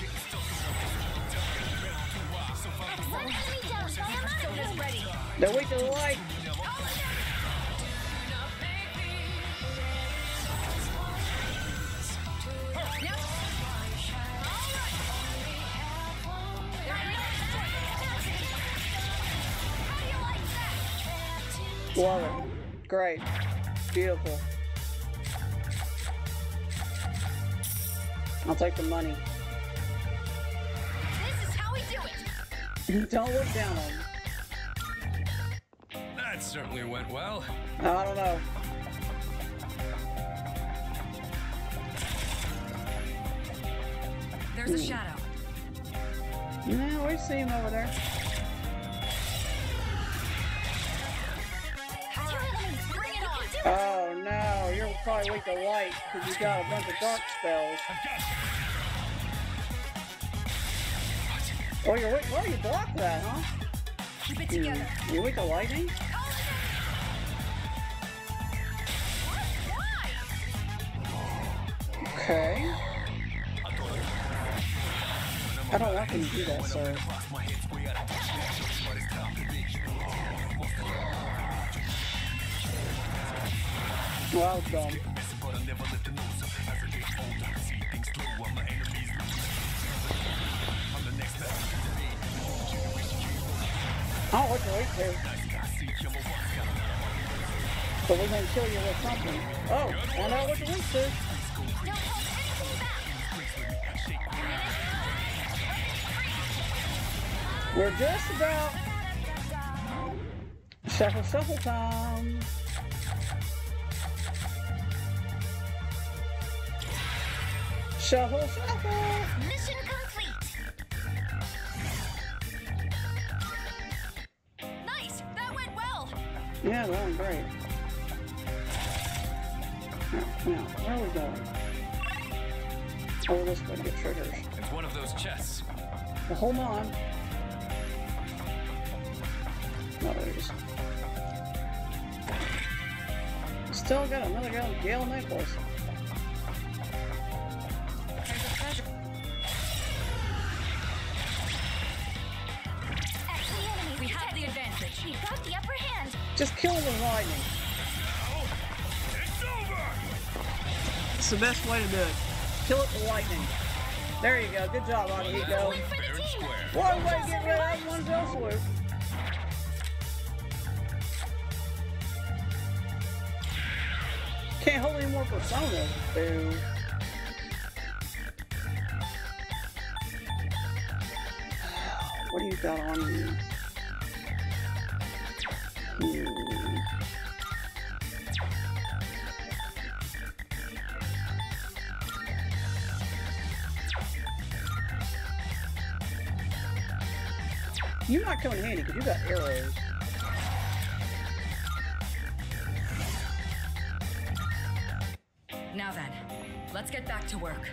Excellent enemy down. Sona's ready. They're weak to the light. Love it. Great. Beautiful. I'll take the money. This is how we do it. Don't look down on me. That certainly went well. I don't know. There's a shadow. No, we see him over there. Bring it on. Oh no, you're probably weak to light because you got a bunch of dark spells. Oh, you're weak. Oh, you blocked that, huh? Keep it You, together. you weak to lightning? Okay. I don't like when you do that, sir. Well, I was dumb. I don't like the weight too. But we're gonna kill you with something. Oh, I know what the weight is. We're just about shuffle shuffle time. Shuffle shuffle. Mission complete. Nice. That went well. Yeah, that went great. Now, now, where are we going? Oh, this way to get triggers. It's one of those chests. Well, hold on. No, there it is. Still got another Gale, Gale necklace. There's a treasure. Actually, enemies We have the detected. advantage. We've got the upper hand. Just kill them with lightning. It's over. It's the best way to do it. Kill it with lightning. There you go. Good job, Aigis. Win for the team. One way to get rid of one fell swoop. Can't hold any more personas, boo. What do you got on you? Hmm. You might come in handy because you got arrows. Now then, let's get back to work.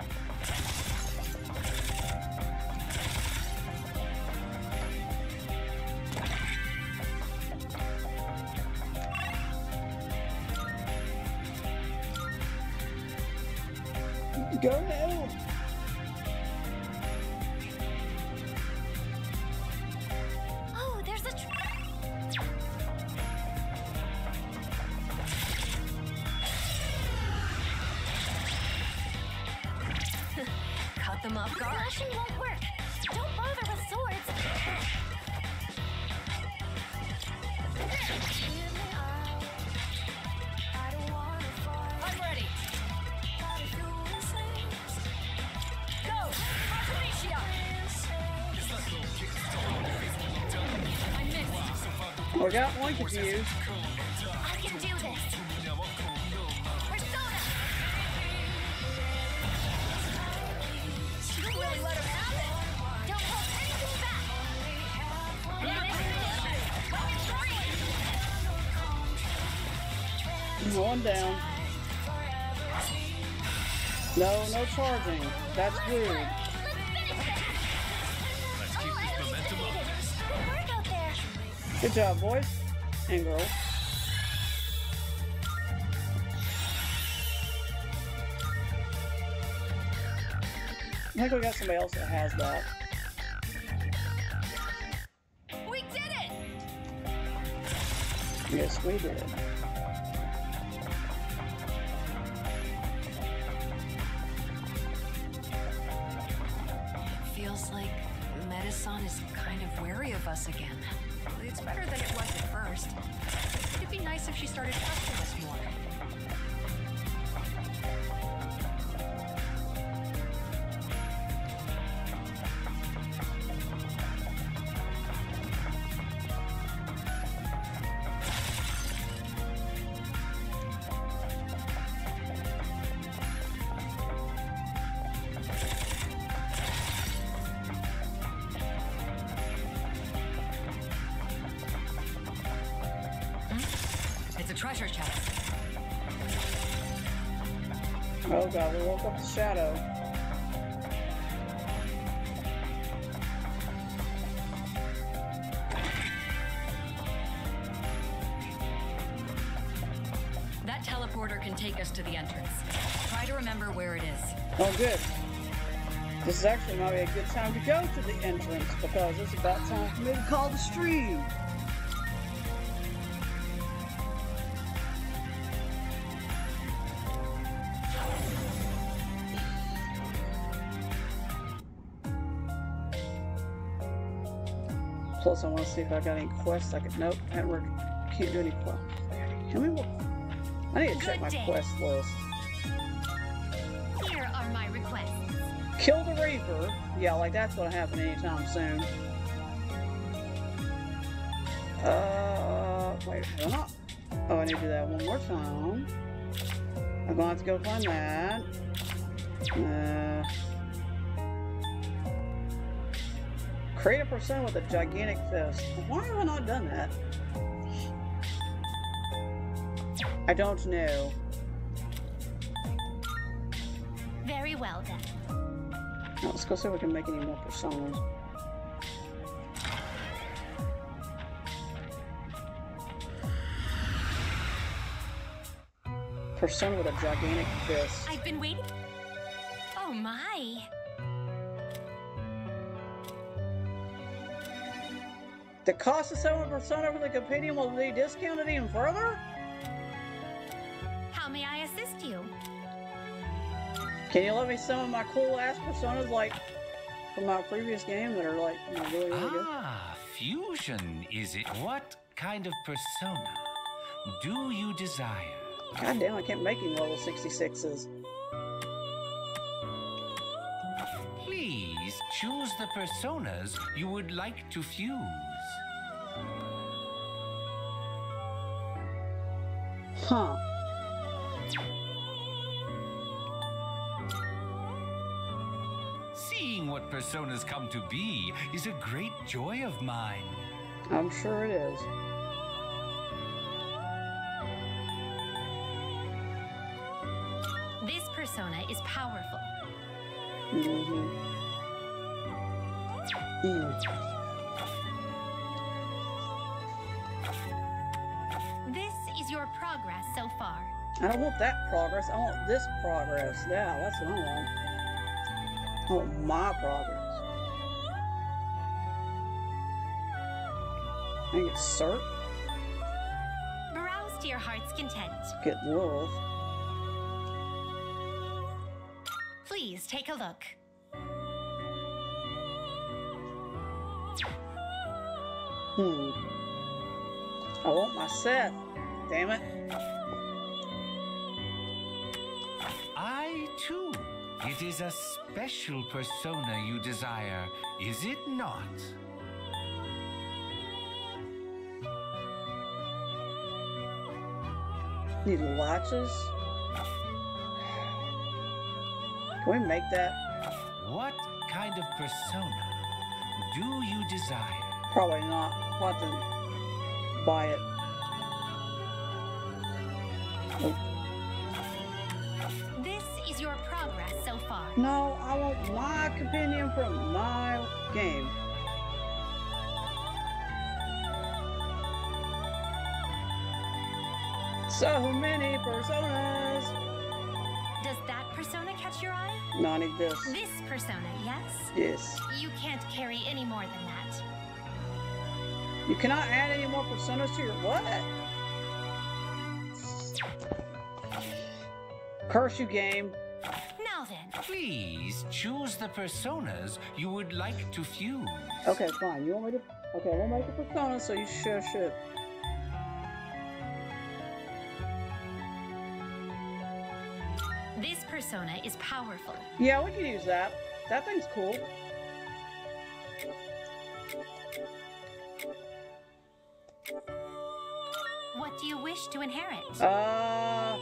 Go now. Oh, there's a tr- Cut them off guard. Slashing won't work. Don't bother with swords. I'm ready. Go! Artemisia! I missed. We got one confused. I can do this. Persona! You really let him have it. Don't hold anything back. One down. No, no charging. That's rude. Let's keep this momentum up. Good work out there. Good job, boys and girls. I think we got somebody else that has that. We did it! Yes, we did. Feels like Medasan is kind of wary of us again. It's better than it was at first. It'd be nice if she started trusting us more. It's a treasure chest. Oh god, we woke up the shadow. That teleporter can take us to the entrance. Try to remember where it is. Oh good. This is actually might be a good time to go to the entrance because it's about time for me to call the stream. Plus, I want to see if I got any quests I could. Nope, I haven't, can't do any quests. How many more? I need to check my quest list. Here are my requests. Kill the Reaper. Yeah, like that's gonna happen anytime soon. Uh, wait, hold on. Oh, I need to do that one more time. I'm gonna have to go find that. Uh. Create a persona with a gigantic fist. Why have I not done that? I don't know. Very well then. Now, let's go see if we can make any more personas. Persona with a gigantic fist. I've been waiting. Oh my. The cost of selling a persona for the compendium will be discounted even further? How may I assist you? Can you let me some of my cool ass personas like from my previous game that are like you know, really, really good? Ah, fusion, is it? What kind of persona do you desire? God damn, I can't make any level sixty-sixes. Please choose the personas you would like to fuse. Huh. Seeing what personas come to be is a great joy of mine. I'm sure it is. This persona is powerful. Mm-hmm. Mm. This is your progress so far. I don't want that progress. I want this progress. Yeah, that's what I want. I want my progress. I think it's cert. Browse to your heart's content. Get love. Please take a look. Hmm. I want my set. Damn it. I too. It is a special persona you desire, is it not? Need watches? Can we make that? What kind of persona do you desire? Probably not. I'll have to buy it. Oh. This is your progress so far. No, I want my companion from my game. So many personas. Does that persona catch your eye? No, I need this. This persona, yes? Yes. You can't carry any more than that. You cannot add any more personas to your what? Curse you, game. Now then. Please choose the personas you would like to fuse. Okay, fine. You want me to? Okay, we'll make a persona, so you sure should. This persona is powerful. Yeah, we can use that. That thing's cool. What do you wish to inherit? Uh...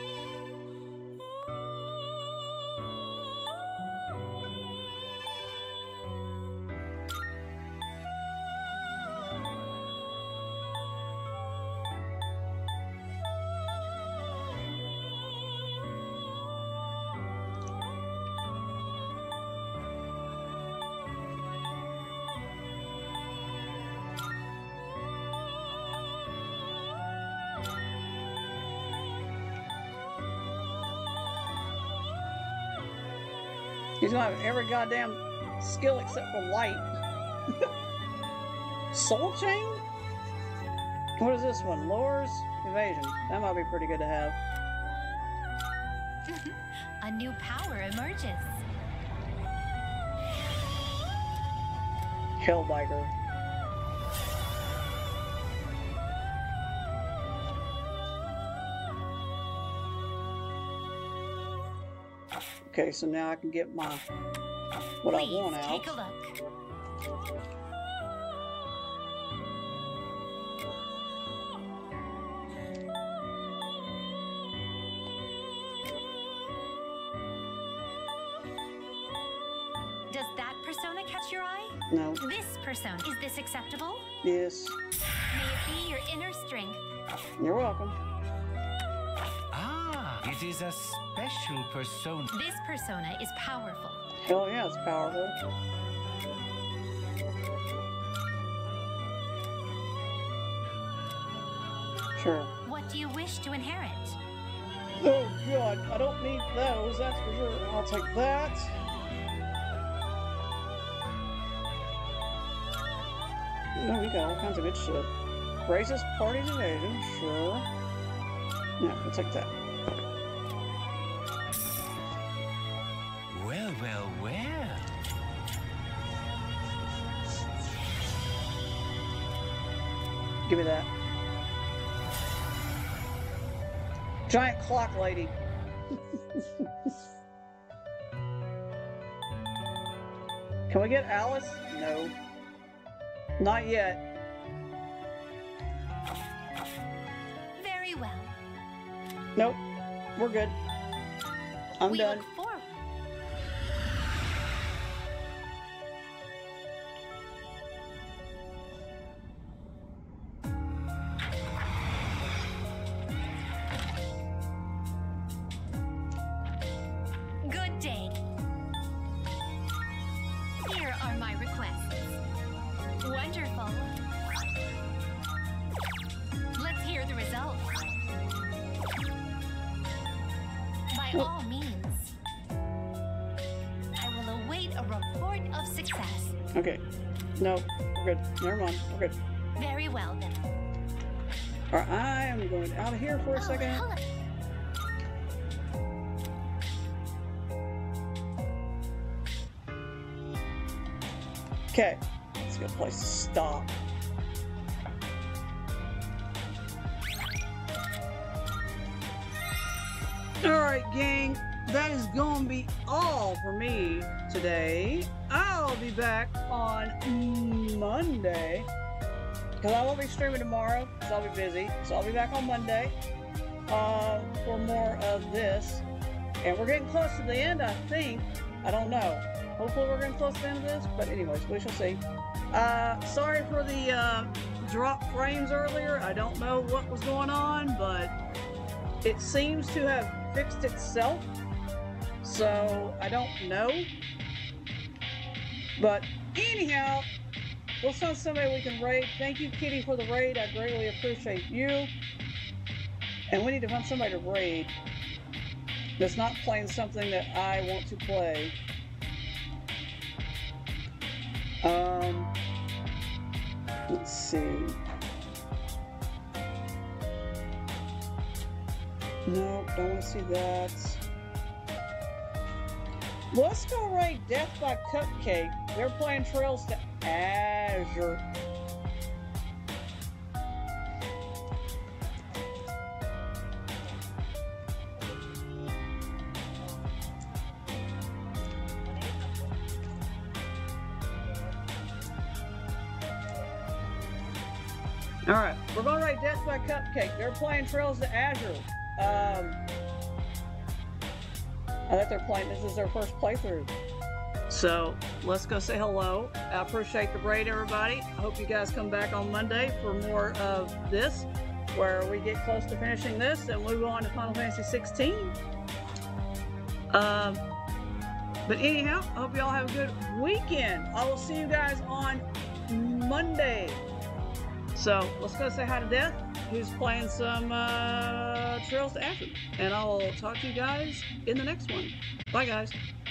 He's gonna have every goddamn skill except for light. Soul Chain? What is this one? Lures? Evasion. That might be pretty good to have. A new power emerges. Hellbiker. Okay, so now I can get my what Please I want out. Take a look. Does that persona catch your eye? No. This persona. Is this acceptable? Yes. May it be your inner strength. You're welcome. Ah, it is a special persona. This persona is powerful. Hell yeah, it's powerful. Sure. What do you wish to inherit? Oh god, I don't need those, that's for sure. I'll take that. No, we got all kinds of good shit. Racist parties evasion, sure. Yeah, we'll take that. Well, well, well. Give me that. Giant clock lady. Can we get Alice? No. Not yet. Very well. Nope. We're good. I'm we done. Look forward. Good day. Here are my requests. Wonderful. Let's hear the results. By all means, I will await a report of success. Okay. No, we're good. Never mind. We're good. Very well then. Alright, I am going out of here for a Oh, second. hello. Okay. Let's get a place to stop. Alright, gang. That is going to be all for me today. I'll be back on Monday. Because I won't be streaming tomorrow. Because I'll be busy. So I'll be back on Monday. Uh, for more of this. And we're getting close to the end, I think. I don't know. Hopefully we're getting close to the end of this. But anyways, we shall see. Uh, sorry for the uh, drop frames earlier. I don't know what was going on. But it seems to have fixed itself. So I don't know. But anyhow, let's find somebody we can raid. Thank you, Kitty, for the raid. I greatly appreciate you. And we need to find somebody to raid that's not playing something that I want to play. Um, let's see. No, don't want to see that. Let's go raid Death by Cupcake. They're playing Trails to Azure. Alright, we're going to raid Death by Cupcake. They're playing Trails to Azure. Um, I think they're playing, this is their first playthrough. So, let's go say hello. I appreciate the raid, everybody. I hope you guys come back on Monday for more of this, where we get close to finishing this and move on to Final Fantasy sixteen. Um, but anyhow, I hope you all have a good weekend. I will see you guys on Monday. So, let's go say hi to Death, who's playing some uh, Trails to Azure. And I will talk to you guys in the next one. Bye, guys.